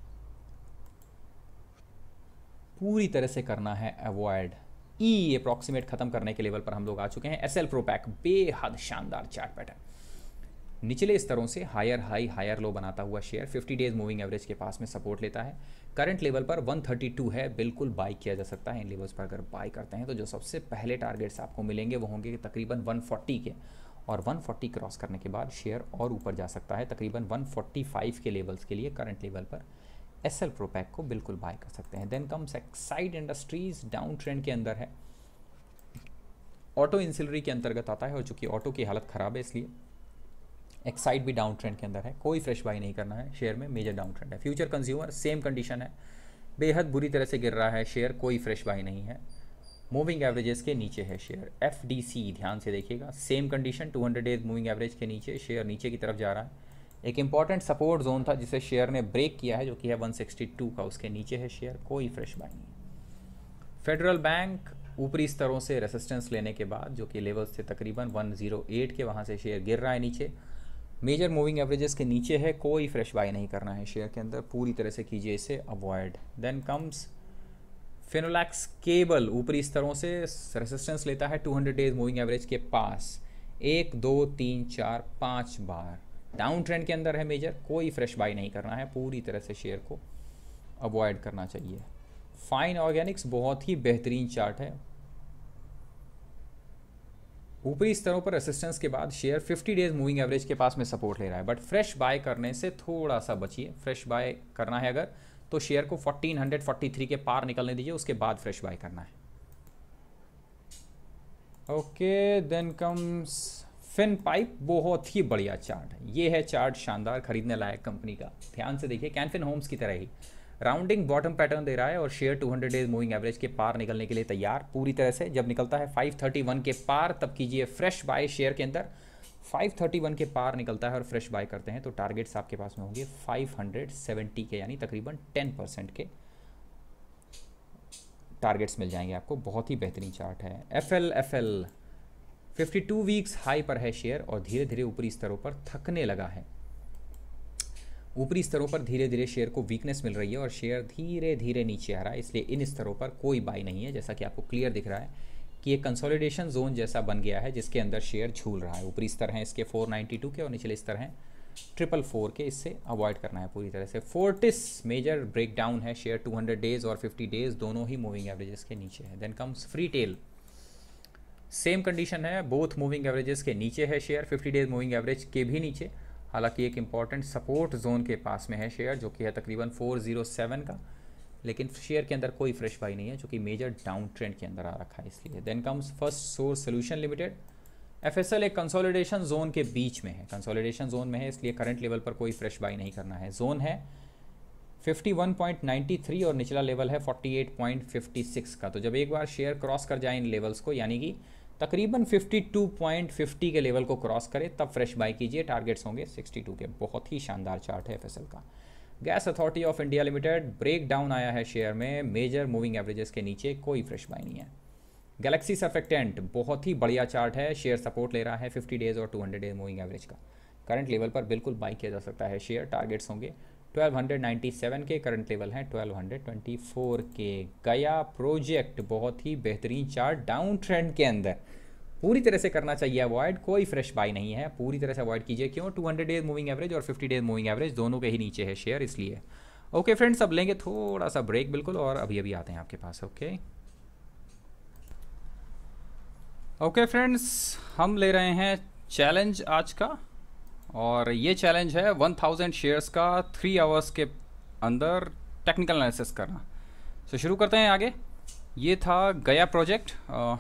पूरी तरह से करना है अवॉइड। ई अप्रॉक्सीमेट खत्म करने के लेवल पर हम लोग आ चुके हैं। एस एल प्रोपैक बेहद शानदार चार्ट पैटर्न, निचले स्तरों से हायर हाई हायर लो बनाता हुआ share fifty days moving average के पास में सपोर्ट लेता है। करंट लेवल पर वन थर्टी टू है, बिल्कुल बाय किया जा सकता है। इन लेवल्स पर अगर बाय करते हैं तो जो सबसे पहले टारगेट्स आपको मिलेंगे वो होंगे तकरीबन वन फोर्टी के, और वन फोर्टी क्रॉस करने के बाद शेयर और ऊपर जा सकता है तकरीबन वन फोर्टी फाइव के लेवल्स के लिए। करंट लेवल पर एस एल प्रोपैक को बिल्कुल बाय कर सकते हैं। Then comes Exide industries, down trend के अंदर है, ऑटो इंसिलरी के अंतर्गत आता है और चूंकि ऑटो की हालत ख़राब है इसलिए एक्साइड भी डाउन ट्रेंड के अंदर है, कोई फ्रेश बाय नहीं करना है शेयर में, मेजर डाउन ट्रेंड है। फ्यूचर कंज्यूमर सेम कंडीशन है, बेहद बुरी तरह से गिर रहा है शेयर, कोई फ्रेश बाय नहीं है, मूविंग एवरेजेस के नीचे है शेयर। एफ डी सी ध्यान से देखिएगा, same condition, two hundred days moving average के नीचे शेयर नीचे की तरफ जा रहा है। एक इंपॉर्टेंट सपोर्ट जोन था जिसे शेयर ने ब्रेक किया है, जो कि है वन सिक्सटी टू का, उसके नीचे है शेयर, कोई फ्रेश बाय नहीं। फेडरल बैंक ऊपरी स्तरों से रेसिस्टेंस लेने के बाद, जो कि लेवल्स थे तकरीबन वन ज़ीरो एट के, वहाँ से शेयर गिर रहा है नीचे, मेजर मूविंग एवरेजेस के नीचे है, कोई फ्रेश बाय नहीं करना है शेयर के अंदर, पूरी तरह से कीजिए इसे avoid. Then comes Finolex cable, ऊपरी स्तरों से रेसिस्टेंस लेता है two hundred days moving average के पास, एक दो तीन चार पाँच बार, डाउन ट्रेंड के अंदर है मेजर, कोई फ्रेश बाय नहीं करना है, पूरी तरह से शेयर को अवॉइड करना चाहिए। फाइन ऑर्गेनिक्स बहुत ही बेहतरीन चार्ट है, ऊपरी स्तरों पर रेसिस्टेंस के बाद share fifty days moving average के पास में सपोर्ट ले रहा है, बट फ्रेश बाय करने से थोड़ा सा बचिए। फ्रेश बाय करना है अगर तो शेयर को फोर्टीन फोर्टी थ्री के पार निकलने दीजिए, उसके बाद फ्रेश बाय करना है। Okay, then comes fin pipe, बहुत ही बढ़िया चार्ट है, ये है चार्ट शानदार, खरीदने लायक कंपनी का। ध्यान से देखिए, कैनफिन होम्स की तरह ही राउंडिंग बॉटम पैटर्न दे रहा है और share two hundred days moving average के पार निकलने के लिए तैयार पूरी तरह से। जब निकलता है फाइव थर्टी वन के पार तब कीजिए फ्रेश बाय शेयर के अंदर। फाइव थर्टी वन के पार निकलता है और फ्रेश बाय करते हैं तो टारगेट्स आपके पास में होंगे फाइव सेवेंटी के, यानी तकरीबन टेन परसेंट के टारगेट्स मिल जाएंगे आपको। बहुत ही बेहतरीन चार्ट है। F L F L fifty two weeks high पर है शेयर और धीरे धीरे ऊपरी स्तरों पर थकने लगा है। ऊपरी स्तरों पर धीरे धीरे शेयर को वीकनेस मिल रही है और शेयर धीरे धीरे नीचे आ रहा है, इसलिए इन स्तरों पर कोई बाय नहीं है। जैसा कि आपको क्लियर दिख रहा है कि ये कंसोलिडेशन जोन जैसा बन गया है जिसके अंदर शेयर झूल रहा है। ऊपरी स्तर हैं इसके फोर नाइन्टी टू के और निचले स्तर हैं ट्रिपल फोर के, इससे अवॉइड करना है पूरी तरह से। फोर्टिस मेजर ब्रेक डाउन है, शेयर टू हंड्रेड डेज और फिफ्टी डेज दोनों ही मूविंग एवरेजेस के नीचे है। Then comes free tail, same condition है, बोथ मूविंग एवरेजेस के नीचे है share, fifty days moving average के भी नीचे। हालांकि एक इंपॉर्टेंट सपोर्ट जोन के पास में है शेयर जो कि है तकरीबन फोर ज़ीरो सेवन का, लेकिन शेयर के अंदर कोई फ्रेश बाई नहीं है जो कि मेजर डाउन ट्रेंड के अंदर आ रखा है इसलिए। Then comes first source solution limited. FSL एक कंसोलिडेशन जोन के बीच में है, कंसोलिडेशन जोन में है इसलिए करंट लेवल पर कोई फ्रेश बाई नहीं करना है। जोन है fifty one point ninety three और निचला लेवल है forty eight point fifty six का। तो जब एक बार शेयर क्रॉस कर जाए इन लेवल्स को, यानी कि तकरीबन फिफ्टी टू पॉइंट फिफ्टी के लेवल को क्रॉस करे, तब फ्रेश बाई कीजिए। टारगेट्स होंगे सिक्सटी टू के। बहुत ही शानदार चार्ट है एफएसएल का। Gas authority of India limited, break down आया है शेयर में, मेजर मूविंग एवरेजेस के नीचे, कोई फ्रेश बाई नहीं है। गैलेक्सी सर्फेक्टेंट, बहुत ही बढ़िया चार्ट है, शेयर सपोर्ट ले रहा है फिफ्टी डेज और two hundred days moving average का। करंट लेवल पर बिल्कुल बाई किया जा सकता है शेयर। टारगेट्स होंगे ट्वेल्व नाइन्टी सेवन के, करंट लेवल है ट्वेल्व ट्वेंटी फोर के। गया प्रोजेक्ट, बहुत ही बेहतरीन चार्ट, डाउन ट्रेंड के अंदर, पूरी तरह से करना चाहिए अवॉइड, कोई फ्रेश बाई नहीं है, पूरी तरह से अवॉइड कीजिए। क्यों? Two hundred days moving average और फिफ्टी डेज मूविंग एवरेज दोनों के ही नीचे है शेयर, इसलिए। ओके फ्रेंड्स, अब लेंगे थोड़ा सा ब्रेक बिल्कुल, और अभी अभी आते हैं आपके पास। ओके ओके फ्रेंड्स, हम ले रहे हैं चैलेंज आज का, और ये चैलेंज है वन थाउजेंड शेयर्स का थ्री आवर्स के अंदर टेक्निकल एनालिसिस करना। तो शुरू करते हैं आगे। ये था गया प्रोजेक्ट,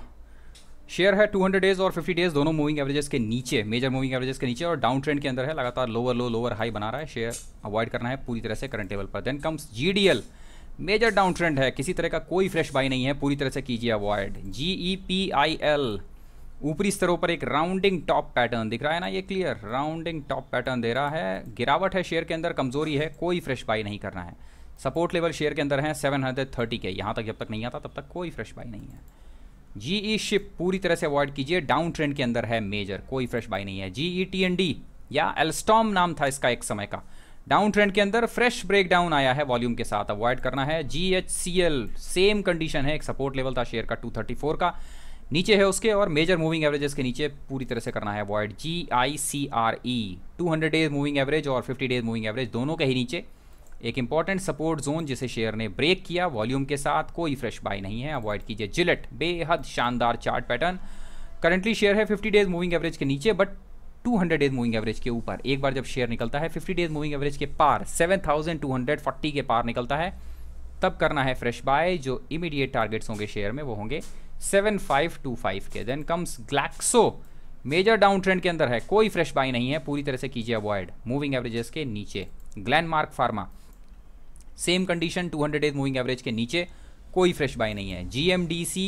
शेयर है टू हंड्रेड डेज और फिफ्टी डेज दोनों मूविंग एवरेजेस के नीचे, मेजर मूविंग एवरेजेस के नीचे, और डाउन ट्रेंड के अंदर है, लगातार लोअर लो लोअर हाई बना रहा है। शेयर अवॉइड करना है पूरी तरह से करंट लेवल पर। Then comes GDL, major down trend है, किसी तरह का कोई फ्रेश बाई नहीं है, पूरी तरह से कीजिए अवॉइड। जीईपीआईएल, ऊपरी स्तरों पर एक राउंडिंग टॉप पैटर्न दिख रहा है ना, ये क्लियर राउंडिंग टॉप पैटर्न दे रहा है। गिरावट है शेयर के अंदर, कमजोरी है, कोई फ्रेश बाई नहीं करना है। सपोर्ट लेवल शेयर के अंदर है सेवन थर्टी के, यहाँ तक जब तक नहीं आता तब तक कोई फ्रेश बाई नहीं है। जीई शिप पूरी तरह से अवॉइड कीजिए, डाउन ट्रेंड के अंदर है मेजर, कोई फ्रेश बाई नहीं है। जीई टीएनडी या एल्स्टॉम नाम था इसका एक समय का, डाउन ट्रेंड के अंदर फ्रेश ब्रेक डाउन आया है वॉल्यूम के साथ, अवॉइड करना है। जीएचसीएल सेम कंडीशन है, एक सपोर्ट लेवल था शेयर का टू थर्टी फोर का, नीचे है उसके, और मेजर मूविंग एवरेजेस के नीचे पूरी तरह से करना है avoid. G I C R E, two hundred days moving average और फिफ्टी डेज मूविंग एवरेज दोनों के ही नीचे, एक इंपॉर्टेंट सपोर्ट जोन जिसे शेयर ने ब्रेक किया वॉल्यूम के साथ, कोई फ्रेश बाई नहीं है, अवॉइड कीजिए। जिलेट, बेहद शानदार चार्ट पैटर्न, करंटली शेयर है फिफ्टी डेज मूविंग एवरेज के नीचे but two hundred days moving average के ऊपर। एक बार जब शेयर निकलता है फिफ्टी डेज मूविंग एवरेज के पार, seven thousand two hundred forty के पार निकलता है, तब करना है फ्रेश बाय। जो इमीडिएट टारगेट्स होंगे शेयर में वो होंगे सेवन फाइव टू फाइव के। Then comes Glaxo, major down trend के अंदर है, कोई फ्रेश बाई नहीं है, पूरी तरह से कीजिए अवॉइड, मूविंग एवरेजेस के नीचे। Glenmark pharma, same condition, two hundred days moving average के नीचे, कोई फ्रेश बाय नहीं है। GMDC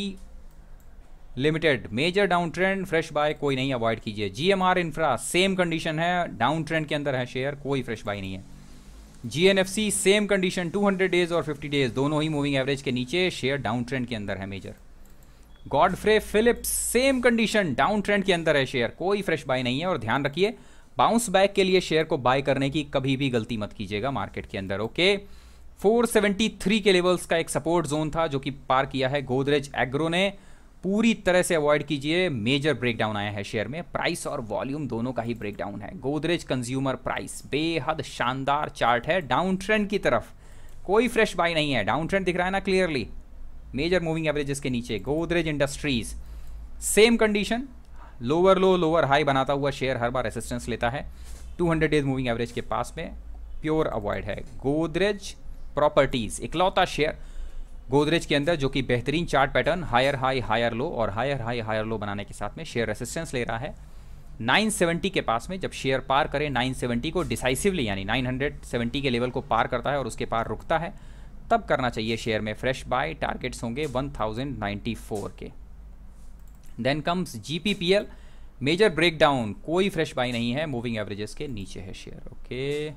limited, major down trend, fresh buy कोई नहीं, अवॉइड कीजिए। जीएमआर इंफ्रा, सेम कंडीशन है, डाउन ट्रेंड के अंदर है शेयर, कोई फ्रेश बाय नहीं है। GNFC same condition, two hundred days और फिफ्टी डेज दोनों ही मूविंग एवरेज के नीचे, शेयर डाउन ट्रेंड के अंदर है major. Godfrey Phillips, same condition, down trend के अंदर है शेयर, कोई फ्रेश बाय नहीं है। और ध्यान रखिए, बाउंस बैक के लिए शेयर को बाय करने की कभी भी गलती मत कीजिएगा मार्केट के अंदर। ओके, फोर सेवेंटी थ्री के लेवल्स का एक सपोर्ट जोन था जो कि पार किया है गोदरेज एग्रो ने, पूरी तरह से अवॉइड कीजिए, मेजर ब्रेकडाउन आया है शेयर में, प्राइस और वॉल्यूम दोनों का ही ब्रेकडाउन है। गोदरेज कंज्यूमर प्राइस, बेहद शानदार चार्ट है, डाउन ट्रेंड की तरफ, कोई फ्रेश बाय नहीं है, डाउन ट्रेंड दिख रहा है ना क्लियरली, मेजर मूविंग एवरेजेस के नीचे। Godrej industries, same condition, lower low lower high बनाता हुआ शेयर हर बार रेसिस्टेंस लेता है, two hundred days moving average के पास में, प्योर अवॉइड है। गोदरेज प्रॉपर्टीज, इकलौता शेयर गोदरेज के अंदर जो कि बेहतरीन chart pattern, higher high higher low और हायर हाई हायर लो बनाने के साथ में शेयर रेसिस्टेंस ले रहा है नाइन सेवेंटी के पास में। जब शेयर पार करे नाइन सेवेंटी को डिसाइसिवली, यानी नाइन सेवेंटी के लेवल को पार करता है और उसके पार रुकता है, तब करना चाहिए शेयर में फ्रेश बाय। टारगेट्स होंगे वन थाउजेंड नाइन्टी फोर के। Then comes GPPL, major breakdown, कोई फ्रेश बाय नहीं है, मूविंग एवरेजेस के नीचे है share. Okay,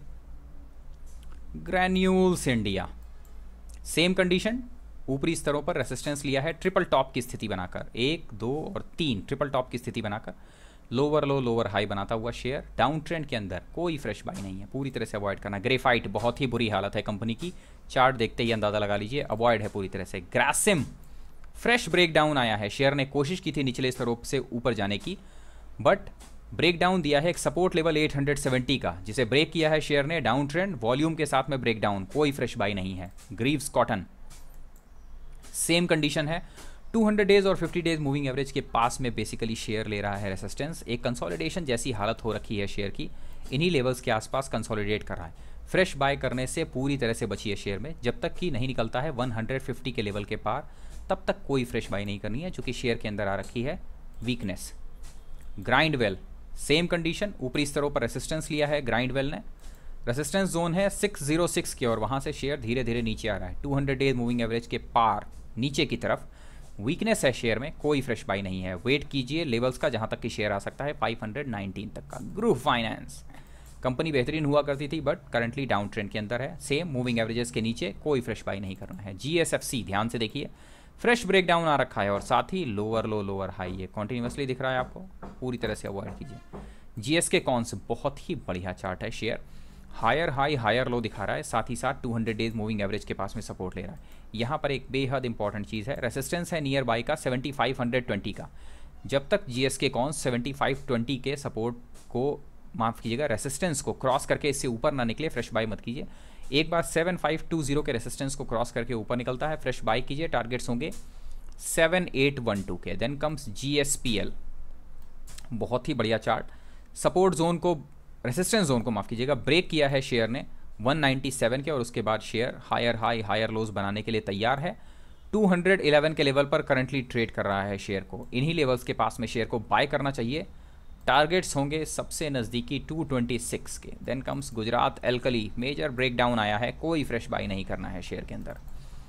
granules India, same condition, ऊपरी स्तरों पर रेसिस्टेंस लिया है ट्रिपल टॉप की स्थिति बनाकर, एक दो और तीन ट्रिपल टॉप की स्थिति बनाकर, लोअर लो लोअर हाई बनाता हुआ शेयर, डाउन ट्रेंड के अंदर, कोई फ्रेश बाय नहीं है, पूरी तरह से अवॉइड करना। ग्रेफाइट, बहुत ही बुरी हालत है कंपनी की, चार्ट देखते ही अंदाजा लगा लीजिए, अवॉइड है पूरी तरह से। ग्रासिम, फ्रेश ब्रेकडाउन आया है, शेयर ने कोशिश की थी निचले स्तरों से ऊपर जाने की, बट ब्रेकडाउन दिया है एक सपोर्ट लेवल एट सेवेंटी का, जिसे ब्रेक किया है शेयर ने, डाउन ट्रेंड, वॉल्यूम के साथ में ब्रेकडाउन, कोई फ्रेश बाय नहीं है। ग्रीव्स कॉटन, सेम कंडीशन है, टू हंड्रेड डेज और फिफ्टी डेज मूविंग एवरेज के पास में बेसिकली शेयर ले रहा है रेसिस्टेंस। एक कंसोलिडेशन जैसी हालत हो रखी है शेयर की, इन्हीं लेवल्स के आसपास कंसोलिडेट कर रहा है। फ्रेश बाय करने से पूरी तरह से बची है शेयर में, जब तक कि नहीं निकलता है वन हंड्रेड फिफ्टी के लेवल के पार, तब तक कोई फ्रेश बाय नहीं करनी है, चूँकि शेयर के अंदर आ रखी है weakness. Grindwell same condition, ऊपरी स्तरों पर रेसिस्टेंस लिया है ग्राइंड वेल ने, रेसिस्टेंस जोन है सिक्स ज़ीरो सिक्स के, और वहाँ से शेयर धीरे धीरे नीचे आ रहा है two hundred days moving average के पार नीचे की तरफ। वीकनेस है शेयर में, कोई फ्रेश बाय नहीं है। वेट कीजिए लेवल्स का जहाँ तक कि शेयर आ सकता है फाइव हंड्रेड नाइनटीन तक का। ग्रुप फाइनेंस कंपनी बेहतरीन हुआ करती थी बट करंटली डाउन ट्रेंड के अंदर है, सेम मूविंग एवरेजेस के नीचे, कोई फ्रेश बाय नहीं करना है। जीएसएफसी ध्यान से देखिए, फ्रेश ब्रेकडाउन आ रखा है और साथ ही लोअर लो लोअर हाई ये कॉन्टिन्यूसली दिख रहा है आपको, पूरी तरह से अवॉइड कीजिए। जीएसके कॉन्स बहुत ही बढ़िया चार्ट है, share higher high higher low दिखा रहा है, साथ ही साथ two hundred days moving average के पास में सपोर्ट ले रहा है। यहाँ पर एक बेहद इंपॉर्टेंट चीज़ है, रेसिस्टेंस है नियर बाई का सेवेंटी फाइव हंड्रेड ट्वेंटी का। जब तक GSK cons seventy five twenty के सपोर्ट को, माफ़ कीजिएगा, रेसिस्टेंस को क्रॉस करके इससे ऊपर ना निकले, फ्रेश बाय मत कीजिए। एक बार सेवन फाइव टू ज़ीरो के रेसिस्टेंस को क्रॉस करके ऊपर निकलता है, फ्रेश बाय कीजिए। टारगेट्स होंगे सेवन एट वन टू के। देन कम्स जीएसपीएल, बहुत ही बढ़िया चार्ट, सपोर्ट जोन को, रेसिस्टेंस जोन को माफ़ कीजिएगा, ब्रेक किया है शेयर ने वन नाइंटी सेवन के, और उसके बाद share higher high higher lows बनाने के लिए तैयार है। टू हंड्रेड इलेवन के लेवल पर करंटली ट्रेड कर रहा है शेयर को, इन्हीं लेवल्स के पास में शेयर को बाय करना चाहिए। टारगेट्स होंगे सबसे नज़दीकी टू ट्वेंटी सिक्स के। Then comes Gujarat alkali, major breakdown आया है, कोई फ्रेश बाय नहीं करना है शेयर के अंदर।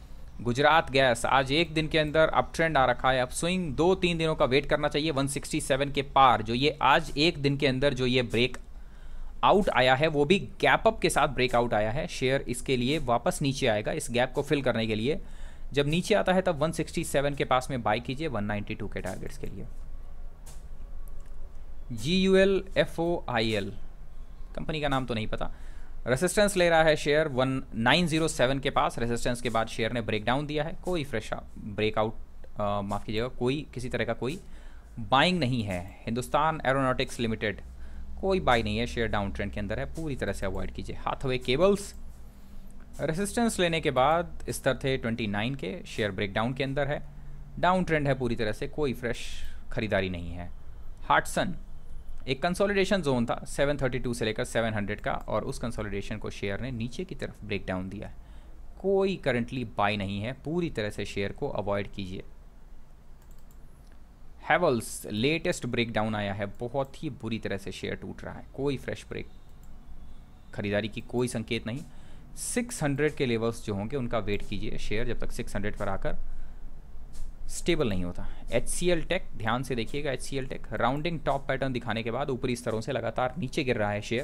गुजरात गैस, आज एक दिन के अंदर अप ट्रेंड आ रखा है, अब स्विंग दो तीन दिनों का वेट करना चाहिए वन सिक्सटी सेवन के पार। जो ये आज एक दिन के अंदर जो ये ब्रेक आउट आया है, वो भी गैप अप के साथ ब्रेकआउट आया है, शेयर इसके लिए वापस नीचे आएगा इस गैप को फिल करने के लिए। जब नीचे आता है तब वन सिक्सटी सेवन के पास में बाय कीजिए वन नाइंटी टू के टारगेट्स के लिए। G U L F O I L, company का नाम तो नहीं पता, रेसिस्टेंस ले रहा है share one nine zero seven के पास। रेसिस्टेंस के बाद शेयर ने ब्रेकडाउन दिया है, कोई फ्रेश ब्रेकआउट, माफ़ कीजिएगा, कोई किसी तरह का कोई बाइंग नहीं है। हिंदुस्तान एरोनॉटिक्स लिमिटेड, कोई बाई नहीं है, शेयर डाउन ट्रेंड के अंदर है, पूरी तरह से अवॉइड कीजिए। हाथवे केबल्स, रेसिस्टेंस लेने के बाद स्तर थे ट्वेंटी नाइन के, शेयर ब्रेकडाउन के अंदर है, डाउन ट्रेंड है पूरी तरह से, कोई फ्रेश खरीदारी नहीं है। हार्टसन, एक कंसोलिडेशन जोन था सेवन थर्टी टू से लेकर सेवन हंड्रेड का, और उस कंसोलिडेशन को शेयर ने नीचे की तरफ ब्रेकडाउन दिया है, कोई करंटली बाई नहीं है, पूरी तरह से शेयर को अवॉइड कीजिए। हैवल्स, लेटेस्ट ब्रेकडाउन आया है, बहुत ही बुरी तरह से शेयर टूट रहा है, कोई फ्रेश ब्रेक खरीदारी की कोई संकेत नहीं। सिक्स हंड्रेड के लेवल्स जो होंगे उनका वेट कीजिए शेयर, जब तक सिक्स हंड्रेड पर आकर स्टेबल नहीं होता। एच सी एल टेक, ध्यान से देखिएगा, H C L tech rounding top pattern दिखाने के बाद ऊपरी स्तरों से लगातार नीचे गिर रहा है शेयर,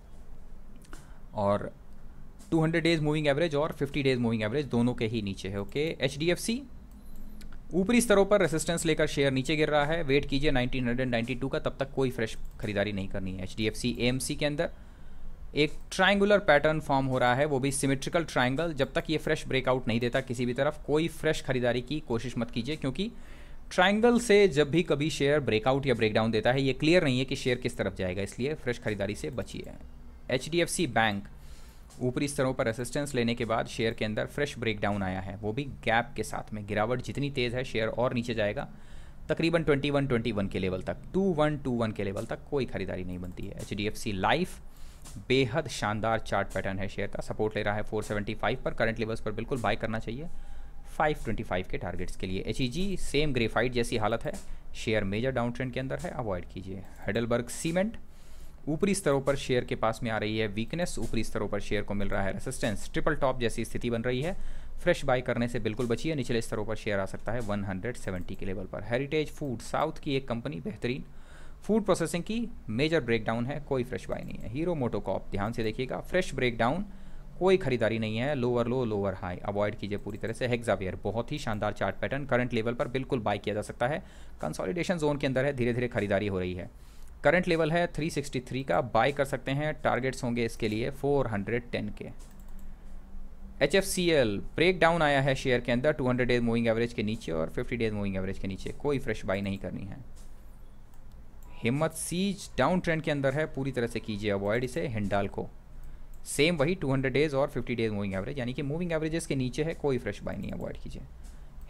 और two hundred days moving average और फिफ्टी डेज मूविंग एवरेज दोनों के ही नीचे है। Okay, H D F C ऊपरी स्तरों पर रेसिस्टेंस लेकर शेयर नीचे गिर रहा है, वेट कीजिए नाइनटीन नाइंटी टू का, तब तक कोई फ्रेश खरीदारी नहीं करनी है। H D F C A M C के अंदर एक ट्रायंगुलर पैटर्न फॉर्म हो रहा है, वो भी सिमेट्रिकल ट्रायंगल, जब तक ये फ्रेश ब्रेकआउट नहीं देता किसी भी तरफ, कोई फ्रेश खरीदारी की कोशिश मत कीजिए, क्योंकि ट्रायंगल से जब भी कभी शेयर ब्रेकआउट या ब्रेकडाउन देता है, ये क्लियर नहीं है कि शेयर किस तरफ जाएगा, इसलिए फ्रेश खरीदारी से बचिए। H D F C bank, ऊपरी स्तरों पर रेसिस्टेंस लेने के बाद शेयर के अंदर फ्रेश ब्रेकडाउन आया है, वो भी गैप के साथ में, गिरावट जितनी तेज़ है शेयर और नीचे जाएगा, तकरीबन ट्वेंटी वन ट्वेंटी वन के लेवल तक, टू वन टू वन के लेवल तक कोई खरीदारी नहीं बनती है। H D F C life, बेहद शानदार चार्ट पैटर्न है शेयर का, सपोर्ट ले रहा है फोर सेवेंटी फाइव पर, करंट लेवल्स पर बिल्कुल बाय करना चाहिए फाइव ट्वेंटी फाइव के टारगेट्स के लिए। H E G same graphite जैसी हालत है, शेयर मेजर डाउन ट्रेंड के अंदर है, अवॉइड कीजिए। हेडलबर्ग सीमेंट, ऊपरी स्तरों पर शेयर के पास में आ रही है वीकनेस, ऊपरी स्तरों पर शेयर को मिल रहा है रेसिस्टेंस, ट्रिपल टॉप जैसी स्थिति बन रही है, फ्रेश बाय करने से बिल्कुल बचिए, निचले स्तरों पर शेयर आ सकता है वन हंड्रेड सेवेंटी के लेवल पर। हेरिटेज फूड, साउथ की एक कंपनी, बेहतरीन फूड प्रोसेसिंग की, मेजर ब्रेकडाउन है, कोई फ्रेश बाय नहीं है। हीरो मोटोकॉप, ध्यान से देखिएगा, फ्रेश ब्रेकडाउन, कोई खरीदारी नहीं है, lower low lower high, avoid कीजिए पूरी तरह से। हेक्सावेयर, बहुत ही शानदार चार्ट पैटर्न, करंट लेवल पर बिल्कुल बाय किया जा सकता है, कंसोलिडेशन जोन के अंदर है, धीरे धीरे खरीदारी हो रही है, करंट लेवल है थ्री सिक्सटी थ्री का, बाय कर सकते हैं, टारगेट्स होंगे इसके लिए फोर हंड्रेड टेन के। H F C L, break down आया है शेयर के अंदर two hundred days moving average के नीचे और फिफ्टी डेज मूविंग एवरेज के नीचे, कोई फ्रेश बाय नहीं करनी है। हिम्मत सीज डाउन ट्रेंड के अंदर है, पूरी तरह से कीजिए अवॉइड इसे। हिंडाल्को सेम वही टू हंड्रेड डेज और फिफ्टी डेज मूविंग एवरेज, यानी कि मूविंग एवरेजेस के नीचे है, कोई फ्रेश बाय नहीं, अवॉइड कीजिए।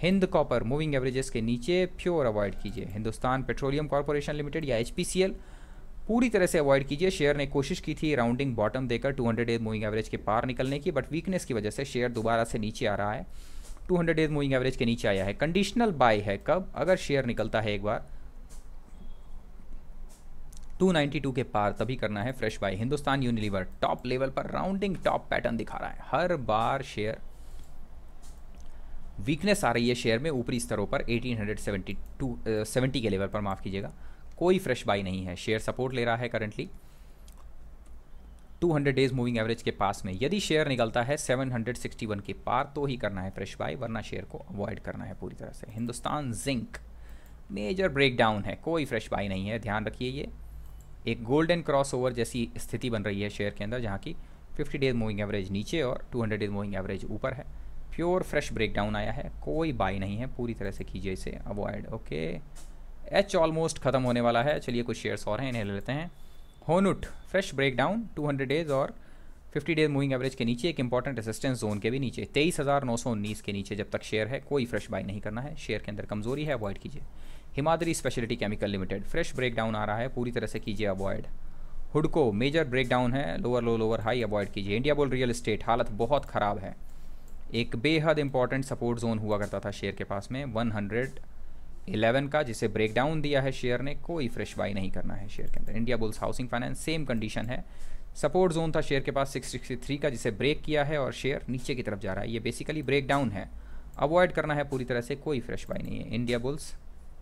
हिंद कॉपर मूविंग एवरेजेस के नीचे, प्योर अवॉइड कीजिए। हिंदुस्तान पेट्रोलियम कॉर्पोरेशन लिमिटेड या एचपीसीएल पूरी तरह से अवॉइड कीजिए। शेयर ने कोशिश की थी राउंडिंग बॉटम देकर two hundred days moving average के पार निकलने की, बट वीकनेस की वजह से शेयर दोबारा से नीचे आ रहा है, two hundred days moving average के नीचे आया है। कंडीशनल बाय है कब, अगर शेयर निकलता है एक बार टू नाइंटी टू के पार, तभी करना है fresh buy. Hindustan unilever top level पर राउंडिंग टॉप पैटर्न दिखा रहा है। हर बार शेयर वीकनेस आ रही है शेयर में ऊपरी स्तरों पर एटीन सेवेंटी टू सेवेंटी के लेवल पर, माफ कीजिएगा, कोई फ्रेश बाई नहीं है। शेयर सपोर्ट ले रहा है currently two hundred days moving average के पास में। यदि शेयर निकलता है सेवन सिक्सटी वन के पार तो ही करना है फ्रेश बाई, वरना शेयर को अवॉइड करना है पूरी तरह से। हिंदुस्तान जिंक मेजर ब्रेकडाउन है, कोई फ्रेश बाई नहीं है, ध्यान रखिए। ये एक गोल्डन क्रॉस ओवर जैसी स्थिति बन रही है शेयर के अंदर, जहाँ की फिफ्टी डेज मूविंग एवरेज नीचे और two hundred days moving average ऊपर है। प्योर फ्रेश ब्रेकडाउन आया है, कोई बाई नहीं है, पूरी तरह से कीजिए इसे अवॉइड। ओके, एच ऑलमोस्ट खत्म होने वाला है, चलिए कुछ शेयर्स और हैं, इन्हें ले लेते हैं। होनुट fresh breakdown two hundred days और फिफ्टी डेज मूविंग एवरेज के नीचे, एक इंपॉर्टेंट रेजिस्टेंस जोन के भी नीचे, तेईस हज़ार नौ सौ उन्नीस के नीचे जब तक शेयर है, कोई फ्रेश बाई नहीं करना है। शेयर के अंदर कमजोरी है, अवॉइड कीजिए। Himadri speciality chemical limited fresh breakdown आ रहा है, पूरी तरह से कीजिए अवॉइड। हुडको मेजर ब्रेकडाउन है, lower low lower high, avoid कीजिए। इंडिया बुल रियल एस्टेट हालत बहुत ख़राब है, एक बेहद इंपॉर्टेंट सपोर्ट जोन हुआ करता था शेयर के पास में वन हंड्रेड इलेवन का, जिसे ब्रेकडाउन दिया है शेयर ने, कोई फ्रेश बाई नहीं करना है शेयर के अंदर। India bulls housing finance same condition है, सपोर्ट जोन था शेयर के पास सिक्स सिक्सटी थ्री का, जिसे ब्रेक किया है और शेयर नीचे की तरफ जा रहा है। ये बेसिकली ब्रेकडाउन है, अवॉइड करना है पूरी तरह से, कोई फ्रेश बाई नहीं है। इंडिया बुल्स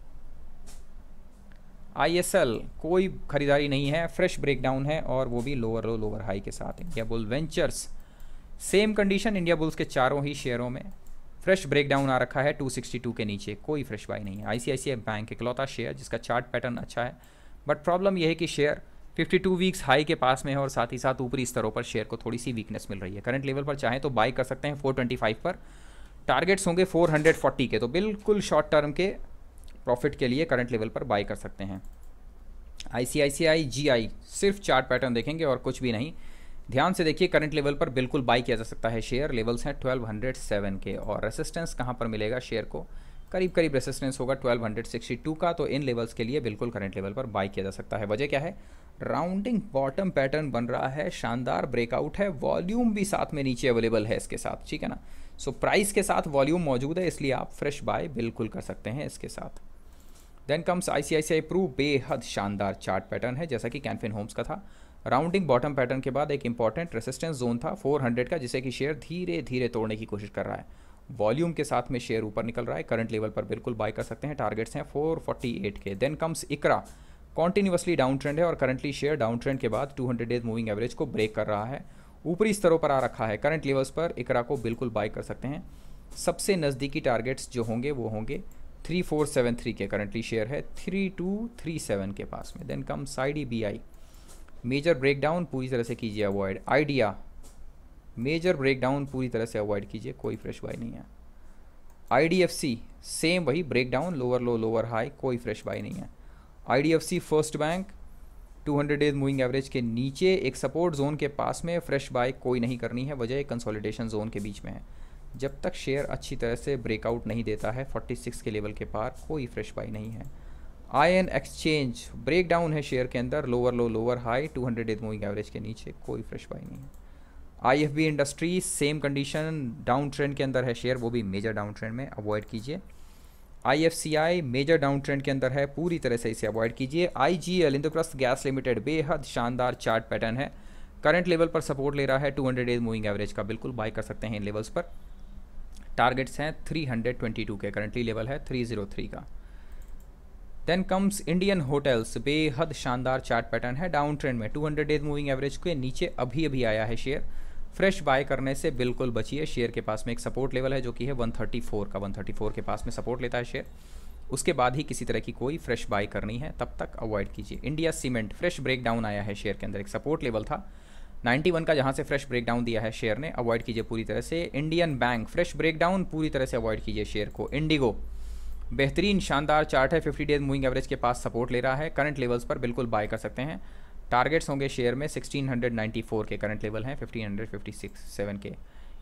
आईएसएल कोई खरीदारी नहीं है, फ्रेश ब्रेकडाउन है और वो भी लोअर लो लोअर हाई के साथ। India bull ventures same condition, India bulls के चारों ही शेयरों में फ्रेश ब्रेकडाउन आ रखा है टू सिक्सटी टू के नीचे, कोई फ्रेश बाई नहीं है। आईसीआईसीआई बैंक इकलौता शेयर जिसका चार्ट पैटर्न अच्छा है, बट प्रॉब्लम यह है कि share fifty two weeks high के पास में है और साथ ही साथ ऊपरी स्तरों पर शेयर को थोड़ी सी वीकनेस मिल रही है। करंट लेवल पर चाहें तो बाई कर सकते हैं फोर ट्वेंटी फाइव पर, टारगेट्स होंगे फोर फोर्टी के, तो बिल्कुल शॉर्ट टर्म के प्रॉफिट के लिए करंट लेवल पर बाई कर सकते हैं। आईसीआईसीआई जीआई सिर्फ चार्ट पैटर्न देखेंगे और कुछ भी नहीं, ध्यान से देखिए, करंट लेवल पर बिल्कुल बाई किया जा सकता है। शेयर लेवल्स हैं ट्वेल्व हंड्रेड सेवन के और रेसिस्टेंस कहाँ पर मिलेगा शेयर को, करीब करीब रेसिस्टेंस होगा ट्वेल्व सिक्सटी टू का, तो इन लेवल्स के लिए बिल्कुल करंट लेवल पर बाई किया जा सकता है। वजह क्या है, राउंडिंग बॉटम पैटर्न बन रहा है, शानदार ब्रेकआउट है, वॉल्यूम भी साथ में नीचे अवेलेबल है इसके साथ, ठीक है ना। सो प्राइस के साथ वॉल्यूम मौजूद है, इसलिए आप फ्रेश बाय बिल्कुल कर सकते हैं इसके साथ। देन कम्स आईसीआईसीआई प्रू, बेहद शानदार चार्ट पैटर्न है जैसा कि कैनफिन होम्स का था। राउंडिंग बॉटम पैटर्न के बाद एक इंपॉर्टेंट रेसिस्टेंस जोन था फोर हंड्रेड का, जिसे कि शेयर धीरे धीरे तोड़ने की कोशिश कर रहा है। वॉल्यूम के साथ में शेयर ऊपर निकल रहा है, करंट लेवल पर बिल्कुल बाय कर सकते हैं, टारगेट्स हैं फोर फोर्टी एट के। Then comes ICRA, continuously down trend है और करंटली शेयर डाउन ट्रेंड के बाद two hundred days moving average को ब्रेक कर रहा है, ऊपरी स्तरों पर आ रखा है। करंट लेवल्स पर इकरा को बिल्कुल बाय कर सकते हैं। सबसे नज़दीकी टारगेट्स जो होंगे वो होंगे थ्री फोर सेवन थ्री के, करंटली शेयर है थ्री टू थ्री सेवन के पास में। Then come I D B I, major breakdown पूरी तरह से कीजिए अवॉइड। आइडिया मेजर ब्रेकडाउन पूरी तरह से अवॉइड कीजिए, कोई फ्रेश बाई नहीं है। आईडीएफसी सेम वही breakdown, lower low lower high, कोई फ्रेश बाई नहीं है। IDFC first bank two hundred days moving average के नीचे एक सपोर्ट जोन के पास में, फ्रेश बाई कोई नहीं करनी है, वजह कंसोलिडेशन जोन के बीच में है। जब तक शेयर अच्छी तरह से ब्रेकआउट नहीं देता है फोर्टी सिक्स के लेवल के पार, कोई फ्रेश बाई नहीं है। आयन एक्सचेंज ब्रेकडाउन है शेयर के अंदर, lower low lower high, two hundred days moving average के नीचे, कोई फ्रेश बाई नहीं है। IFB industries same condition, down trend के अंदर है शेयर, वो भी मेजर डाउन ट्रेंड में, अवॉइड कीजिए। आईएफसीआई मेजर डाउन ट्रेंड के अंदर है, पूरी तरह से इसे अवॉइड कीजिए। आईजीएल इंद्रप्रस्थ गैस लिमिटेड बेहद शानदार चार्ट पैटर्न है, करंट लेवल पर सपोर्ट ले रहा है two hundred days moving average का, बिल्कुल बाय कर सकते हैं इन लेवल्स पर। टारगेट्स हैं थ्री ट्वेंटी टू के, करंटली लेवल है थ्री ओ थ्री का। देन कम्स इंडियन होटल्स, बेहद शानदार चार्ट पैटर्न है, डाउन ट्रेंड में, two hundred days moving average के नीचे अभी अभी आया है शेयर, फ्रेश बाय करने से बिल्कुल बचिए। शेयर के पास में एक सपोर्ट लेवल है जो कि है वन थर्टी फोर का, वन थर्टी फोर के पास में सपोर्ट लेता है शेयर, उसके बाद ही किसी तरह की कोई फ्रेश बाय करनी है, तब तक अवॉइड कीजिए। इंडिया सीमेंट फ्रेश ब्रेकडाउन आया है शेयर के अंदर, एक सपोर्ट लेवल था नाइंटी वन का, जहां से फ्रेश ब्रेकडाउन दिया है शेयर ने, अवॉइड कीजिए पूरी तरह से। इंडियन बैंक फ्रेश ब्रेकडाउन, पूरी तरह से अवॉइड कीजिए शेयर को। इंडिगो बेहतरीन शानदार चार्ट है, फिफ्टी डेज मूविंग एवरेज के पास सपोर्ट ले रहा है, करंट लेवल्स पर बिल्कुल बाय कर सकते हैं। टारगेट्स होंगे शेयर में सिक्सटीन नाइंटी फोर के, करंट लेवल हैं फिफ्टीन फिफ्टी सिक्स सेवन के।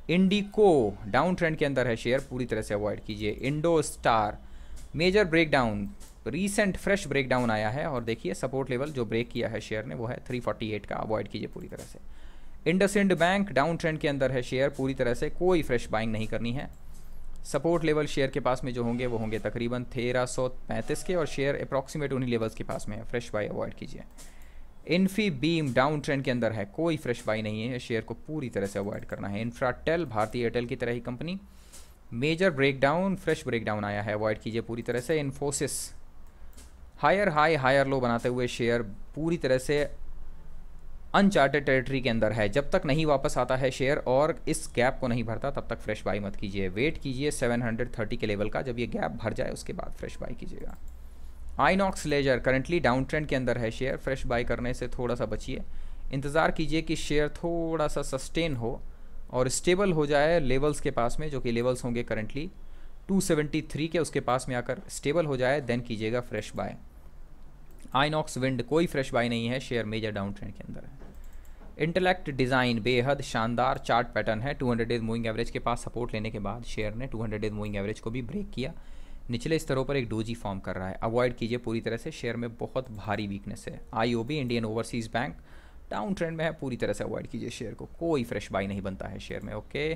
इंडिको डाउन ट्रेंड के अंदर है शेयर, पूरी तरह से अवॉइड कीजिए। Indo star major breakdown, recent fresh breakdown आया है और देखिए सपोर्ट लेवल जो ब्रेक किया है शेयर ने वो है थ्री फोर्टी एट का, अवॉइड कीजिए पूरी तरह से। इंडसइंड बैंक डाउन ट्रेंड के अंदर है शेयर, पूरी तरह से कोई फ्रेश बाइंग नहीं करनी है। सपोर्ट लेवल शेयर के पास में जो होंगे वो होंगे तकरीबन तेरह सौ पैंतीस के और शेयर अप्रॉक्सीमेट उन्हीं लेवल्स के पास में है, फ्रेश बाई अवॉइड कीजिए। इन्फी बीम डाउन ट्रेंड के अंदर है, कोई फ्रेश बाई नहीं है, शेयर को पूरी तरह से अवॉइड करना है। इंफ्राटेल भारतीय एयरटेल की तरह ही company, major breakdown fresh breakdown आया है, अवॉइड कीजिए पूरी तरह से। Infosys higher high higher low बनाते हुए शेयर पूरी तरह से अनचार्टेड टेरिटरी के अंदर है, जब तक नहीं वापस आता है शेयर और इस गैप को नहीं भरता तब तक फ्रेश बाई मत कीजिए, वेट कीजिए सेवन हंड्रेड थर्टी के लेवल का, जब ये गैप भर जाए उसके बाद फ्रेश बाई कीजिएगा। Inox leisure currently down trend के अंदर है शेयर, फ्रेश बाई करने से थोड़ा सा बचिए, इंतज़ार कीजिए कि शेयर थोड़ा सा सस्टेन हो और स्टेबल हो जाए लेवल्स के पास में, जो कि लेवल्स होंगे करंटली टू सेवेंटी थ्री के, उसके पास में आकर स्टेबल हो जाए देन कीजिएगा फ्रेश बाय। आइनॉक्स विंड कोई फ्रेश बाय नहीं है, शेयर मेजर डाउन ट्रेंड के अंदर है। इंटेलेक्ट डिज़ाइन बेहद शानदार चार्ट पैटर्न है, two hundred days moving average के पास सपोर्ट लेने के बाद शेयर ने two hundred days moving average को भी ब्रेक किया, निचले स्तरों पर एक डोजी फॉर्म कर रहा है, अवॉइड कीजिए पूरी तरह से, शेयर में बहुत भारी वीकनेस है। IOB Indian overseas bank down trend में है, पूरी तरह से अवॉइड कीजिए शेयर को, कोई फ्रेश बाई नहीं बनता है शेयर में। Okay,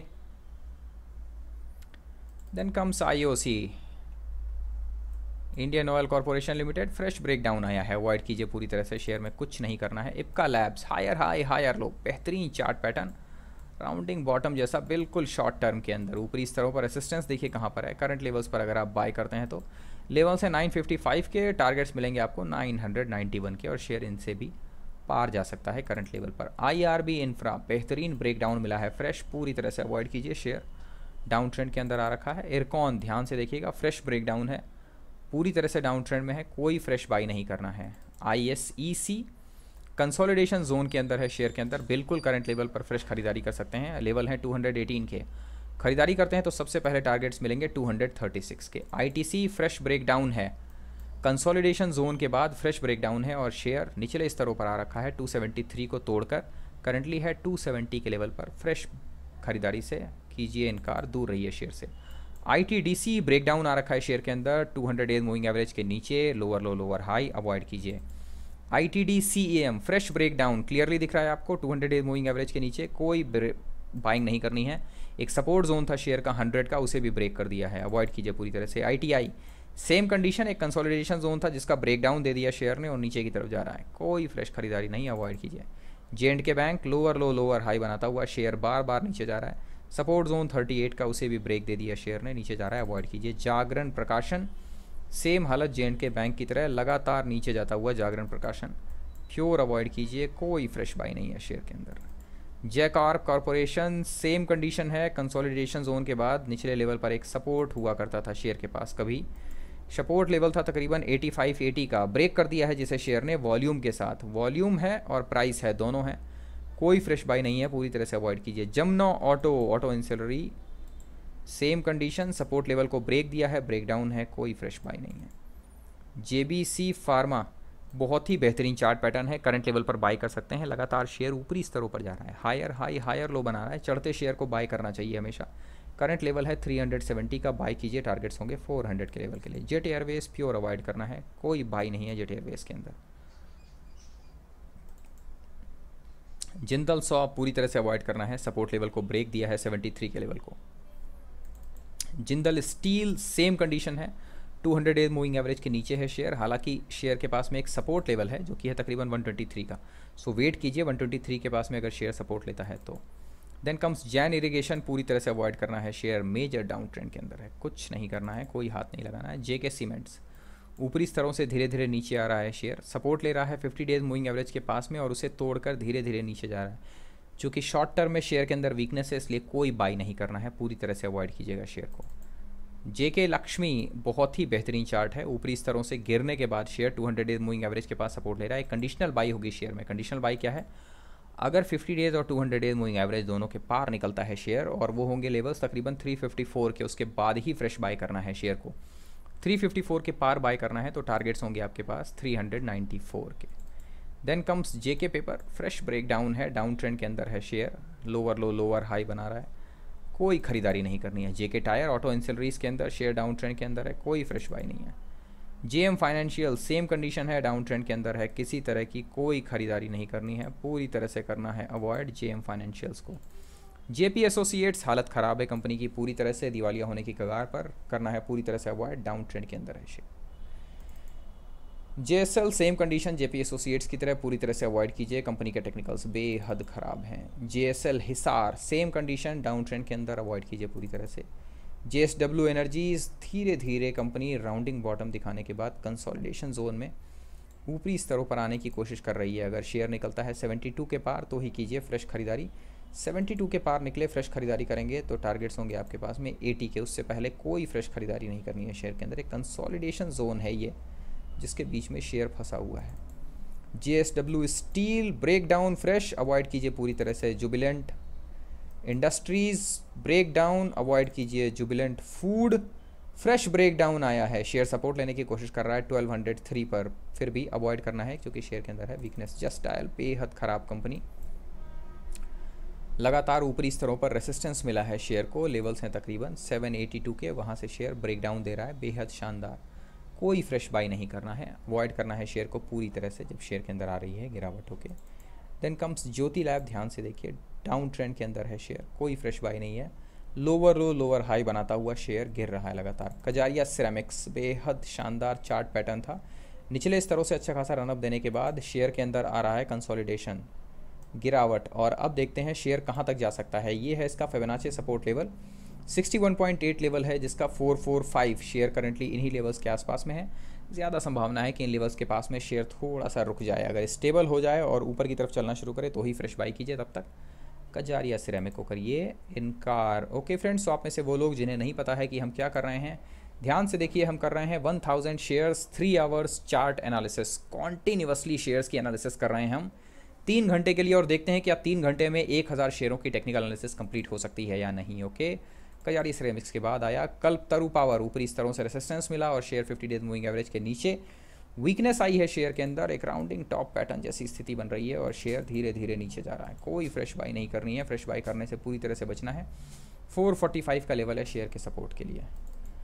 then comes IOC Indian oil corporation limited, fresh breakdown आया है, अवॉइड कीजिए पूरी तरह से, शेयर में कुछ नहीं करना है। Ipca labs higher high higher low, बेहतरीन चार्ट पैटर्न, राउंडिंग बॉटम जैसा बिल्कुल शॉर्ट टर्म के अंदर, ऊपरी स्तरों पर रेसिस्टेंस देखिए कहाँ पर है, करंट लेवल्स पर अगर आप बाय करते हैं तो लेवल से नाइन फिफ्टी फाइव के, टारगेट्स मिलेंगे आपको नाइन हंड्रेड नाइन्टी वन के और शेयर इनसे भी पार जा सकता है करंट लेवल पर। आईआरबी इंफ्रा बेहतरीन ब्रेकडाउन मिला है, फ्रेश पूरी तरह से अवॉइड कीजिए, शेयर डाउन ट्रेंड के अंदर आ रखा है। इरकॉन ध्यान से देखिएगा, फ्रेश ब्रेकडाउन है, पूरी तरह से डाउन ट्रेंड में है, कोई फ्रेश बाई नहीं करना है। आईएसईसी कंसोलिडेशन जोन के अंदर है, शेयर के अंदर बिल्कुल करंट लेवल पर फ्रेश खरीदारी कर सकते हैं, लेवल है टू हंड्रेड एटीन के, खरीदारी करते हैं तो सबसे पहले टारगेट्स मिलेंगे टू हंड्रेड थर्टी सिक्स के। आईटीसी फ्रेश ब्रेकडाउन है, कंसोलिडेशन जोन के बाद फ्रेश ब्रेकडाउन है और शेयर निचले स्तरों पर आ रखा है, टू सेवेंटी थ्री को तोड़कर करंटली है टू सेवेंटी के लेवल पर, फ्रेश खरीदारी से कीजिए इनकार, दूर रहिए शेयर से। आईटीडीसी ब्रेकडाउन आ रखा है शेयर के अंदर, two hundred days moving average के नीचे, lower low lower high, avoid कीजिए। आईटीडीसीएम फ्रेश ब्रेकडाउन क्लियरली दिख रहा है आपको, two hundred days moving average के नीचे, कोई बाइंग नहीं करनी है। एक सपोर्ट जोन था शेयर का हंड्रेड का, उसे भी ब्रेक कर दिया है, अवॉइड कीजिए पूरी तरह से। आईटीआई सेम कंडीशन, एक कंसोलिडेशन जोन था जिसका ब्रेकडाउन दे दिया शेयर ने और नीचे की तरफ जा रहा है, कोई फ्रेश खरीदारी नहीं, अवॉइड कीजिए। J and K bank lower low lower high बनाता हुआ शेयर बार बार नीचे जा रहा है, सपोर्ट जोन थर्टी एट का, उसे भी ब्रेक दे दिया शेयर ने, नीचे जा रहा है, अवॉइड कीजिए। जागरण प्रकाशन सेम हालत जे एंड के बैंक की तरह, लगातार नीचे जाता हुआ जागरण प्रकाशन, प्योर अवॉइड कीजिए, कोई फ्रेश बाई नहीं है शेयर के अंदर। जयकॉर्प कॉर्पोरेशन सेम कंडीशन है, कंसोलिडेशन जोन के बाद निचले लेवल पर एक सपोर्ट हुआ करता था शेयर के पास, कभी सपोर्ट लेवल था तकरीबन एटी फाइव एटी का, ब्रेक कर दिया है जिसे शेयर ने वॉल्यूम के साथ, वॉल्यूम है और प्राइस है, दोनों है, कोई फ्रेश बाई नहीं है, पूरी तरह से अवॉइड कीजिए। Jamuna auto auto ancillary same condition, support level को ब्रेक दिया है, ब्रेकडाउन है, कोई फ्रेश बाई नहीं है। जेबीसी फार्मा बहुत ही बेहतरीन चार्ट पैटर्न है, करंट लेवल पर बाय कर सकते हैं, लगातार शेयर ऊपरी स्तरों पर जा रहा है, हायर हाई हायर लो बना रहा है, चढ़ते शेयर को बाय करना चाहिए हमेशा, करंट लेवल है थ्री हंड्रेड सेवेंटी का, बाय कीजिए, टारगेट्स होंगे फोर हंड्रेड के लेवल के लिए। जेट एयरवेज प्योर अवॉइड करना है, कोई बाय नहीं है जेट एयरवेज के अंदर। जिंदल सौ पूरी तरह से अवॉइड करना है, सपोर्ट लेवल को ब्रेक दिया है सेवेंटी थ्री के लेवल को। जिंदल स्टील सेम कंडीशन है, two hundred days moving average के नीचे है शेयर, हालांकि शेयर के पास में एक सपोर्ट लेवल है जो कि है तकरीबन वन ट्वेंटी थ्री का, सो वेट कीजिए वन ट्वेंटी थ्री के पास में अगर शेयर सपोर्ट लेता है तो। देन कम्स जैन इरिगेशन, पूरी तरह से अवॉइड करना है, शेयर मेजर डाउन ट्रेंड के अंदर है, कुछ नहीं करना है, कोई हाथ नहीं लगाना है। जेके सीमेंट्स ऊपरी स्तरों से धीरे धीरे नीचे आ रहा है शेयर, सपोर्ट ले रहा है फिफ्टी डेज मूविंग एवरेज के पास में और उसे तोड़कर धीरे धीरे नीचे जा रहा है, चूँकि शॉर्ट टर्म में शेयर के अंदर वीकनेस है इसलिए कोई बाई नहीं करना है, पूरी तरह से अवॉइड कीजिएगा शेयर को। जेके लक्ष्मी बहुत ही बेहतरीन चार्ट है, ऊपरी स्तरों से गिरने के बाद share two hundred days moving average के पास सपोर्ट ले रहा है, कंडीशनल बाई होगी शेयर में। कंडीशनल बाई क्या है, अगर फिफ्टी डेज और two hundred days moving average दोनों के पार निकलता है शेयर और वो होंगे लेवल्स तकरीबन थ्री फिफ्टी फोर के, उसके बाद ही फ्रेश बाय करना है शेयर को। थ्री फिफ्टी फोर के पार बाय करना है तो टारगेट्स होंगे आपके पास थ्री नाइन्टी फोर के। Then comes JK paper, fresh breakdown है, डाउन ट्रेंड के अंदर है share, lower low lower high बना रहा है, कोई खरीदारी नहीं करनी है। जेके टायर ऑटो इंसिलरीज के अंदर शेयर डाउन ट्रेंड के अंदर है, कोई फ्रेश बाई नहीं है। जेएम फाइनेंशियल सेम कंडीशन है, डाउन ट्रेंड के अंदर है, किसी तरह की कोई खरीदारी नहीं करनी है, पूरी तरह से करना है अवॉइड जेएम फाइनेंशियल्स को। जेपी एसोसिएट्स हालत ख़राब है कंपनी की पूरी तरह से, दिवालिया होने की कगार पर, करना है पूरी तरह से अवॉइड, डाउन ट्रेंड के अंदर है share. JSL same condition JP associates की तरह, पूरी तरह से अवॉइड कीजिए, कंपनी के टेक्निकल्स बेहद ख़राब हैं। JSL Hisar same condition, down trend के अंदर, अवॉइड कीजिए पूरी तरह से। जेएसडब्ल्यू एनर्जीज धीरे धीरे कंपनी राउंडिंग बॉटम दिखाने के बाद कंसोलिडेशन जोन में ऊपरी स्तरों पर आने की कोशिश कर रही है। अगर शेयर निकलता है बहत्तर के पार तो ही कीजिए फ्रेश खरीदारी, बहत्तर के पार निकले फ्रेश खरीदारी करेंगे तो टारगेट्स होंगे आपके पास में अस्सी के, उससे पहले कोई फ्रेश खरीदारी नहीं करनी है शेयर के अंदर। एक कंसोलिडेशन जोन है ये जिसके बीच में शेयर फंसा हुआ है। JSW steel break down fresh, avoid कीजिए पूरी तरह से। Jubilant industries break down, avoid कीजिए। Jubilant food fresh break down आया है, शेयर सपोर्ट लेने की कोशिश कर रहा है बारह सौ तीन पर, फिर भी अवॉइड करना है क्योंकि शेयर के अंदर है वीकनेस। जस्ट डायल बेहद ख़राब कंपनी, लगातार ऊपरी स्तरों पर रेसिस्टेंस मिला है शेयर को, लेवल्स हैं तकरीबन सात सौ बयासी के, वहाँ से शेयर ब्रेक डाउन दे रहा है, बेहद शानदार। कोई फ्रेश बाई नहीं करना है, अवॉइड करना है शेयर को पूरी तरह से जब शेयर के अंदर आ रही है गिरावट होके। देन कम्स ज्योति लैब, ध्यान से देखिए डाउन ट्रेंड के अंदर है शेयर, कोई फ्रेश बाई नहीं है, लोअर लो लोअर हाई बनाता हुआ शेयर गिर रहा है लगातार। कजारिया सिरेमिक्स बेहद शानदार चार्ट पैटर्न था, निचले स्तरों से अच्छा खासा रनअप देने के बाद शेयर के अंदर आ रहा है कंसोलिडेशन, गिरावट, और अब देखते हैं शेयर कहाँ तक जा सकता है। ये है इसका फिबोनाची सपोर्ट लेवल, इकसठ पॉइंट आठ लेवल है जिसका चार सौ पैंतालीस, शेयर करंटली इन्हीं लेवल्स के आसपास में है। ज़्यादा संभावना है कि इन लेवल्स के पास में शेयर थोड़ा सा रुक जाए, अगर स्टेबल हो जाए और ऊपर की तरफ चलना शुरू करे तो ही फ्रेश बाई कीजिए, तब तक कजारिया सिरेमिक को करिए इनकार। ओके फ्रेंड्स, तो आप में से वो लोग जिन्हें नहीं पता है कि हम क्या कर रहे हैं, ध्यान से देखिए, हम कर रहे हैं one thousand shares three hours chart analysis, continuously shares की एनालिसिस कर रहे हैं हम तीन घंटे के लिए, और देखते हैं कि आप तीन घंटे में एक हज़ार शेयरों की टेक्निकल एनालिसिस कंप्लीट हो सकती है या नहीं। ओके, कजारिया सिरेमिक्स के बाद आया कल्पतरु पावर, ऊपरी स्तरों से रेसिस्टेंस मिला और share fifty days moving average के नीचे वीकनेस आई है शेयर के अंदर, एक राउंडिंग टॉप पैटर्न जैसी स्थिति बन रही है और शेयर धीरे धीरे नीचे जा रहा है। कोई फ्रेश बाई नहीं करनी है, फ्रेश बाई करने से पूरी तरह से बचना है। चार सौ पैंतालीस का लेवल है शेयर के सपोर्ट के लिए।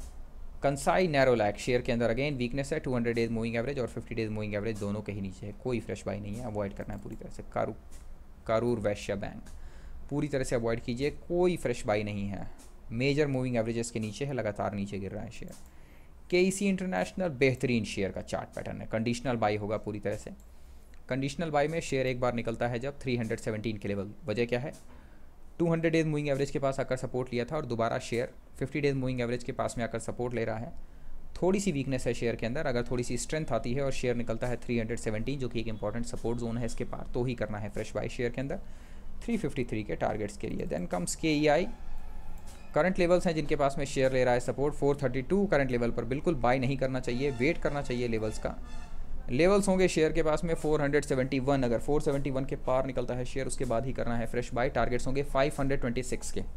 कंसाई नैरो लैक, शेयर के अंदर अगेन वीकनेस है, two hundred days moving average और फिफ्टी डेज मूविंग एवरेज दोनों के ही नीचे है, कोई फ्रेश बाई नहीं है, अवॉइड करना है पूरी तरह से। कारू कारूर वैश्य बैंक, पूरी तरह से अवॉइड कीजिए, कोई फ्रेश बाई नहीं है, मेजर मूविंग एवरेजेस के नीचे है, लगातार नीचे गिर रहा है शेयर। केईसी इंटरनेशनल बेहतरीन शेयर का चार्ट पैटर्न है, कंडीशनल बाई होगा पूरी तरह से। कंडीशनल बाई में शेयर एक बार निकलता है जब तीन सौ सत्रह के लेवल, वजह क्या है, दो सौ डेज मूविंग एवरेज के पास आकर सपोर्ट लिया था और दोबारा शेयर पचास डेज मूविंग एवरेज के पास में आकर सपोर्ट ले रहा है। थोड़ी सी वीकनेस है शेयर के अंदर, अगर थोड़ी सी स्ट्रेंथ आती है और शेयर निकलता है तीन सौ सत्रह जो कि एक इंपॉर्टेंट सपोर्ट जोन है इसके पार, तो ही करना है फ्रेश बाई शेयर के अंदर तीन सौ तिरेपन के टारगेट्स के लिए। देन कम्स के ई आई, करंट लेवल्स हैं जिनके पास में शेयर ले रहा है सपोर्ट चार सौ बत्तीस, करंट लेवल पर बिल्कुल बाई नहीं करना चाहिए, वेट करना चाहिए लेवल्स का। लेवल्स होंगे शेयर के पास में चार सौ इकहत्तर, अगर चार सौ इकहत्तर के पार निकलता है शेयर उसके बाद ही करना है फ्रेश बाई, टारगेट्स होंगे पाँच सौ छब्बीस के।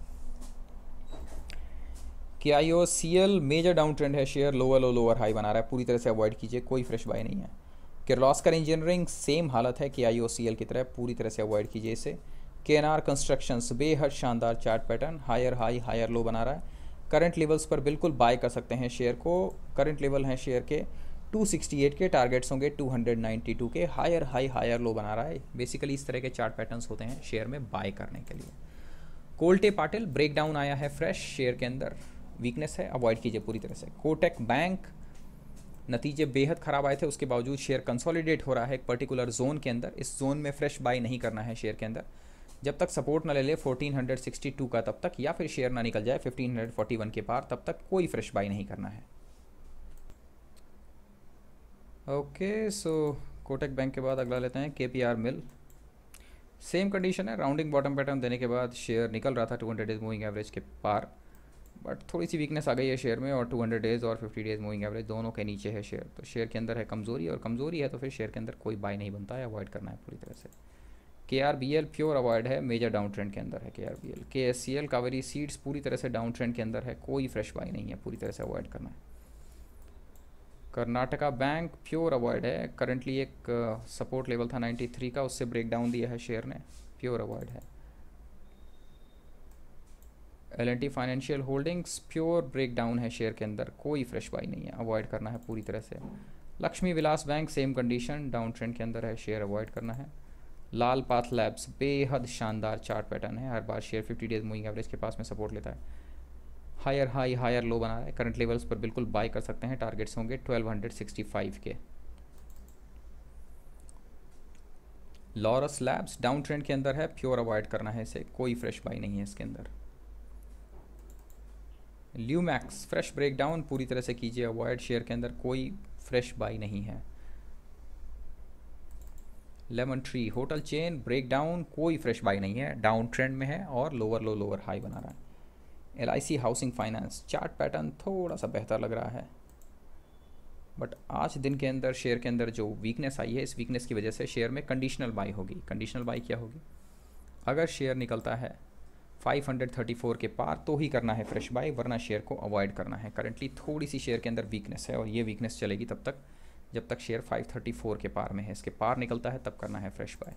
K I O C L major down trend है share, lower low lower high बना रहा है, पूरी तरह से अवॉइड कीजिए, कोई फ्रेश बाई नहीं है। किर्लोस्कर इंजीनियरिंग सेम हालत है के आई ओ सी एल की तरह, पूरी तरह से अवॉइड कीजिए इसे। के एन आर कंस्ट्रक्शंस बेहद शानदार chart pattern, higher high higher low बना रहा है, करंट लेवल्स पर बिल्कुल बाय कर सकते हैं शेयर को। करंट लेवल हैं शेयर के दो सौ अड़सठ के, टारगेट्स होंगे दो सौ बानवे के, हायर हाई हायर लो बना रहा है। बेसिकली इस तरह के चार्ट पैटर्न्स होते हैं शेयर में बाय करने के लिए। कोल्टे पाटिल ब्रेक डाउन आया है फ्रेश, शेयर के अंदर वीकनेस है, अवॉइड कीजिए पूरी तरह से। कोटक बैंक, नतीजे बेहद ख़राब आए थे उसके बावजूद शेयर कंसोलिडेट हो रहा है एक पर्टिकुलर जोन के अंदर, इस जोन में फ्रेश बाय नहीं करना है शेयर के अंदर जब तक सपोर्ट ना ले ले चौदह सौ बासठ का, तब तक, या फिर शेयर ना निकल जाए पंद्रह सौ इकतालीस के पार, तब तक कोई फ्रेश बाई नहीं करना है। ओके, सो कोटक बैंक के बाद अगला लेते हैं K P R mill, same condition है, राउंडिंग बॉटम पैटर्न देने के बाद शेयर निकल रहा था दो सौ डेज मूविंग एवरेज के पार, बट थोड़ी सी वीकनेस आ गई है शेयर में और दो सौ डेज और पचास डेज मूविंग एवरेज दोनों के नीचे है शेयर, तो शेयर के अंदर है कमज़ोरी, और कमज़ोरी है तो फिर शेयर के अंदर कोई बाई नहीं बनता है, अवॉइड करना है पूरी तरह से। K R B L pure avoid है, मेजर डाउन ट्रेंड के अंदर है K R B L. K S C L Kaveri seeds पूरी तरह से डाउन ट्रेंड के अंदर है, कोई फ्रेश बाई नहीं है, पूरी तरह से अवॉइड करना है। कर्नाटका बैंक प्योर अवॉइड है, करंटली एक सपोर्ट लेवल था तिरानवे का, उससे ब्रेक डाउन दिया है शेयर ने, प्योर अवॉइड है। L N T financial holdings pure breakdown है शेयर के अंदर, कोई फ्रेश बाई नहीं है, अवॉइड करना है पूरी तरह से। Lakshmi Vilas bank same condition, down trend के अंदर है, शेयर अवॉइड करना है। लाल पाथ लैब्स बेहद शानदार चार्ट पैटर्न है, हर बार share fifty days moving average के पास में सपोर्ट लेता है, हायर हाई हायर लो बना रहा है, करंट लेवल्स पर बिल्कुल बाय कर सकते हैं, टारगेट्स होंगे ट्वेल्व सिक्सटी फाइव के। लॉरस लैब्स डाउन ट्रेंड के अंदर है, प्योर अवॉइड करना है इसे, कोई फ्रेश बाई नहीं है इसके अंदर। ल्यूमैक्स फ्रेश ब्रेकडाउन पूरी तरह से कीजिए अवॉइड, शेयर के अंदर कोई फ्रेश बाई नहीं है। Lemon Tree hotel chain breakdown, कोई फ्रेश बाई नहीं है, डाउन ट्रेंड में है और लोअर लो लोअर हाई बना रहा है। L I C housing finance chart pattern थोड़ा सा बेहतर लग रहा है, बट आज दिन के अंदर शेयर के अंदर जो वीकनेस आई है, इस वीकनेस की वजह से शेयर में कंडीशनल बाई होगी। कंडीशनल बाई क्या होगी? अगर शेयर निकलता है फाइव थर्टी फोर के पार तो ही करना है फ्रेश बाई, वरना शेयर को अवॉइड करना है। करंटली थोड़ी सी शेयर के अंदर वीकनेस है और ये वीकनेस चलेगी तब तक जब तक शेयर फाइव थर्टी फोर के पार में है, इसके पार निकलता है तब करना है fresh buy.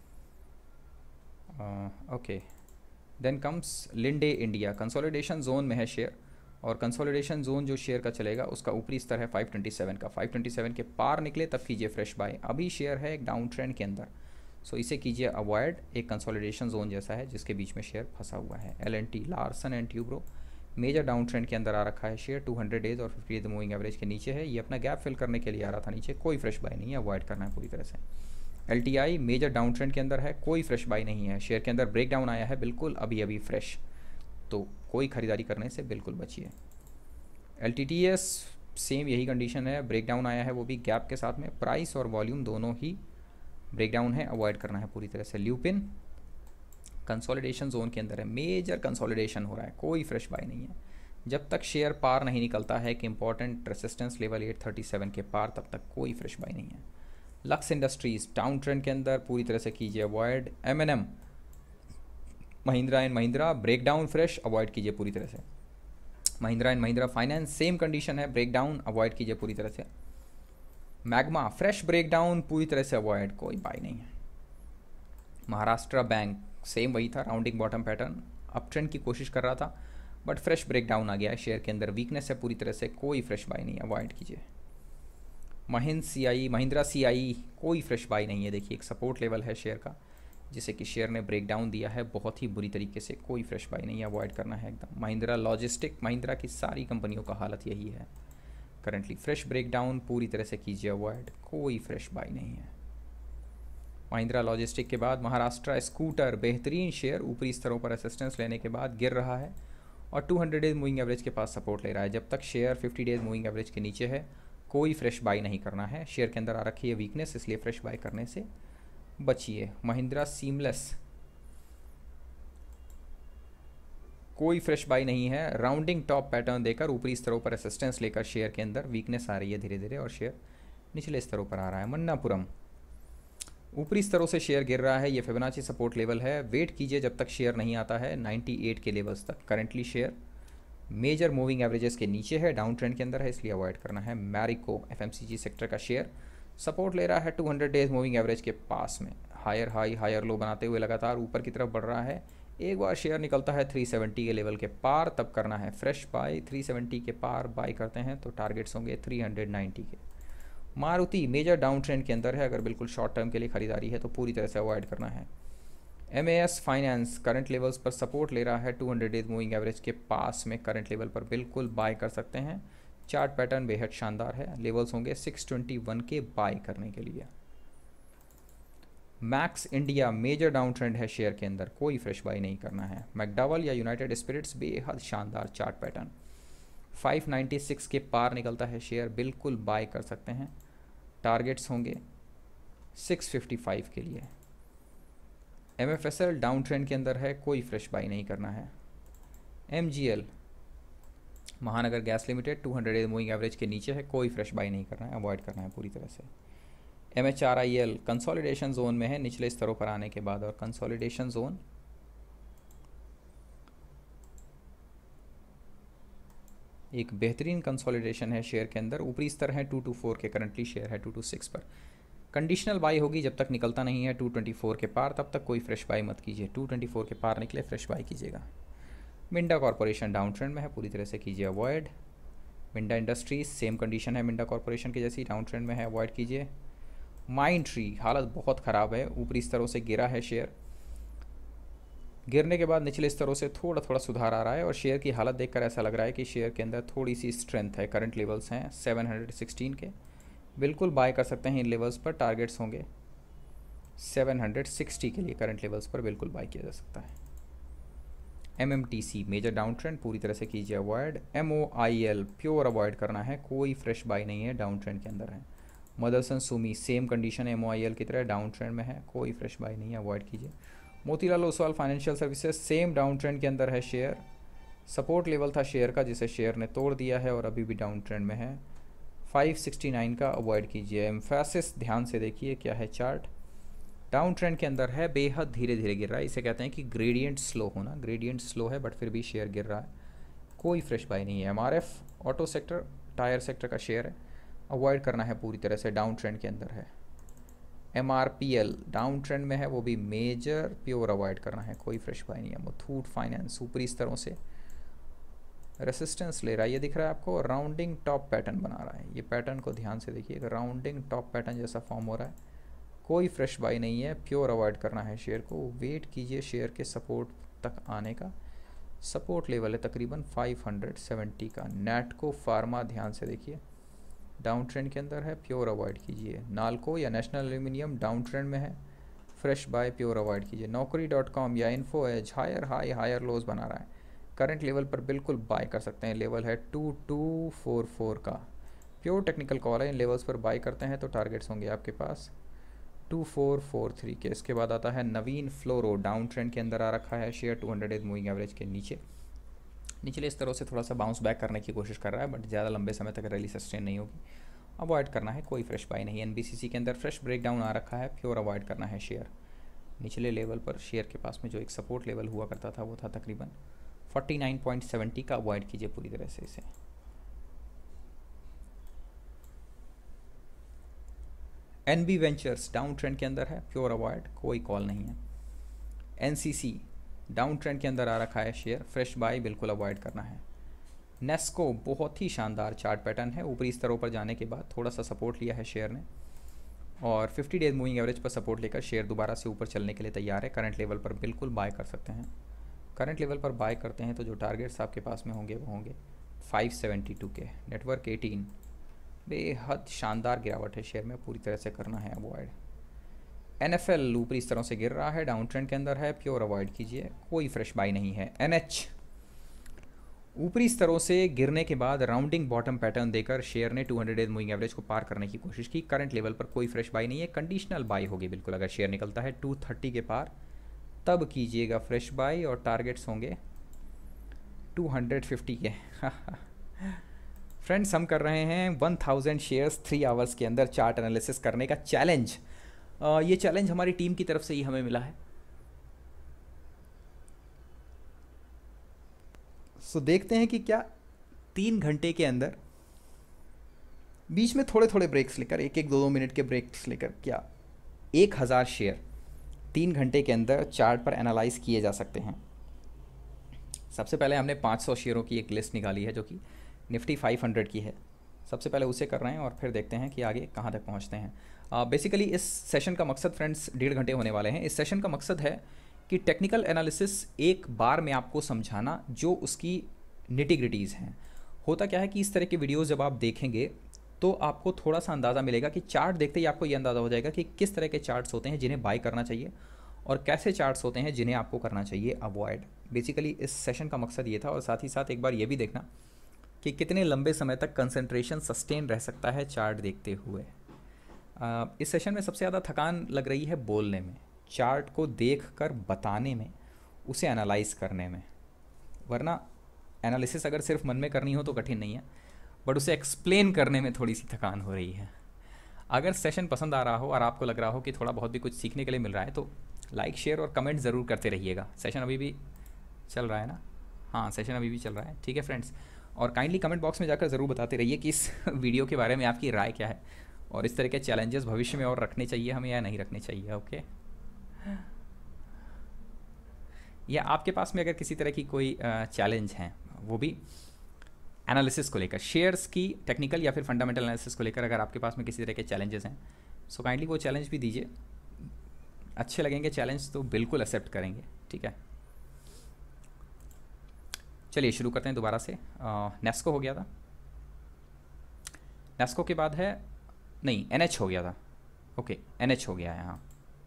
Okay, then comes Linde India, consolidation zone में है शेयर, और कंसोलिडेशन जोन जो शेयर का चलेगा उसका ऊपरी स्तर है फाइव ट्वेंटी सेवन का, फाइव ट्वेंटी सेवन के पार निकले तब कीजिए फ्रेश बाय। अभी शेयर है एक डाउन ट्रेंड के अंदर, सो इसे कीजिए अवॉइड, एक कंसोलिडेशन जोन जैसा है जिसके बीच में शेयर फंसा हुआ है। L N T Larsen and Toubro major down trend के अंदर आ रखा है शेयर, टू हंड्रेड डेज और फिफ्टी डेज मूविंग एवरेज के नीचे है, ये अपना गैप फिल करने के लिए आ रहा था नीचे, कोई फ्रेश बाय नहीं है, अवॉइड करना है पूरी तरह से। L T I major down trend के अंदर है, कोई फ्रेश बाय नहीं है, शेयर के अंदर ब्रेक डाउन आया है बिल्कुल अभी अभी फ्रेश, तो कोई खरीदारी करने से बिल्कुल बचिए। L T T S same यही कंडीशन है, ब्रेक डाउन आया है वो भी गैप के साथ में, प्राइस और वॉल्यूम दोनों ही ब्रेक डाउन है, अवॉइड करना है पूरी तरह से। ल्यूपिन कंसोलिडेशन जोन के अंदर है, मेजर कंसोलिडेशन हो रहा है, कोई फ्रेश बाय नहीं है, जब तक शेयर पार नहीं निकलता है कि important resistance level eight thirty seven के पार तब तक कोई फ्रेश बाय नहीं है। लक्स इंडस्ट्रीज डाउन ट्रेंड के अंदर पूरी तरह से कीजिए avoid. M N M Mahindra and Mahindra break down fresh, avoid कीजिए पूरी तरह से। Mahindra and Mahindra finance same condition है, ब्रेक डाउन अवॉइड कीजिए पूरी तरह से। मैग्मा फ्रेश ब्रेक डाउन पूरी तरह से अवॉइड, कोई बाय नहीं है। महाराष्ट्र बैंक सेम वही था, rounding bottom pattern, up trend की कोशिश कर रहा था बट फ्रेश ब्रेक डाउन आ गया है, शेयर के अंदर वीकनेस है पूरी तरह से, कोई फ्रेश बाय नहीं, अवॉइड कीजिए। महिंद्रा सी आई महिंद्रा सी आई कोई फ्रेश बाय नहीं है, देखिए एक सपोर्ट लेवल है शेयर का जिसे कि शेयर ने ब्रेक डाउन दिया है बहुत ही बुरी तरीके से, कोई फ्रेश बाय नहीं है, अवॉइड करना है एकदम। महिंद्रा लॉजिस्टिक, महिंद्रा की सारी कंपनियों का हालत यही है करंटली, फ्रेश ब्रेक डाउन पूरी तरह से कीजिए अवॉइड, कोई फ्रेश बाय नहीं है। महिंद्रा लॉजिस्टिक के बाद महाराष्ट्र स्कूटर बेहतरीन शेयर, ऊपरी स्तरों पर असिस्टेंस लेने के बाद गिर रहा है और two hundred days moving average के पास सपोर्ट ले रहा है, जब तक share fifty days moving average के नीचे है कोई फ्रेश बाय नहीं करना है। शेयर के अंदर आ रखी है वीकनेस, इसलिए फ्रेश बाय करने से बचिए। महिंद्रा सीमलेस कोई फ्रेश बाय नहीं है, राउंडिंग टॉप पैटर्न देकर ऊपरी स्तरों पर असिस्टेंस लेकर शेयर के अंदर वीकनेस आ रही है धीरे धीरे और शेयर निचले स्तरों पर आ रहा है। मन्नापुरम ऊपरी स्तरों से शेयर गिर रहा है, ये फिबोनाची सपोर्ट लेवल है, वेट कीजिए जब तक शेयर नहीं आता है नाइन्टी एट के लेवल्स तक। Currently share major moving averages के नीचे है, डाउन ट्रेंड के अंदर है, इसलिए अवॉइड करना है। मैरिको एफएमसीजी सेक्टर का शेयर सपोर्ट ले रहा है two hundred days moving average के पास में, हायर हाई हायर लो बनाते हुए लगातार ऊपर की तरफ बढ़ रहा है, एक बार शेयर निकलता है थ्री सेवेंटी के लेवल के पार तब करना है फ्रेश बाय, थ्री सेवेंटी के पार बाय करते हैं तो टारगेट्स होंगे थ्री नाइन्टी के। मारुति मेजर डाउन ट्रेंड के अंदर है, अगर बिल्कुल शॉर्ट टर्म के लिए खरीदारी है तो पूरी तरह से अवॉइड करना है। M A S finance current levels पर सपोर्ट ले रहा है two hundred days moving average के पास में, करंट लेवल पर बिल्कुल बाय कर सकते हैं, चार्ट पैटर्न बेहद शानदार है, लेवल्स होंगे सिक्स ट्वेंटी वन के बाय करने के लिए। Max India major down trend है शेयर के अंदर, कोई फ्रेश बाय नहीं करना है। मैकडॉवल या यूनाइटेड स्पिरिट्स बेहद शानदार chart pattern, five ninety six के पार निकलता है शेयर, बिल्कुल बाय कर सकते हैं, टारगेट्स होंगे सिक्स फिफ्टी फाइव के लिए। M F S L down trend के अंदर है, कोई फ्रेश बाय नहीं करना है। M G L Mahanagar gas limited two hundred moving average के नीचे है, कोई फ्रेश बाय नहीं करना है, अवॉइड करना है पूरी तरह से। M H R I L consolidation zone में है निचले स्तरों पर आने के बाद, और कंसोलिडेशन जोन एक बेहतरीन कंसोलिडेशन है शेयर के अंदर, ऊपरी स्तर है टू टू फोर के, करंटली शेयर है टू टू सिक्स पर, कंडीशनल बाय होगी जब तक निकलता नहीं है टू ट्वेंटी फोर के पार, तब तक कोई फ्रेश बाय मत कीजिए, टू ट्वेंटी फोर के पार निकले फ्रेश बाय कीजिएगा। मिंडा कॉरपोरेशन डाउन ट्रेंड में है, पूरी तरह से कीजिए avoid. Minda industries same condition है मिंडा कॉरपोरेशन की जैसी, डाउन ट्रेंड में है, अवॉइड कीजिए। माइंड ट्री हालत बहुत ख़राब है, ऊपरी स्तरों से गिरा है शेयर, गिरने के बाद निचले स्तरों से थोड़ा थोड़ा सुधार आ रहा है और शेयर की हालत देखकर ऐसा लग रहा है कि शेयर के अंदर थोड़ी सी स्ट्रेंथ है। करंट लेवल्स हैं सेवन हंड्रेड सिक्सटीन के, बिल्कुल बाय कर सकते हैं इन लेवल्स पर। टारगेट्स होंगे सेवन हंड्रेड सिक्सटी के लिए, करंट लेवल्स पर बिल्कुल बाय किया जा सकता है। M M T C major down trend, पूरी तरह से कीजिए avoid. M O I L pure avoid करना है, कोई फ्रेश बाय नहीं है, डाउन ट्रेंड के अंदर है। मदरसन सुमी सेम कंडीशन है एम ओ आई एल की तरह, डाउन ट्रेंड में है, कोई फ्रेश बाय नहीं है, अवॉइड कीजिए। Motilal Oswal financial services same down trend के अंदर है शेयर, सपोर्ट लेवल था शेयर का जिसे शेयर ने तोड़ दिया है और अभी भी डाउन ट्रेंड में है, फाइव सिक्सटी नाइन का अवॉइड कीजिए। एम्फेसिस ध्यान से देखिए क्या है चार्ट, डाउन ट्रेंड के अंदर है, बेहद धीरे धीरे गिर रहा है, इसे कहते हैं कि ग्रेडियंट स्लो होना। ग्रेडियंट स्लो है बट फिर भी शेयर गिर रहा है, कोई फ्रेश बाय नहीं है। M R F auto sector tyre sector का शेयर है, अवॉइड करना है, पूरी तरह से डाउन ट्रेंड के अंदर है। M R P L down trend में है, वो भी मेजर, प्योर अवॉइड करना है, कोई फ्रेश बाय नहीं है। मुथूट फाइनेंस ऊपरी स्तरों से रेसिस्टेंस ले रहा है, ये दिख रहा है आपको, राउंडिंग टॉप पैटर्न बना रहा है, ये पैटर्न को ध्यान से देखिए, राउंडिंग टॉप पैटर्न जैसा फॉर्म हो रहा है, कोई फ्रेश बाय नहीं है, प्योर अवॉइड करना है शेयर को। वेट कीजिए शेयर के सपोर्ट तक आने का, सपोर्ट लेवल है तकरीबन फाइव हंड्रेड सेवेंटी का। नैटको फार्मा ध्यान से देखिए, डाउन ट्रेंड के अंदर है, प्योर अवॉइड कीजिए। नालको या नेशनल एल्यूमिनियम डाउन ट्रेंड में है, फ्रेश बाय, प्योर अवॉइड कीजिए। नौकरी डॉट कॉम या info edge higher high higher lows बना रहा है, करंट लेवल पर बिल्कुल बाय कर सकते हैं, लेवल है टू टू फोर फोर का, प्योर टेक्निकल कॉल है, इन लेवल्स पर बाय करते हैं तो टारगेट्स होंगे आपके पास टू फोर फोर थ्री के। इसके बाद आता है नवीन फ्लोरो, डाउन ट्रेंड के अंदर आ रखा है share, two hundred days moving average के नीचे, निचले इस तरह से थोड़ा सा बाउंस बैक करने की कोशिश कर रहा है बट ज़्यादा लंबे समय तक रैली सस्टेन नहीं होगी, अवॉइड करना है, कोई फ्रेश बाय नहीं। एन बी सी सी के अंदर फ्रेश ब्रेकडाउन आ रखा है, प्योर अवॉइड करना है शेयर। निचले लेवल पर शेयर के पास में जो एक सपोर्ट लेवल हुआ करता था वो था तकरीबन फोर्टी नाइन पॉइंट सेवेंटी का, अवॉइड कीजिए पूरी तरह से इसे। N B ventures down trend के अंदर है, प्योर अवॉइड, कोई कॉल नहीं है। N C C down trend के अंदर आ रखा है शेयर, फ्रेश बाय बिल्कुल अवॉइड करना है। नेस्को बहुत ही शानदार चार्ट पैटर्न है, ऊपरी स्तरों पर जाने के बाद थोड़ा सा सपोर्ट लिया है शेयर ने और फिफ्टी डेज मूविंग एवरेज पर सपोर्ट लेकर शेयर दोबारा से ऊपर चलने के लिए तैयार है, करंट लेवल पर बिल्कुल बाय कर सकते हैं। करंट लेवल पर बाय करते हैं तो जो टारगेट्स आपके पास में होंगे वो होंगे फाइव सेवेंटी टू के। नेटवर्क एटीन बेहद शानदार गिरावट है शेयर में, पूरी तरह से करना है अवॉइड। एन एफ एल ऊपरी स्तरों से गिर रहा है, डाउन ट्रेंड के अंदर है, प्योर अवॉइड कीजिए, कोई फ्रेश बाय नहीं है। एन एच ऊपरी स्तरों से गिरने के बाद राउंडिंग बॉटम पैटर्न देकर शेयर ने two hundred days moving average को पार करने की कोशिश की, करंट लेवल पर कोई फ्रेश बाय नहीं है, कंडीशनल बाय होगी बिल्कुल, अगर शेयर निकलता है टू थर्टी के पार तब कीजिएगा फ्रेश बाय और टारगेट्स होंगे टू हंड्रेड फिफ्टी के। फ्रेंड्स हम कर रहे हैं one thousand shares three hours के अंदर चार्ट एनालिसिस करने का चैलेंज, ये चैलेंज हमारी टीम की तरफ से ही हमें मिला है। सो so, देखते हैं कि क्या तीन घंटे के अंदर बीच में थोड़े थोड़े ब्रेक्स लेकर, एक एक दो दो मिनट के ब्रेक्स लेकर, क्या एक हज़ार शेयर तीन घंटे के अंदर चार्ट पर एनालाइज किए जा सकते हैं। सबसे पहले हमने पाँच सौ शेयरों की एक लिस्ट निकाली है जो कि निफ्टी फाइव हंड्रेड की है, सबसे पहले उसे कर रहे हैं और फिर देखते हैं कि आगे कहाँ तक पहुँचते हैं। बेसिकली uh, इस सेशन का मकसद फ्रेंड्स डेढ़ घंटे होने वाले हैं। इस सेशन का मकसद है कि टेक्निकल एनालिसिस एक बार में आपको समझाना, जो उसकी निटिग्रिटीज़ हैं। होता क्या है कि इस तरह के वीडियोस जब आप देखेंगे तो आपको थोड़ा सा अंदाज़ा मिलेगा कि चार्ट देखते ही आपको ये अंदाज़ा हो जाएगा कि किस तरह के चार्ट्स होते हैं जिन्हें बाय करना चाहिए और कैसे चार्ट्स होते हैं जिन्हें आपको करना चाहिए अवॉइड। बेसिकली इस सेशन का मकसद ये था और साथ ही साथ एक बार ये भी देखना कि कितने लंबे समय तक कंसंट्रेशन सस्टेन रह सकता है चार्ट देखते हुए। आ, इस सेशन में सबसे ज़्यादा थकान लग रही है बोलने में, चार्ट को देखकर बताने में, उसे एनालाइज करने में। वरना एनालिसिस अगर सिर्फ मन में करनी हो तो कठिन नहीं है, बट उसे एक्सप्लेन करने में थोड़ी सी थकान हो रही है। अगर सेशन पसंद आ रहा हो और आपको लग रहा हो कि थोड़ा बहुत भी कुछ सीखने के लिए मिल रहा है तो लाइक शेयर और कमेंट ज़रूर करते रहिएगा। सेशन अभी भी चल रहा है ना? हाँ, सेशन अभी भी चल रहा है, ठीक है फ्रेंड्स। और काइंडली कमेंट बॉक्स में जाकर ज़रूर बताते रहिए कि इस वीडियो के बारे में आपकी राय क्या है और इस तरह के चैलेंजेस भविष्य में और रखने चाहिए हमें या नहीं रखने चाहिए। ओके, या आपके पास में अगर किसी तरह की कोई चैलेंज है, वो भी एनालिसिस को लेकर, शेयर्स की टेक्निकल या फिर फंडामेंटल एनालिसिस को लेकर अगर आपके पास में किसी तरह के चैलेंजेस हैं, सो काइंडली वो चैलेंज भी दीजिए। अच्छे लगेंगे चैलेंज तो बिल्कुल एक्सेप्ट करेंगे, ठीक है। चलिए शुरू करते हैं दोबारा से। नेस्को हो गया था, नेस्को के बाद है, नहीं एनएच हो गया था, ओके एनएच हो गया है, हाँ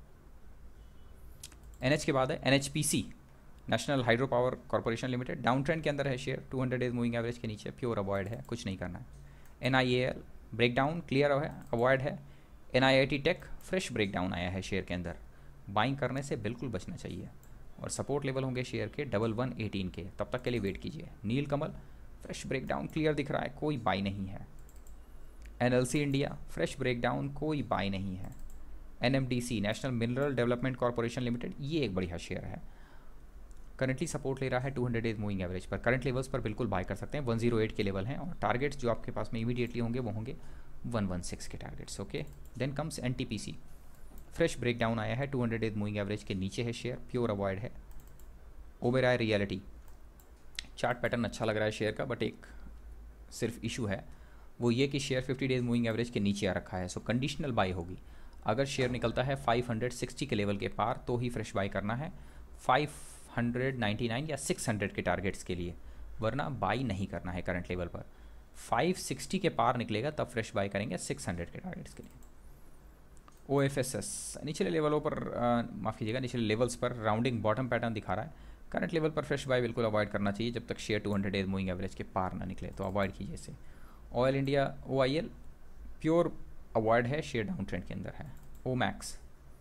एनएच के बाद है NHPC, national hydro power corporation limited, down trend के अंदर है share, two hundred days moving average के नीचे, प्योर अवॉइड है, कुछ नहीं करना है। एनआईएएल ब्रेकडाउन क्लियर है, अवॉइड है। एनआईआईटी टेक फ्रेश ब्रेकडाउन आया है शेयर के अंदर, बाइंग करने से बिल्कुल बचना चाहिए, और सपोर्ट लेवल होंगे शेयर के डबल वन एटीन के, तब तक के लिए वेट कीजिए। Nilkamal fresh breakdown clear दिख रहा है, कोई बाई नहीं है। एनएलसी इंडिया फ्रेश ब्रेकडाउन, कोई बाई नहीं है। NMDC national mineral development corporation limited, ये एक बढ़िया शेयर है, करंटली सपोर्ट ले रहा है two hundred days moving average पर, करंट लेवल्स पर बिल्कुल बाय कर सकते हैं, वन ज़ीरो एट के लेवल हैं, और टारगेट्स जो आपके पास में इमीडिएटली होंगे वो होंगे वन वन सिक्स के targets, okay. Then comes NTPC, fresh breakdown आया है, two hundred days moving average के नीचे है शेयर, प्योर अवॉइड है। ओबेरॉय रियलिटी, चार्ट पैटर्न अच्छा लग रहा है शेयर का, बट एक सिर्फ इशू है, वो ये कि share fifty days moving average के नीचे आ रखा है, सो कंडीशनल बाय होगी। अगर शेयर निकलता है फाइव हंड्रेड सिक्सटी के लेवल के पार तो ही फ्रेश बाय करना है, फाइव हंड्रेड नाइन्टी नाइन या सिक्स हंड्रेड के टारगेट्स के लिए, वरना बाई नहीं करना है करंट लेवल पर। फाइव सिक्सटी के पार निकलेगा तब फ्रेश बाय करेंगे सिक्स हंड्रेड के टारगेट्स के लिए। ओ एफ एस एस निचले लेवलों पर, माफ़ कीजिएगा निचले लेवल्स पर राउंडिंग बॉटम पैटर्न दिखा रहा है, करंट लेवल पर फ्रेश बाय बिल्कुल अवॉइड करना चाहिए जब तक share two hundred days moving average के पार ना निकले, तो अवॉइड कीजिए इसे। Oil India O I L pure avoid है, शेयर डाउन ट्रेंड के अंदर है। Omaxe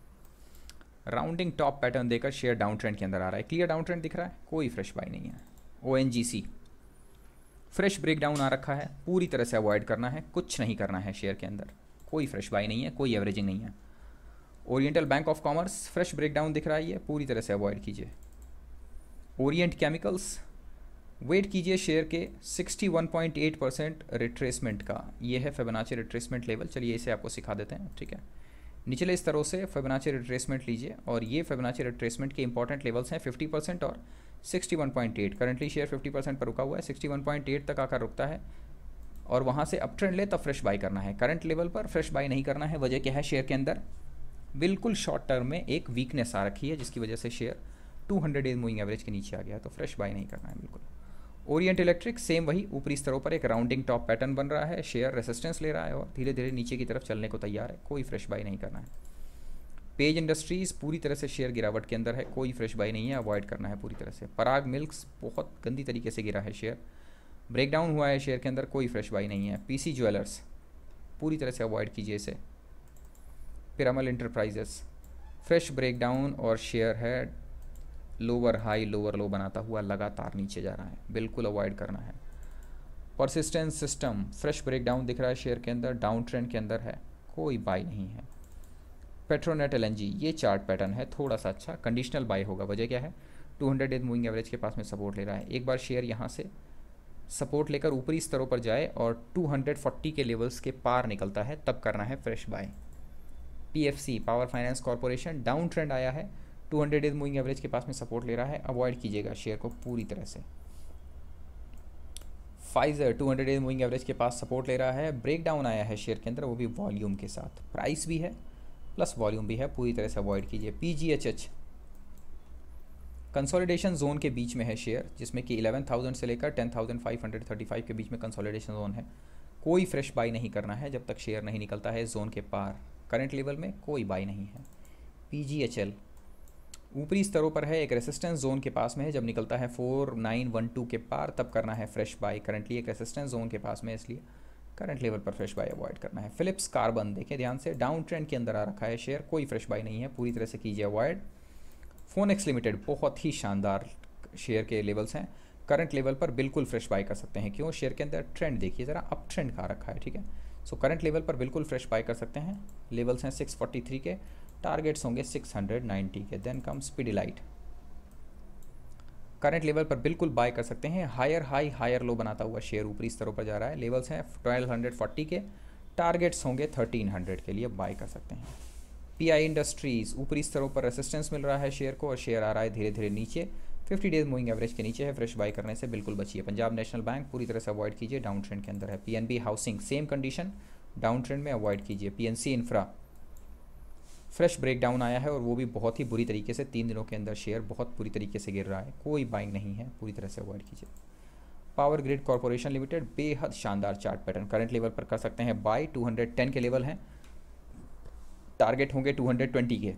rounding top pattern देकर शेयर डाउन ट्रेंड के अंदर आ रहा है, क्लियर डाउन ट्रेंड दिख रहा है, कोई फ्रेश बाय नहीं है। O N G C fresh breakdown आ रखा है, पूरी तरह से अवॉइड करना है, कुछ नहीं करना है शेयर के अंदर, कोई फ्रेश बाय नहीं है, कोई एवरेजिंग नहीं है। Oriental bank of commerce fresh breakdown दिख रहा है, ये पूरी तरह से अवॉइड कीजिए। ओरिएंट केमिकल्स वेट कीजिए शेयर के sixty one point eight percent retracement का, ये है फिबोनाची रिट्रेसमेंट लेवल, चलिए इसे आपको सिखा देते हैं, ठीक है। निचले स्तरों से फिबोनाची रिट्रेसमेंट लीजिए, और ये फिबोनाची रिट्रेसमेंट के इंपॉर्टेंट लेवल्स हैं फिफ्टी परसेंट और sixty one point eight. Currently share fifty percent पर रुका हुआ है, सिक्सटी वन पॉइंट एट तक आकर रुकता है, और वहाँ से अप ट्रेंड ले तब फ्रेश बाय करना है, करंट लेवल पर फ्रेश बाय नहीं करना है। वजह क्या है, शेयर के अंदर बिल्कुल शॉर्ट टर्म में एक वीकनेस आ रखी है, जिसकी वजह से share two hundred days moving average के नीचे आ गया है, तो फ्रेश बाय नहीं करना है बिल्कुल। ओरिएंट इलेक्ट्रिक सेम वही, ऊपरी स्तरों पर एक राउंडिंग टॉप पैटर्न बन रहा है, शेयर रेसिस्टेंस ले रहा है और धीरे धीरे नीचे की तरफ चलने को तैयार है, कोई फ्रेश बाय नहीं करना है। पेज इंडस्ट्रीज़ पूरी तरह से शेयर गिरावट के अंदर है, कोई फ्रेश बाय नहीं है, अवॉइड करना है पूरी तरह से। पराग मिल्क्स बहुत गंदी तरीके से गिरा है शेयर, ब्रेकडाउन हुआ है शेयर के अंदर, कोई फ्रेश बाय नहीं है। पीसी ज्वेलर्स पूरी तरह से अवॉइड कीजिए इसे। पिरामल इंटरप्राइजेस फ्रेश ब्रेकडाउन और शेयर है लोअर हाई लोअर लो बनाता हुआ लगातार नीचे जा रहा है, बिल्कुल अवॉइड करना है। परसिस्टेंस सिस्टम फ्रेश ब्रेकडाउन दिख रहा है शेयर के अंदर, डाउन ट्रेंड के अंदर है, कोई बाय नहीं है। पेट्रोनेट एलएनजी ये चार्ट पैटर्न है थोड़ा सा अच्छा, कंडीशनल बाय होगा, वजह क्या है, two hundred days moving average के पास में सपोर्ट ले रहा है, एक बार शेयर यहाँ से सपोर्ट लेकर ऊपरी स्तरों पर जाए और टू हंड्रेड फोर्टी के लेवल्स के पार निकलता है तब करना है fresh buy. PFC power finance corporation down trend आया है, two hundred days moving average के पास में सपोर्ट ले रहा है, अवॉइड कीजिएगा शेयर को पूरी तरह से। Pfizer two hundred days moving average के पास सपोर्ट ले रहा है, ब्रेक डाउन आया है शेयर के अंदर, वो भी वॉल्यूम के साथ, प्राइस भी है प्लस वॉल्यूम भी है, पूरी तरह से अवॉइड कीजिए। पीजीएचएच कंसोलिडेशन जोन के बीच में है शेयर, जिसमें कि इलेवन थाउजेंड से लेकर ten thousand five hundred thirty five के बीच में कंसोलिडेशन जोन है, कोई फ्रेश बाय नहीं करना है जब तक शेयर नहीं निकलता है जोन के पार, करंट लेवल में कोई बाय नहीं है। पीजीएचएल ऊपरी स्तरों पर है, एक रेसिस्टेंस जोन के पास में है, जब निकलता है फोर नाइन वन टू के पार तब करना है फ्रेश बाय, करंटली एक रेसिस्टेंस जोन के पास में, इसलिए करंट लेवल पर फ्रेश बाय अवॉइड करना है। फिलिप्स कार्बन देखें ध्यान से, डाउन ट्रेंड के अंदर आ रखा है शेयर, कोई फ्रेश बाय नहीं है, पूरी तरह से कीजिए अवॉइड। फोनेक्स लिमिटेड बहुत ही शानदार शेयर के लेवल्स हैं, करंट लेवल पर बिल्कुल फ्रेश बाय कर सकते हैं, क्यों, शेयर के अंदर ट्रेंड देखिए ज़रा, अप ट्रेंड का रखा है, ठीक है। सो करंट लेवल पर बिल्कुल फ्रेश बाय कर सकते हैं, लेवल्स हैं सिक्स फोर्टी थ्री के, टारगेट्स होंगे सिक्स नाइन्टी के। Then come Speedlite, current level पर बिल्कुल बाय कर सकते हैं, हायर हाई हायर लो बनाता हुआ शेयर ऊपरी स्तरों पर जा रहा है, लेवल्स हैं ट्वेल्व फोर्टी के, टारगेट्स होंगे थर्टीन हंड्रेड के लिए, बाय कर सकते हैं। पीआई इंडस्ट्रीज़ ऊपरी स्तरों पर रेसिस्टेंस मिल रहा है शेयर को और शेयर आ रहा है धीरे धीरे नीचे, फिफ्टी डेज मूविंग एवरेज के नीचे है, फ्रेश बाय करने से बिल्कुल बचिए। पंजाब नेशनल बैंक पूरी तरह से अवॉइड कीजिए, डाउन ट्रेंड के अंदर है। PNB housing same condition, down trend में अवॉइड कीजिए। पीएनसी इंफ्रा फ्रेश ब्रेकडाउन आया है और वो भी बहुत ही बुरी तरीके से, तीन दिनों के अंदर शेयर बहुत बुरी तरीके से गिर रहा है, कोई बाइंग नहीं है, पूरी तरह से अवॉइड कीजिए। पावर ग्रिड कॉर्पोरेशन लिमिटेड बेहद शानदार चार्ट पैटर्न, करंट लेवल पर कर सकते हैं बाय, टू हंड्रेड टेन के लेवल हैं, टारगेट होंगे टू हंड्रेड ट्वेंटी के।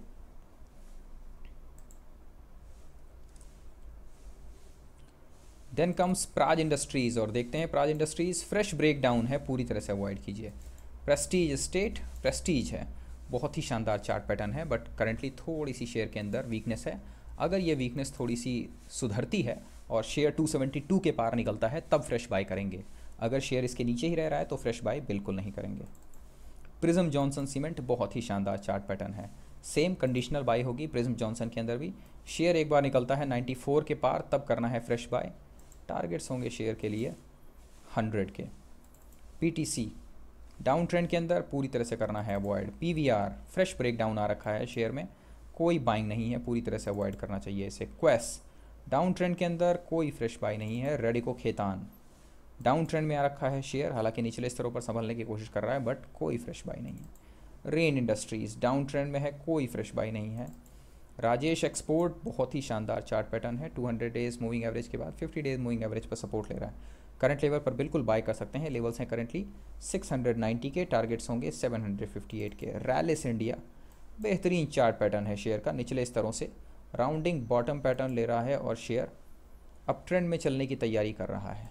देन कम्स प्राज इंडस्ट्रीज, और देखते हैं प्राज इंडस्ट्रीज फ्रेश ब्रेकडाउन है, पूरी तरह से अवॉइड कीजिए। प्रेस्टीज स्टेट, प्रेस्टीज है, बहुत ही शानदार चार्ट पैटर्न है, बट करंटली थोड़ी सी शेयर के अंदर वीकनेस है। अगर ये वीकनेस थोड़ी सी सुधरती है और शेयर टू सेवेंटी टू के पार निकलता है तब फ्रेश बाय करेंगे। अगर शेयर इसके नीचे ही रह रहा है तो फ्रेश बाय बिल्कुल नहीं करेंगे। प्रिज्म जॉनसन सीमेंट बहुत ही शानदार चार्ट पैटर्न है, सेम कंडीशनल बाय होगी प्रिज्म जॉनसन के अंदर भी। शेयर एक बार निकलता है नाइन्टी फोर के पार तब करना है फ्रेश बाय, टारगेट्स होंगे शेयर के लिए हंड्रेड के। पीटीसी डाउन ट्रेंड के अंदर पूरी तरह से करना है अवॉइड। पीवीआर फ्रेश ब्रेकडाउन आ रखा है शेयर में, कोई बाइंग नहीं है, पूरी तरह से अवॉइड करना चाहिए इसे। क्वेस डाउन ट्रेंड के अंदर कोई फ्रेश बाई नहीं है। रेडिको खेतान डाउन ट्रेंड में आ रखा है शेयर, हालांकि निचले स्तरों पर संभलने की कोशिश कर रहा है, बट कोई फ्रेश बाई नहीं है। रेन इंडस्ट्रीज डाउन ट्रेंड में है, कोई फ्रेश बाई नहीं है। राजेश एक्सपोर्ट बहुत ही शानदार चार्ट पैटर्न है, two hundred days moving average के बाद फिफ्टी डेज मूविंग एवरेज पर सपोर्ट ले रहा है, करंट लेवल पर बिल्कुल बाय कर सकते हैं। लेवल्स हैं करंटली सिक्स हंड्रेड नाइन्टी के, टारगेट्स होंगे सेवन हंड्रेड फिफ्टी एट के। रैलिस इंडिया बेहतरीन चार्ट पैटर्न है शेयर का, निचले स्तरों से राउंडिंग बॉटम पैटर्न ले रहा है और शेयर अप ट्रेंड में चलने की तैयारी कर रहा है,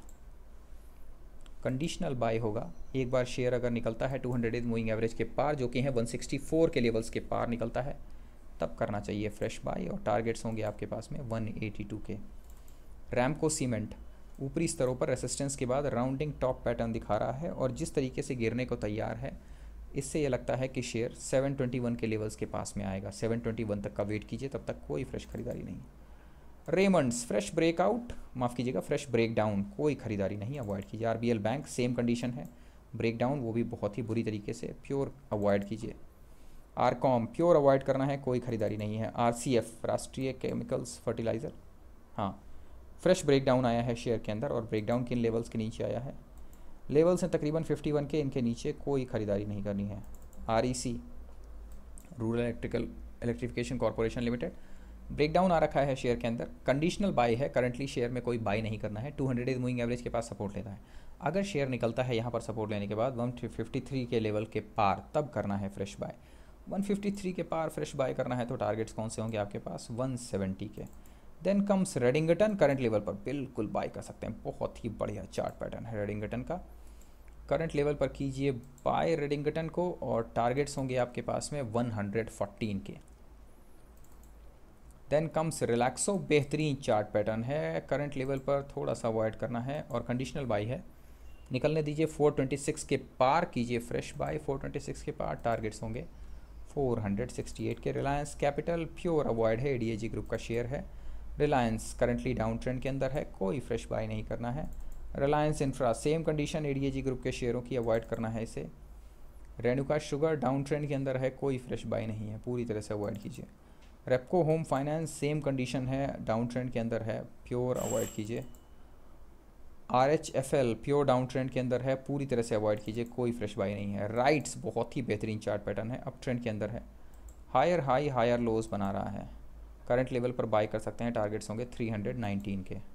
कंडीशनल बाय होगा। एक बार शेयर अगर निकलता है two hundred days moving average के पार, जो कि है वन सिक्सटी फोर के लेवल्स के पार निकलता है, तब करना चाहिए फ्रेश बाय और टारगेट्स होंगे आपके पास में वन एटी टू के। रैमको सीमेंट ऊपरी स्तरों पर रेसिस्टेंस के बाद राउंडिंग टॉप पैटर्न दिखा रहा है और जिस तरीके से गिरने को तैयार है, इससे ये लगता है कि शेयर सेवन ट्वेंटी वन के लेवल्स के पास में आएगा। सेवन ट्वेंटी वन तक का वेट कीजिए, तब तक कोई फ्रेश खरीदारी नहीं। रेमंड्स फ्रेश ब्रेकआउट, माफ़ कीजिएगा फ्रेश ब्रेकडाउन, कोई खरीदारी नहीं, अवॉइड कीजिए। आरबीएल बैंक सेम कंडीशन है, ब्रेकडाउन वो भी बहुत ही बुरी तरीके से, प्योर अवॉइड कीजिए। आरकॉम प्योर अवॉइड करना है, कोई खरीदारी नहीं है। आरसीएफ राष्ट्रीय केमिकल्स फर्टिलाइज़र, हाँ फ्रेश ब्रेकडाउन आया है शेयर के अंदर और ब्रेकडाउन किन लेवल्स के नीचे आया है, लेवल्स हैं तकरीबन फिफ्टी वन के, इनके नीचे कोई खरीदारी नहीं करनी है। REC rural electrical electrification corporation limited breakdown आ रखा है शेयर के अंदर, कंडीशनल बाय है, करंटली शेयर में कोई बाय नहीं करना है। Two hundred days moving average के पास सपोर्ट लेता है, अगर शेयर निकलता है यहाँ पर सपोर्ट लेने के बाद वन फिफ्टी थ्री के लेवल के पार, तब करना है fresh buy. One fifty three के पार फ्रेश बाय करना है तो टारगेट्स कौन से होंगे आपके पास, वन सेवेंटी के। Then comes Redington, current level पर बिल्कुल बाय कर सकते हैं, बहुत ही बढ़िया चार्ट पैटर्न है रेडिंगटन का, करंट लेवल पर कीजिए बाय रेडिंगटन को और टारगेट्स होंगे आपके पास में वन हंड्रेड फोर्टीन के। देन कम्स रिलैक्सो, बेहतरीन चार्ट पैटर्न है, करंट लेवल पर थोड़ा सा अवॉइड करना है और कंडीशनल बाय है, निकलने दीजिए फोर ट्वेंटी सिक्स के पार कीजिए fresh buy, four twenty six के पार टारगेट्स होंगे फोर हंड्रेड सिक्सटी एट के। रिलायंस कैपिटल प्योर अवॉइड है, एडीएजी ग्रुप का शेयर है, रिलायंस करंटली डाउन ट्रेंड के अंदर है, कोई फ्रेश बाय नहीं करना है। Reliance infra same condition, ADAG group के शेयरों की अवॉइड करना है इसे। रेणुका शुगर डाउन ट्रेंड के अंदर है, कोई फ्रेश बाय नहीं है, पूरी तरह से अवॉइड कीजिए। Repco home finance same condition है, डाउन ट्रेंड के अंदर है, प्योर अवॉइड कीजिए। R H F L pure down trend के अंदर है, पूरी तरह से अवॉइड कीजिए, कोई फ्रेश बाय नहीं है। राइट्स बहुत ही बेहतरीन चार्ट पैटर्न है, अप ट्रेंड के अंदर है, हायर हाई हायर लोज बना रहा है, करंट लेवल पर बाय कर सकते हैं, टारगेट्स होंगे थ्री हंड्रेड नाइनटीन के।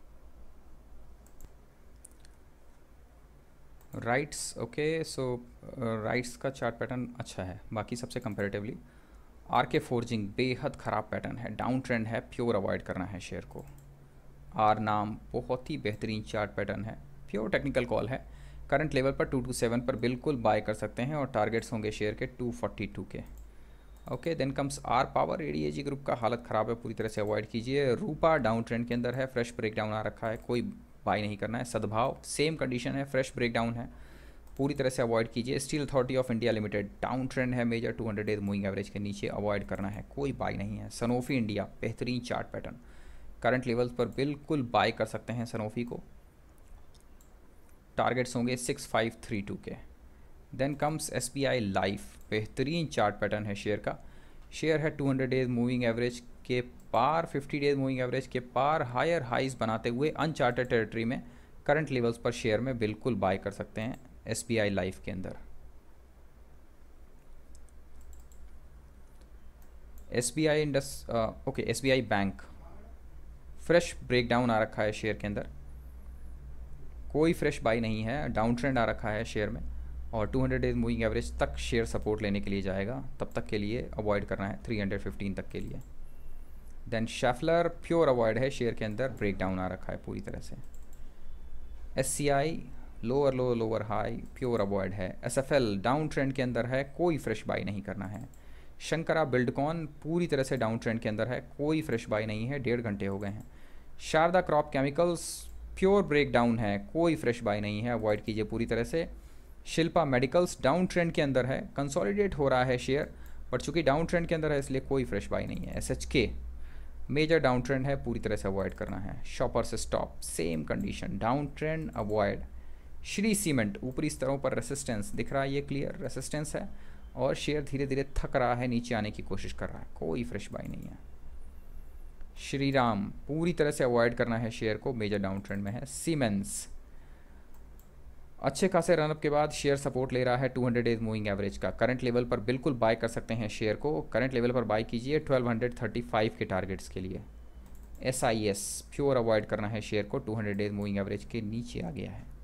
राइट्स ओके, सो राइट्स का चार्ट पैटर्न अच्छा है, बाकी सबसे कंपैरेटिवली। आर के फोर्जिंग बेहद ख़राब पैटर्न है, डाउन ट्रेंड है, प्योर अवॉइड करना है शेयर को। आर नाम बहुत ही बेहतरीन चार्ट पैटर्न है, प्योर टेक्निकल कॉल है, करंट लेवल पर टू टू सेवन पर बिल्कुल बाय कर सकते हैं और टारगेट्स होंगे शेयर के टू फोर्टी टू के। Okay, then comes R power, ADAG group का हालत ख़राब है, पूरी तरह से अवॉइड कीजिए। रूपा डाउन ट्रेंड के अंदर है, फ्रेश ब्रेकडाउन आ रखा है, कोई बाय नहीं करना है। सद्भाव सेम कंडीशन है, फ्रेश ब्रेकडाउन है, पूरी तरह से अवॉइड कीजिए। Steel authority of India limited down trend है major, two hundred days moving average के नीचे, अवॉइड करना है, कोई बाय नहीं है। सनोफी इंडिया बेहतरीन चार्ट पैटर्न, करंट लेवल्स पर बिल्कुल बाय कर सकते हैं सनोफी को, टारगेट्स होंगे सिक्स फाइव थ्री टू के। देन कम्स एसबीआई लाइफ, बेहतरीन चार्ट पैटर्न है शेयर का, शेयर है two hundred days moving average के पार, फिफ्टी डेज मूविंग एवरेज के पार, हायर हाइज बनाते हुए अनचार्टेड टेरिटरी में करंट लेवल्स पर शेयर में बिल्कुल बाय कर सकते हैं एसबीआई लाइफ के अंदर। SBI Indus okay SBI bank fresh breakdown आ रखा है शेयर के अंदर, कोई फ्रेश बाई नहीं है, डाउन ट्रेंड आ रखा है शेयर में और two hundred days moving average तक शेयर सपोर्ट लेने के लिए जाएगा, तब तक के लिए अवॉइड करना है थ्री हंड्रेड फिफ्टीन तक के लिए। देन शेफलर प्योर अवॉइड है शेयर के अंदर, ब्रेकडाउन आ रखा है पूरी तरह से। S C I lower low lower high pure avoid है। S F L down trend के अंदर है, कोई फ्रेश बाई नहीं करना है। शंकरा बिल्डकॉन पूरी तरह से डाउन ट्रेंड के अंदर है, कोई फ्रेश बाई नहीं है, डेढ़ घंटे हो गए हैं। Sharda crop chemicals pure break down है, कोई फ्रेश बाई नहीं है, अवॉइड कीजिए पूरी तरह से। शिल्पा मेडिकल्स डाउन ट्रेंड के अंदर है, कंसोलिडेट हो रहा है शेयर बट चूंकि डाउन ट्रेंड के अंदर है इसलिए कोई फ्रेश बाई नहीं है। S H K major down trend है, पूरी तरह से अवॉइड करना है। Shoppers stop same condition, down trend avoid. Shree cement ऊपरी स्तरों पर रेसिस्टेंस दिख रहा है, ये क्लियर रेसिस्टेंस है और शेयर धीरे धीरे थक रहा है, नीचे आने की कोशिश कर रहा है, कोई फ्रेश बाई नहीं है। श्री राम पूरी तरह से अवॉइड करना है शेयर को, मेजर डाउन ट्रेंड में है। सीमेंस अच्छे खासे रनअप के बाद शेयर सपोर्ट ले रहा है two hundred days moving average का, करंट लेवल पर बिल्कुल बाय कर सकते हैं शेयर को, करंट लेवल पर बाय कीजिए ट्वेल्व थर्टी फाइव के टारगेट्स के लिए। S I S pure avoid करना है शेयर को, two hundred days moving average के नीचे आ गया है।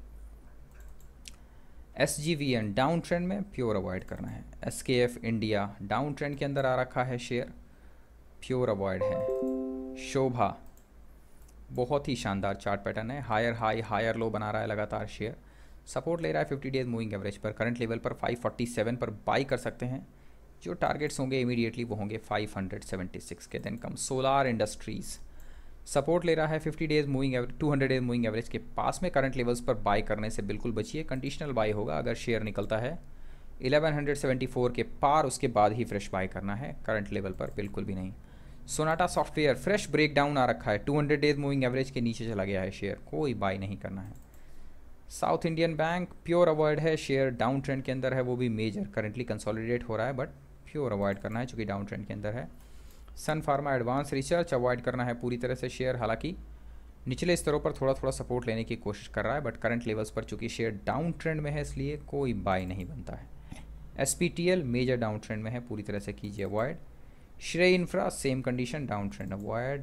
S G V N down trend में, प्योर अवॉइड करना है। एस के एफ इंडिया डाउन ट्रेंड के अंदर आ रखा है शेयर, प्योर अवॉइड है। शोभा बहुत ही शानदार चार्ट पैटर्न है, हायर हाई हायर लो बना रहा है लगातार शेयर, सपोर्ट ले रहा है फिफ्टी डेज मूविंग एवरेज पर, करंट लेवल पर फाइव फोर्टी सेवन पर बाई कर सकते हैं। जो टारगेट्स होंगे इमीडिएटली वो होंगे फाइव सेवेंटी सिक्स के। Then come Solar industries support ले रहा है fifty days moving average two hundred days moving average के पास में, करंट लेवल्स पर बाय करने से बिल्कुल बचिए, कंडीशनल बाय होगा अगर शेयर निकलता है इलेवन सेवेंटी फोर के पार, उसके बाद ही फ्रेश बाय करना है, करंट लेवल पर बिल्कुल भी नहीं। सोनाटा सॉफ्टवेयर फ्रेश ब्रेकडाउन आ रखा है, two hundred days moving average के नीचे चला गया है शेयर, कोई बाय नहीं करना है। South Indian bank pure avoid है, शेयर डाउन ट्रेंड के अंदर है, वो भी मेजर करंटली कंसोलिडेट हो रहा है बट प्योर अवॉइड करना है चूँकि डाउन ट्रेंड के अंदर है। Sun pharma advance research avoid करना है पूरी तरह से शेयर, हालांकि निचले स्तरों पर थोड़ा थोड़ा सपोर्ट लेने की कोशिश कर रहा है बट करंट लेवल्स पर चूँकि शेयर डाउन ट्रेंड में है इसलिए कोई बाय नहीं बनता है। S P T L major down trend में है, पूरी तरह से कीजिए avoid. Srei infra same condition, down trend avoid.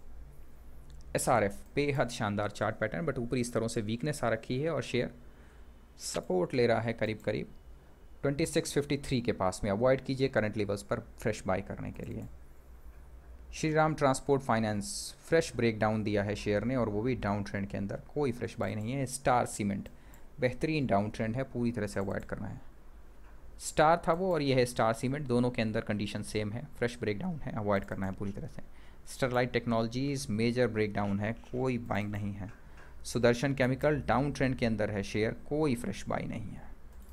S R F बेहद शानदार चार्ट पैटर्न बट ऊपरी स्तरों से वीकनेस आ रखी है और शेयर सपोर्ट ले रहा है करीब करीब ट्वेंटी सिक्स फिफ्टी थ्री के पास में, अवॉइड कीजिए करंट लेवल्स पर फ्रेश बाय करने के लिए। Shriram transport finance fresh breakdown दिया है शेयर ने और वो भी डाउन ट्रेंड के अंदर, कोई फ्रेश बाय नहीं है। स्टार सीमेंट बेहतरीन डाउन ट्रेंड है, पूरी तरह से अवॉइड करना है। स्टार था वो और ये है स्टार सीमेंट, दोनों के अंदर कंडीशन सेम है, फ्रेश ब्रेकडाउन है, अवॉइड करना है पूरी तरह से। स्टरलाइट टेक्नोलॉजीज़ मेजर ब्रेकडाउन है, कोई बाइंग नहीं है। सुदर्शन केमिकल डाउन ट्रेंड के अंदर है शेयर, कोई फ्रेश बाई नहीं है।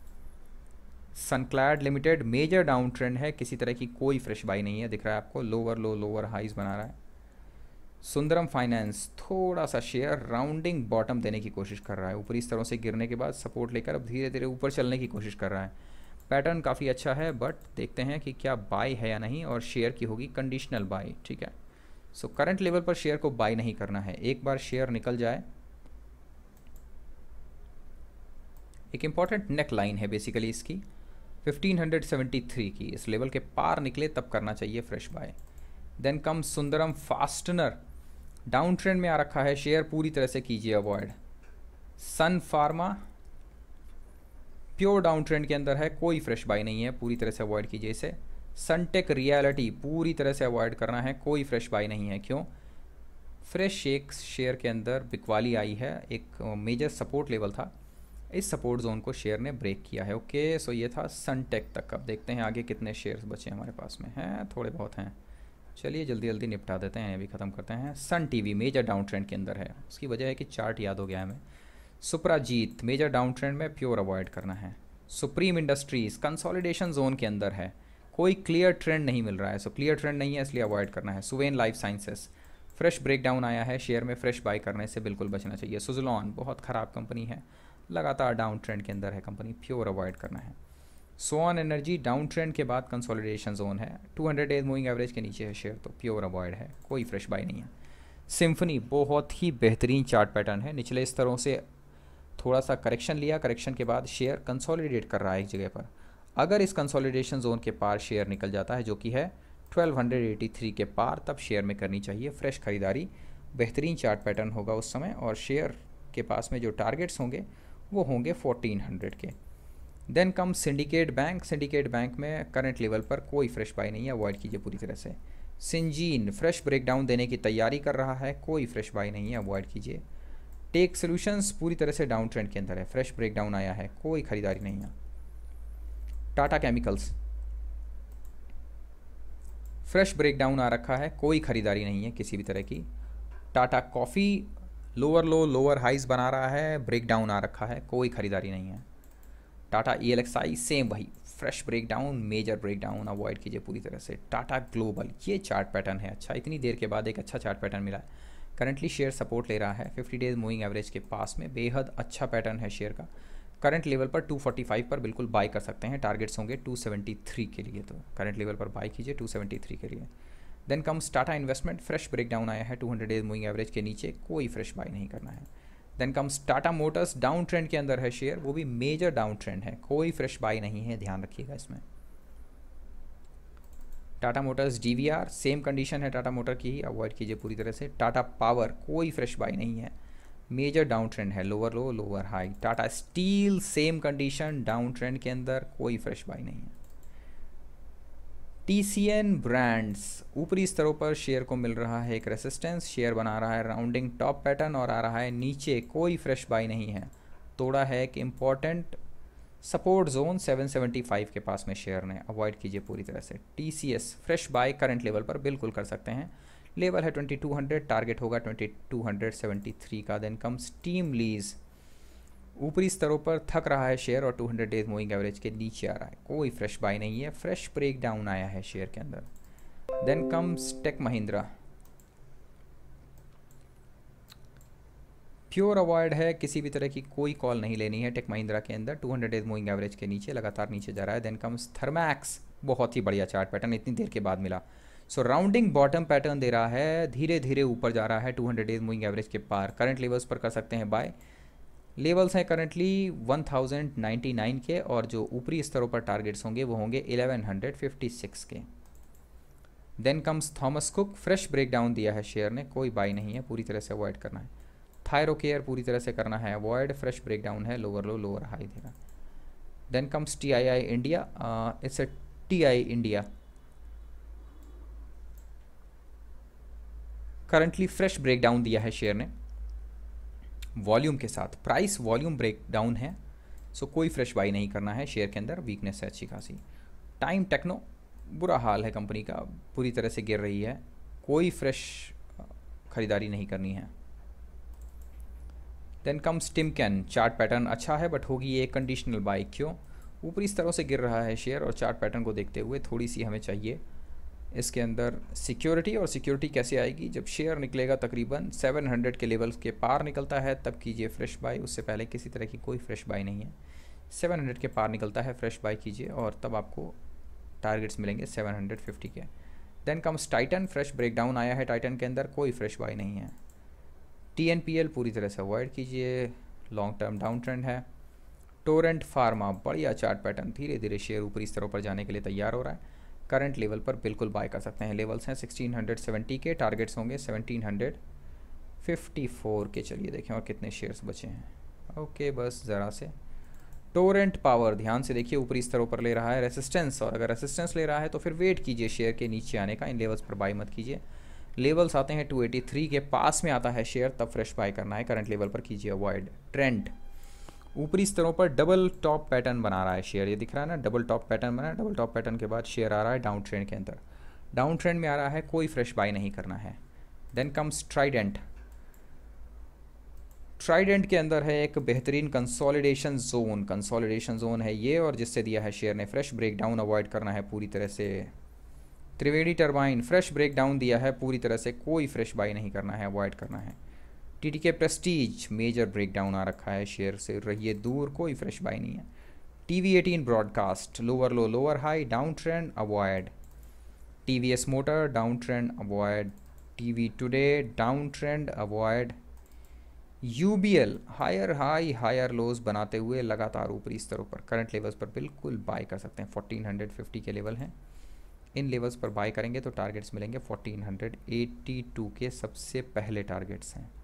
Sunclad limited major down trend है, किसी तरह की कोई फ्रेश बाई नहीं है, दिख रहा है आपको, लोअर लो लोअर हाइज बना रहा है। सुंदरम फाइनेंस थोड़ा सा शेयर राउंडिंग बॉटम देने की कोशिश कर रहा है, ऊपरी स्तरों से गिरने के बाद सपोर्ट लेकर अब धीरे धीरे ऊपर चलने की कोशिश कर रहा है। पैटर्न काफ़ी अच्छा है बट देखते हैं कि क्या बाय है या नहीं, और शेयर की होगी कंडीशनल बाय, ठीक है। सो करंट लेवल पर शेयर को बाय नहीं करना है, एक बार शेयर निकल जाए, एक इंपॉर्टेंट नेक लाइन है बेसिकली इसकी फिफ्टीन सेवेंटी थ्री की, इस लेवल के पार निकले तब करना चाहिए fresh buy. Then come Sundaram fastener down trend में आ रखा है शेयर, पूरी तरह से कीजिए avoid. Sun pharma pure down trend के अंदर है, कोई फ्रेश बाय नहीं है, पूरी तरह से अवॉइड कीजिए इसे। सनटेक रियलिटी पूरी तरह से अवॉइड करना है, कोई फ्रेश बाय नहीं है, क्यों? फ्रेश एक शेयर के अंदर बिकवाली आई है, एक मेजर सपोर्ट लेवल था, इस सपोर्ट जोन को शेयर ने ब्रेक किया है। ओके, सो ये था सनटेक तक। अब देखते हैं आगे कितने शेयर्स बचे हमारे पास में हैं, थोड़े बहुत हैं, चलिए जल्दी जल्दी निपटा देते हैं, अभी ख़त्म करते हैं। Sun TV major down trend के अंदर है, उसकी वजह है कि चार्ट याद हो गया है हमें। सुप्राजीत मेजर डाउन ट्रेंड में, प्योर अवॉइड करना है। सुप्रीम इंडस्ट्रीज़ कंसोलिडेशन जोन के अंदर है, कोई क्लियर ट्रेंड नहीं मिल रहा है, सो क्लियर ट्रेंड नहीं है इसलिए अवॉइड करना है। Suven life sciences fresh breakdown आया है शेयर में, फ्रेश बाय करने से बिल्कुल बचना चाहिए। सुजलॉन बहुत ख़राब कंपनी है, लगातार डाउन ट्रेंड के अंदर है कंपनी, प्योर अवॉइड करना है। सोन एनर्जी डाउन ट्रेंड के बाद कंसोलिडेशन जोन है, two hundred days moving average के नीचे है शेयर, तो प्योर अवॉइड है, कोई फ्रेश बाय नहीं है। सिम्फनी बहुत ही बेहतरीन चार्ट पैटर्न है, निचले स्तरों से थोड़ा सा करेक्शन लिया, करेक्शन के बाद शेयर कंसोलिडेट कर रहा है एक जगह पर। अगर इस कंसोलिडेशन जोन के पार शेयर निकल जाता है जो कि है ट्वेल्व एटी थ्री के पार, तब शेयर में करनी चाहिए फ्रेश खरीदारी। बेहतरीन चार्ट पैटर्न होगा उस समय, और शेयर के पास में जो टारगेट्स होंगे वो होंगे फोर्टीन हंड्रेड के। Then come syndicate bank. Syndicate bank में करंट लेवल पर कोई फ्रेश बाय नहीं है, अवॉइड कीजिए पूरी तरह से। सिंजीन फ्रेश ब्रेकडाउन देने की तैयारी कर रहा है, कोई फ्रेश बाय नहीं है, अवॉइड कीजिए। टेक सॉल्यूशंस पूरी तरह से डाउन ट्रेंड के अंदर है, फ्रेश ब्रेकडाउन आया है, कोई खरीदारी नहीं है। टाटा केमिकल्स फ्रेश ब्रेकडाउन आ रखा है, कोई खरीदारी नहीं है किसी भी तरह की। Tata coffee lower low lower highs बना रहा है, ब्रेकडाउन आ रखा है, कोई खरीदारी नहीं है। Tata E L X I same वही, fresh breakdown, major breakdown, avoid कीजिए पूरी तरह से। टाटा ग्लोबल ये चार्ट पैटर्न है अच्छा, इतनी देर के बाद एक अच्छा चार्ट पैटर्न मिला है। करंटली शेयर सपोर्ट ले रहा है फिफ्टी डेज मूविंग एवरेज के पास में, बेहद अच्छा पैटर्न है शेयर का। करंट लेवल पर टू फोर्टी फाइव पर बिल्कुल बाय कर सकते हैं, टारगेट्स होंगे टू सेवेंटी थ्री के लिए, तो करंट लेवल पर बाय कीजिए टू सेवेंटी थ्री के लिए। Then comes Tata investment, fresh breakdown आया है two hundred days moving average के नीचे, कोई फ्रेश बाय नहीं करना है। Then comes Tata motors, down trend के अंदर है शेयर, वो भी मेजर डाउन ट्रेंड है, कोई फ्रेश बाय नहीं है, ध्यान रखिएगा इसमें। Tata motors D V R same condition है टाटा मोटर की ही, अवॉइड कीजिए पूरी तरह से। टाटा पावर कोई फ्रेश बाय नहीं है, मेजर डाउन ट्रेंड है, lower low lower high. Tata steel same condition, down trend के अंदर, कोई फ्रेश बाय नहीं है। टी सी एन ब्रांड्स ऊपरी स्तरों पर शेयर को मिल रहा है एक रेसिस्टेंस, शेयर बना रहा है राउंडिंग टॉप पैटर्न और आ रहा है नीचे, कोई फ्रेश बाय नहीं है। तोड़ा है एक important support zone seven seventy five के पास में शेयर ने, अवॉइड कीजिए पूरी तरह से। T C S fresh buy current level पर बिल्कुल कर सकते हैं, लेवल है ट्वेंटी टू हंड्रेड, टारगेट होगा ट्वेंटी टू सेवेंटी थ्री का। देन कम्स टीम लीज, ऊपरी स्तरों पर थक रहा है शेयर और two hundred days moving average के नीचे आ रहा है, कोई फ्रेश बाय नहीं है, फ्रेश ब्रेक डाउन आया है शेयर के अंदर। Then comes tech Mahindra, pure avoid है, किसी भी तरह की कोई कॉल नहीं लेनी है टेक महिंद्रा के अंदर, two hundred days moving average के नीचे लगातार नीचे जा रहा है। देन कम्स थर्मैक्स, बहुत ही बढ़िया चार्ट पैटर्न इतनी देर के बाद मिला। सो राउंडिंग बॉटम पैटर्न दे रहा है, धीरे धीरे ऊपर जा रहा है two hundred days moving average के पार, करंट लेवल्स पर कर सकते हैं बाय। लेवल्स हैं currently one thousand ninety nine के, और जो ऊपरी स्तरों पर टारगेट्स होंगे वो होंगे इलेवन फिफ्टी सिक्स के। Then comes Thomas Cook, fresh breakdown दिया है शेयर ने, कोई बाय नहीं है, पूरी तरह से अवॉइड करना है। थायरो केयर पूरी तरह से करना है अवॉइड, फ्रेश ब्रेकडाउन है, लोअर लो लोअर हाई देना। Then comes T I I India, it's a T I India, currently fresh breakdown दिया है शेयर ने वॉल्यूम के साथ, प्राइस वॉल्यूम ब्रेकडाउन है, सो कोई फ्रेश बाई नहीं करना है शेयर के अंदर, वीकनेस है अच्छी खासी। टाइम टेक्नो बुरा हाल है कंपनी का, पूरी तरह से गिर रही है, कोई फ्रेश खरीदारी नहीं करनी है। Then comes Timken, chart pattern अच्छा है बट होगी ये कंडीशनल बाई, क्यों? ऊपरी स्तरों से गिर रहा है शेयर और चार्ट पैटर्न को देखते हुए थोड़ी सी हमें चाहिए इसके अंदर सिक्योरिटी, और सिक्योरिटी कैसे आएगी? जब शेयर निकलेगा तकरीबन सेवन हंड्रेड के लेवल्स के पार निकलता है तब कीजिए फ्रेश बाय, उससे पहले किसी तरह की कोई फ्रेश बाय नहीं है। सेवन हंड्रेड के पार निकलता है फ्रेश बाय कीजिए और तब आपको टारगेट्स मिलेंगे सेवन फिफ्टी के। Then comes Titan, fresh breakdown आया है टाइटन के अंदर, कोई फ्रेश बाय नहीं है। टी एन पी एल पूरी तरह से अवॉइड कीजिए, लॉन्ग टर्म डाउन ट्रेंड है। टोरेंट फार्मा, बढ़िया चार्ट पैटर्न, धीरे धीरे शेयर ऊपरी स्तरों पर जाने के लिए तैयार हो रहा है, करंट लेवल पर बिल्कुल बाय कर सकते हैं। लेवल्स हैं सिक्सटीन सेवेंटी के, टारगेट्स होंगे सेवनटीन फिफ्टी फोर के। चलिए देखें और कितने शेयर्स बचे हैं, ओके बस ज़रा से। टोरेंट पावर, ध्यान से देखिए, ऊपरी स्तरों पर ले रहा है रेसिस्टेंस, और अगर रेसिस्टेंस ले रहा है तो फिर वेट कीजिए शेयर के नीचे आने का, इन लेवल्स पर बाय मत कीजिए। लेवल्स आते हैं टू एटी थ्री के पास में आता है शेयर, तब फ्रेश बाय करना है, करंट लेवल पर कीजिए अवॉइड। ट्रेंड, ऊपरी स्तरों पर डबल टॉप पैटर्न बना रहा है शेयर, ये दिख रहा है ना, डबल टॉप पैटर्न बना है, डबल टॉप पैटर्न के बाद शेयर आ रहा है डाउन ट्रेंड के अंदर, डाउन ट्रेंड में आ रहा है, कोई फ्रेश बाय नहीं करना है। देन कम्स ट्राइडेंट, ट्राइडेंट के अंदर है एक बेहतरीन कंसोलिडेशन जोन, कंसोलिडेशन जोन है ये, और जिससे दिया है शेयर ने फ्रेश ब्रेकडाउन, अवॉइड करना है पूरी तरह से। त्रिवेणी टरबाइन, फ्रेश ब्रेकडाउन दिया है पूरी तरह से, कोई फ्रेश बाय नहीं करना है, अवॉइड करना है। T T K Prestige, major breakdown आ रखा है शेयर से, रहिए दूर, कोई फ्रेश बाय नहीं है। T V eighteen broadcast lower low lower high down trend avoid. T V S motor down trend avoid. T V today down trend avoid. U B L higher high higher lows बनाते हुए लगातार ऊपरी स्तरों पर करंट लेवल्स पर बिल्कुल बाय कर सकते हैं। फोर्टीन फिफ्टी के लेवल हैं, इन लेवल्स पर बाय करेंगे तो टारगेट्स मिलेंगे फोर्टीन एटी टू के सबसे पहले टारगेट्स हैं।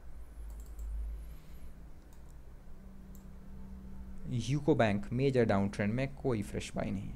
UCO bank major down trend में, कोई फ्रेश बाय नहीं है।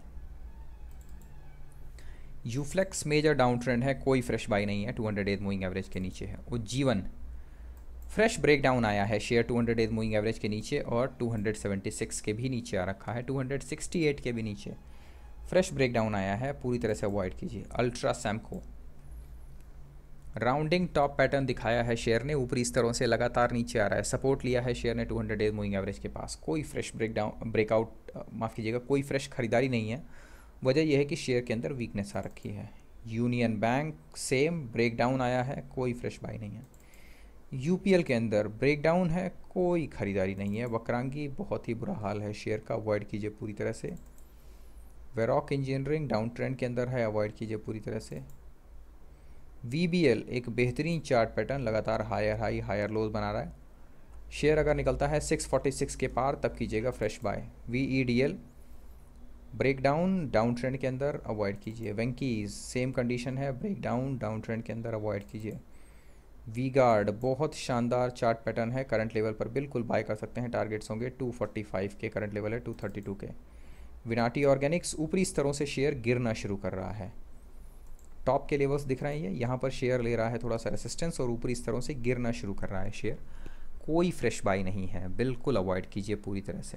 यूफ्लेक्स मेजर डाउन ट्रेंड है, कोई फ्रेश बाय नहीं है, two hundred days moving average के नीचे है। उज्जीवन फ्रेश ब्रेकडाउन आया है, share two hundred days moving average के नीचे और टू हंड्रेड सेवेंटी सिक्स के भी नीचे आ रखा है, टू हंड्रेड सिक्सटी एट के भी नीचे फ्रेश ब्रेकडाउन आया है, पूरी तरह से अवॉइड कीजिए। Ultra cemco rounding top pattern दिखाया है शेयर ने, ऊपरी स्तरों से लगातार नीचे आ रहा है, सपोर्ट लिया है शेयर ने two hundred days moving average के पास। कोई फ्रेश ब्रेकडाउन ब्रेकआउट माफ़ कीजिएगा कोई फ्रेश खरीदारी नहीं है, वजह यह है कि शेयर के अंदर वीकनेस आ रखी है। यूनियन बैंक सेम ब्रेकडाउन आया है, कोई फ्रेश बाय नहीं है। यू पी एल के अंदर ब्रेकडाउन है, कोई खरीदारी नहीं है। वक्रांगी बहुत ही बुरा हाल है शेयर का, अवॉइड कीजिए पूरी तरह से। वेरॉक इंजीनियरिंग डाउन ट्रेंड के अंदर है, अवॉइड कीजिए पूरी तरह से। वी बी एल एक बेहतरीन चार्ट पैटर्न, लगातार हायर हाई हायर लोज बना रहा है, शेयर अगर निकलता है सिक्स फोर्टी सिक्स के पार तब कीजिएगा fresh buy. V E D L breakdown down trend के अंदर, अवॉइड कीजिए। वेंकीज सेम कंडीशन है, ब्रेकडाउन डाउन ट्रेंड के अंदर, अवॉइड कीजिए। वी गार्ड बहुत शानदार चार्ट पैटर्न है, करंट लेवल पर बिल्कुल बाय कर सकते हैं, टारगेट्स होंगे टू फोर्टी फाइव के, करंट लेवल है टू थर्टी टू के। विनाटी ऑर्गेनिक्स ऊपरी स्तरों से शेयर गिरना शुरू कर रहा है, टॉप के लेवल्स दिख रहे हैं, यहाँ पर शेयर ले रहा है थोड़ा सा रेसिस्टेंस और ऊपरी स्तरों से गिरना शुरू कर रहा है शेयर, कोई फ्रेश बाय नहीं है, बिल्कुल अवॉइड कीजिए पूरी तरह से।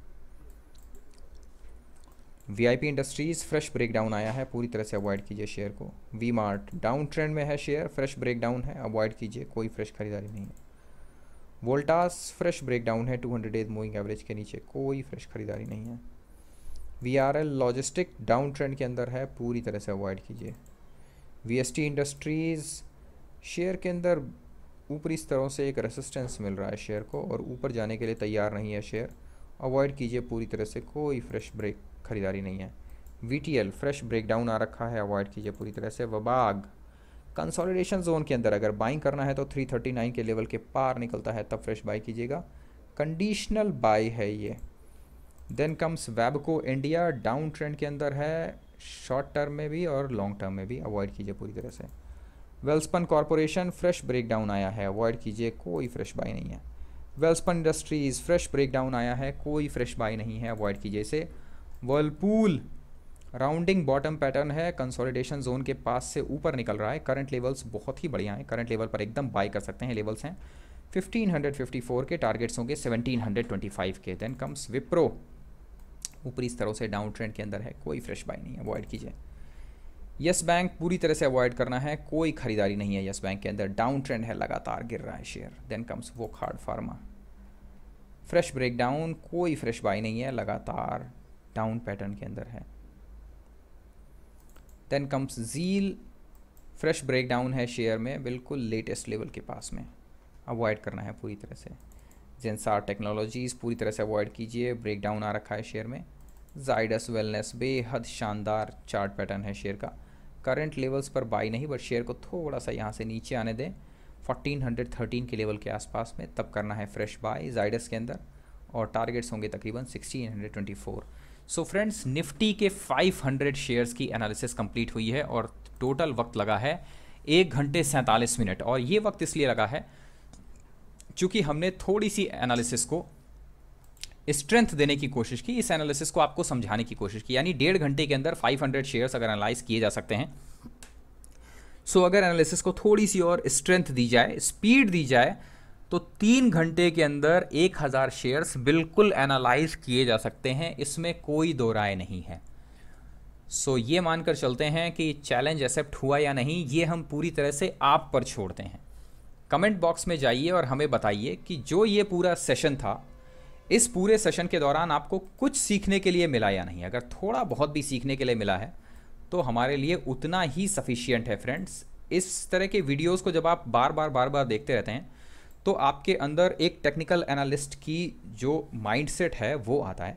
V I P Industries fresh breakdown आया है, पूरी तरह से अवॉइड कीजिए शेयर को। वी मार्ट डाउन ट्रेंड में है शेयर, फ्रेश ब्रेकडाउन है, अवॉइड कीजिए, कोई फ्रेश खरीदारी नहीं है। वोल्टास फ्रेश ब्रेकडाउन है, two hundred days moving average के नीचे, कोई फ्रेश खरीदारी नहीं है। V R L logistic down trend के अंदर है, पूरी तरह से अवॉइड कीजिए। V S T Industries share के अंदर ऊपरी स्तरों से एक रेसिस्टेंस मिल रहा है शेयर को और ऊपर जाने के लिए तैयार नहीं है शेयर, अवॉइड कीजिए पूरी तरह से, कोई फ्रेश ब्रेक खरीदारी नहीं है। V T L fresh breakdown आ रखा है, अवॉइड कीजिए पूरी तरह से। वबाग कंसोलिडेशन जोन के अंदर अगर बाइंग करना है तो थ्री थर्टी नाइन के लेवल के पार निकलता है तब फ्रेश बाई कीजिएगा, कंडीशनल बाय है ये। Then comes Wabco India down trend के अंदर है, शॉर्ट टर्म में भी और लॉन्ग टर्म में भी, अवॉइड कीजिए पूरी तरह से। वेल्सपन कॉरपोरेशन फ्रेश ब्रेकडाउन आया है, अवॉइड कीजिए, कोई फ्रेश बाय नहीं है। वेल्सपन इंडस्ट्रीज़ फ्रेश ब्रेकडाउन आया है, कोई फ्रेश बाय नहीं है, अवॉइड कीजिए इसे। वर्लपूल राउंडिंग बॉटम पैटर्न है, कंसोलिडेशन जोन के पास से ऊपर निकल रहा है, करंट लेवल्स बहुत ही बढ़िया हैं, करंट लेवल पर एकदम बाय कर सकते हैं, लेवल्स हैं फिफ्टीन फिफ्टी फोर के, टारगेट्स होंगे सेवनटीन ट्वेंटी फाइव के। देन कम्स विप्रो ऊपरी स्तरों से डाउन ट्रेंड के अंदर है, कोई फ्रेश बाय नहीं है, अवॉइड कीजिए। यस बैंक पूरी तरह से अवॉइड करना है, कोई खरीदारी नहीं है यस बैंक के अंदर, डाउन ट्रेंड है, लगातार गिर रहा है share. Then comes Wockhardt pharma fresh breakdown, कोई फ्रेश बाय नहीं है, लगातार डाउन पैटर्न के अंदर है। Then comes Zeel fresh breakdown है शेयर में, बिल्कुल लेटेस्ट लेवल के पास में, अवॉइड करना है पूरी तरह से। जेंसार टेक्नोलॉजीज़ पूरी तरह से अवॉइड कीजिए, ब्रेकडाउन आ रखा है शेयर में। जाइडस वेलनेस बेहद शानदार चार्ट पैटर्न है शेयर का, करंट लेवल्स पर बाई नहीं, बट शेयर को थोड़ा सा यहाँ से नीचे आने दें फोर्टीन थर्टीन के लेवल के आसपास में, तब करना है फ्रेश बाय जाइडस के अंदर, और टारगेट्स होंगे तकरीबन sixteen twenty four. So friends, Nifty के फाइव हंड्रेड शेयर्स की एनालिसिस कंप्लीट हुई है और टोटल वक्त लगा है एक घंटे सैंतालीस मिनट, और ये वक्त इसलिए लगा है चूँकि हमने थोड़ी सी एनालिसिस को स्ट्रेंथ देने की कोशिश की, इस एनालिसिस को आपको समझाने की कोशिश की, यानी डेढ़ घंटे के अंदर फाइव हंड्रेड शेयर्स अगर एनालाइज किए जा सकते हैं, सो अगर एनालिसिस को थोड़ी सी और स्ट्रेंथ दी जाए, स्पीड दी जाए, तो तीन घंटे के अंदर एक हज़ार शेयर्स बिल्कुल एनालाइज किए जा सकते हैं, इसमें कोई दो राय नहीं है। सो ये मानकर चलते हैं कि चैलेंज एक्सेप्ट हुआ या नहीं, ये हम पूरी तरह से आप पर छोड़ते हैं। कमेंट बॉक्स में जाइए और हमें बताइए कि जो ये पूरा सेशन था, इस पूरे सेशन के दौरान आपको कुछ सीखने के लिए मिला या नहीं। अगर थोड़ा बहुत भी सीखने के लिए मिला है तो हमारे लिए उतना ही सफिशिएंट है फ्रेंड्स। इस तरह के वीडियोस को जब आप बार बार बार बार देखते रहते हैं तो आपके अंदर एक टेक्निकल एनालिस्ट की जो माइंडसेट है वो आता है।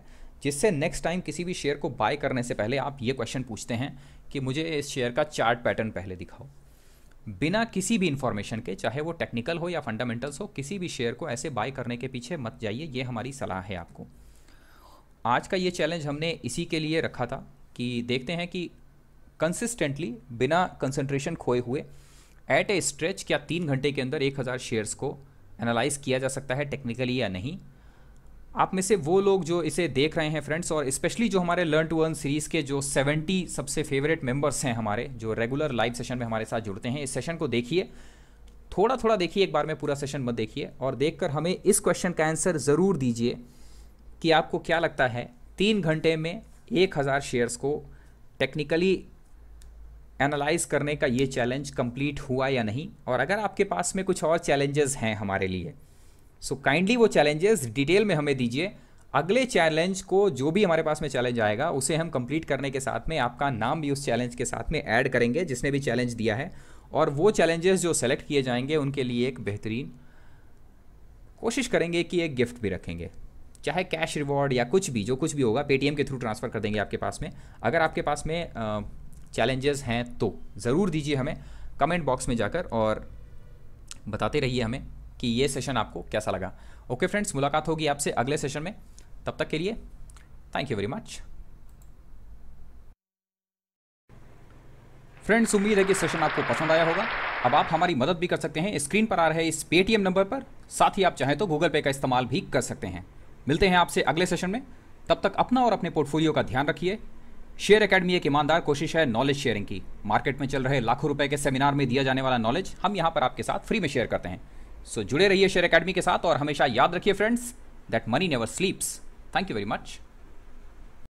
जिससे नेक्स्ट टाइम किसी भी शेयर को बाय करने से पहले आप ये क्वेश्चन पूछते हैं कि मुझे इस शेयर का चार्ट पैटर्न पहले दिखाओ। बिना किसी भी इंफॉर्मेशन के, चाहे वो टेक्निकल हो या फंडामेंटल्स हो, किसी भी शेयर को ऐसे बाय करने के पीछे मत जाइए, ये हमारी सलाह है आपको। आज का ये चैलेंज हमने इसी के लिए रखा था कि देखते हैं कि कंसिस्टेंटली बिना कंसंट्रेशन खोए हुए एट ए स्ट्रेच क्या तीन घंटे के अंदर एक हज़ार शेयर्स को एनालाइज किया जा सकता है टेक्निकली या नहीं। आप में से वो लोग जो इसे देख रहे हैं फ्रेंड्स, और स्पेशली जो हमारे लर्न टू अर्न सीरीज़ के जो सत्तर सबसे फेवरेट मेंबर्स हैं हमारे, जो रेगुलर लाइव सेशन में हमारे साथ जुड़ते हैं, इस सेशन को देखिए, थोड़ा थोड़ा देखिए, एक बार में पूरा सेशन मत देखिए, और देखकर हमें इस क्वेश्चन का आंसर ज़रूर दीजिए कि आपको क्या लगता है तीन घंटे में एक हज़ार शेयर्स को टेक्निकली एनालाइज करने का ये चैलेंज कंप्लीट हुआ या नहीं। और अगर आपके पास में कुछ और चैलेंजेस हैं हमारे लिए, सो काइंडली वो चैलेंजेस डिटेल में हमें दीजिए। अगले चैलेंज को, जो भी हमारे पास में चैलेंज आएगा, उसे हम कंप्लीट करने के साथ में आपका नाम भी उस चैलेंज के साथ में ऐड करेंगे जिसने भी चैलेंज दिया है, और वो चैलेंजेस जो सेलेक्ट किए जाएंगे उनके लिए एक बेहतरीन कोशिश करेंगे कि एक गिफ्ट भी रखेंगे, चाहे कैश रिवॉर्ड या कुछ भी, जो कुछ भी होगा पेटीएम के थ्रू ट्रांसफ़र कर देंगे आपके पास में। अगर आपके पास में चैलेंजेस हैं तो ज़रूर दीजिए हमें कमेंट बॉक्स में जाकर, और बताते रहिए हमें कि ये सेशन आपको कैसा लगा। ओके फ्रेंड्स, मुलाकात होगी आपसे अगले सेशन में, तब तक के लिए thank you very much. Friends, उम्मीद है कि सेशन आपको पसंद आया होगा। अब आप हमारी मदद भी कर सकते हैं स्क्रीन पर आ रहे इस पेटीएम नंबर पर, साथ ही आप चाहें तो गूगल पे का इस्तेमाल भी कर सकते हैं। मिलते हैं आपसे अगले सेशन में, तब तक अपना और अपने पोर्टफोलियो का ध्यान रखिए। शेयर एकेडमी एक ईमानदार कोशिश है नॉलेज शेयरिंग की। मार्केट में चल रहे लाखों रुपए के सेमिनार में दिया जाने वाला नॉलेज हम यहाँ पर आपके साथ फ्री में शेयर करते हैं। सो so, जुड़े रहिए शेयर एकेडमी के साथ, और हमेशा याद रखिए friends that money never sleeps. Thank you very much.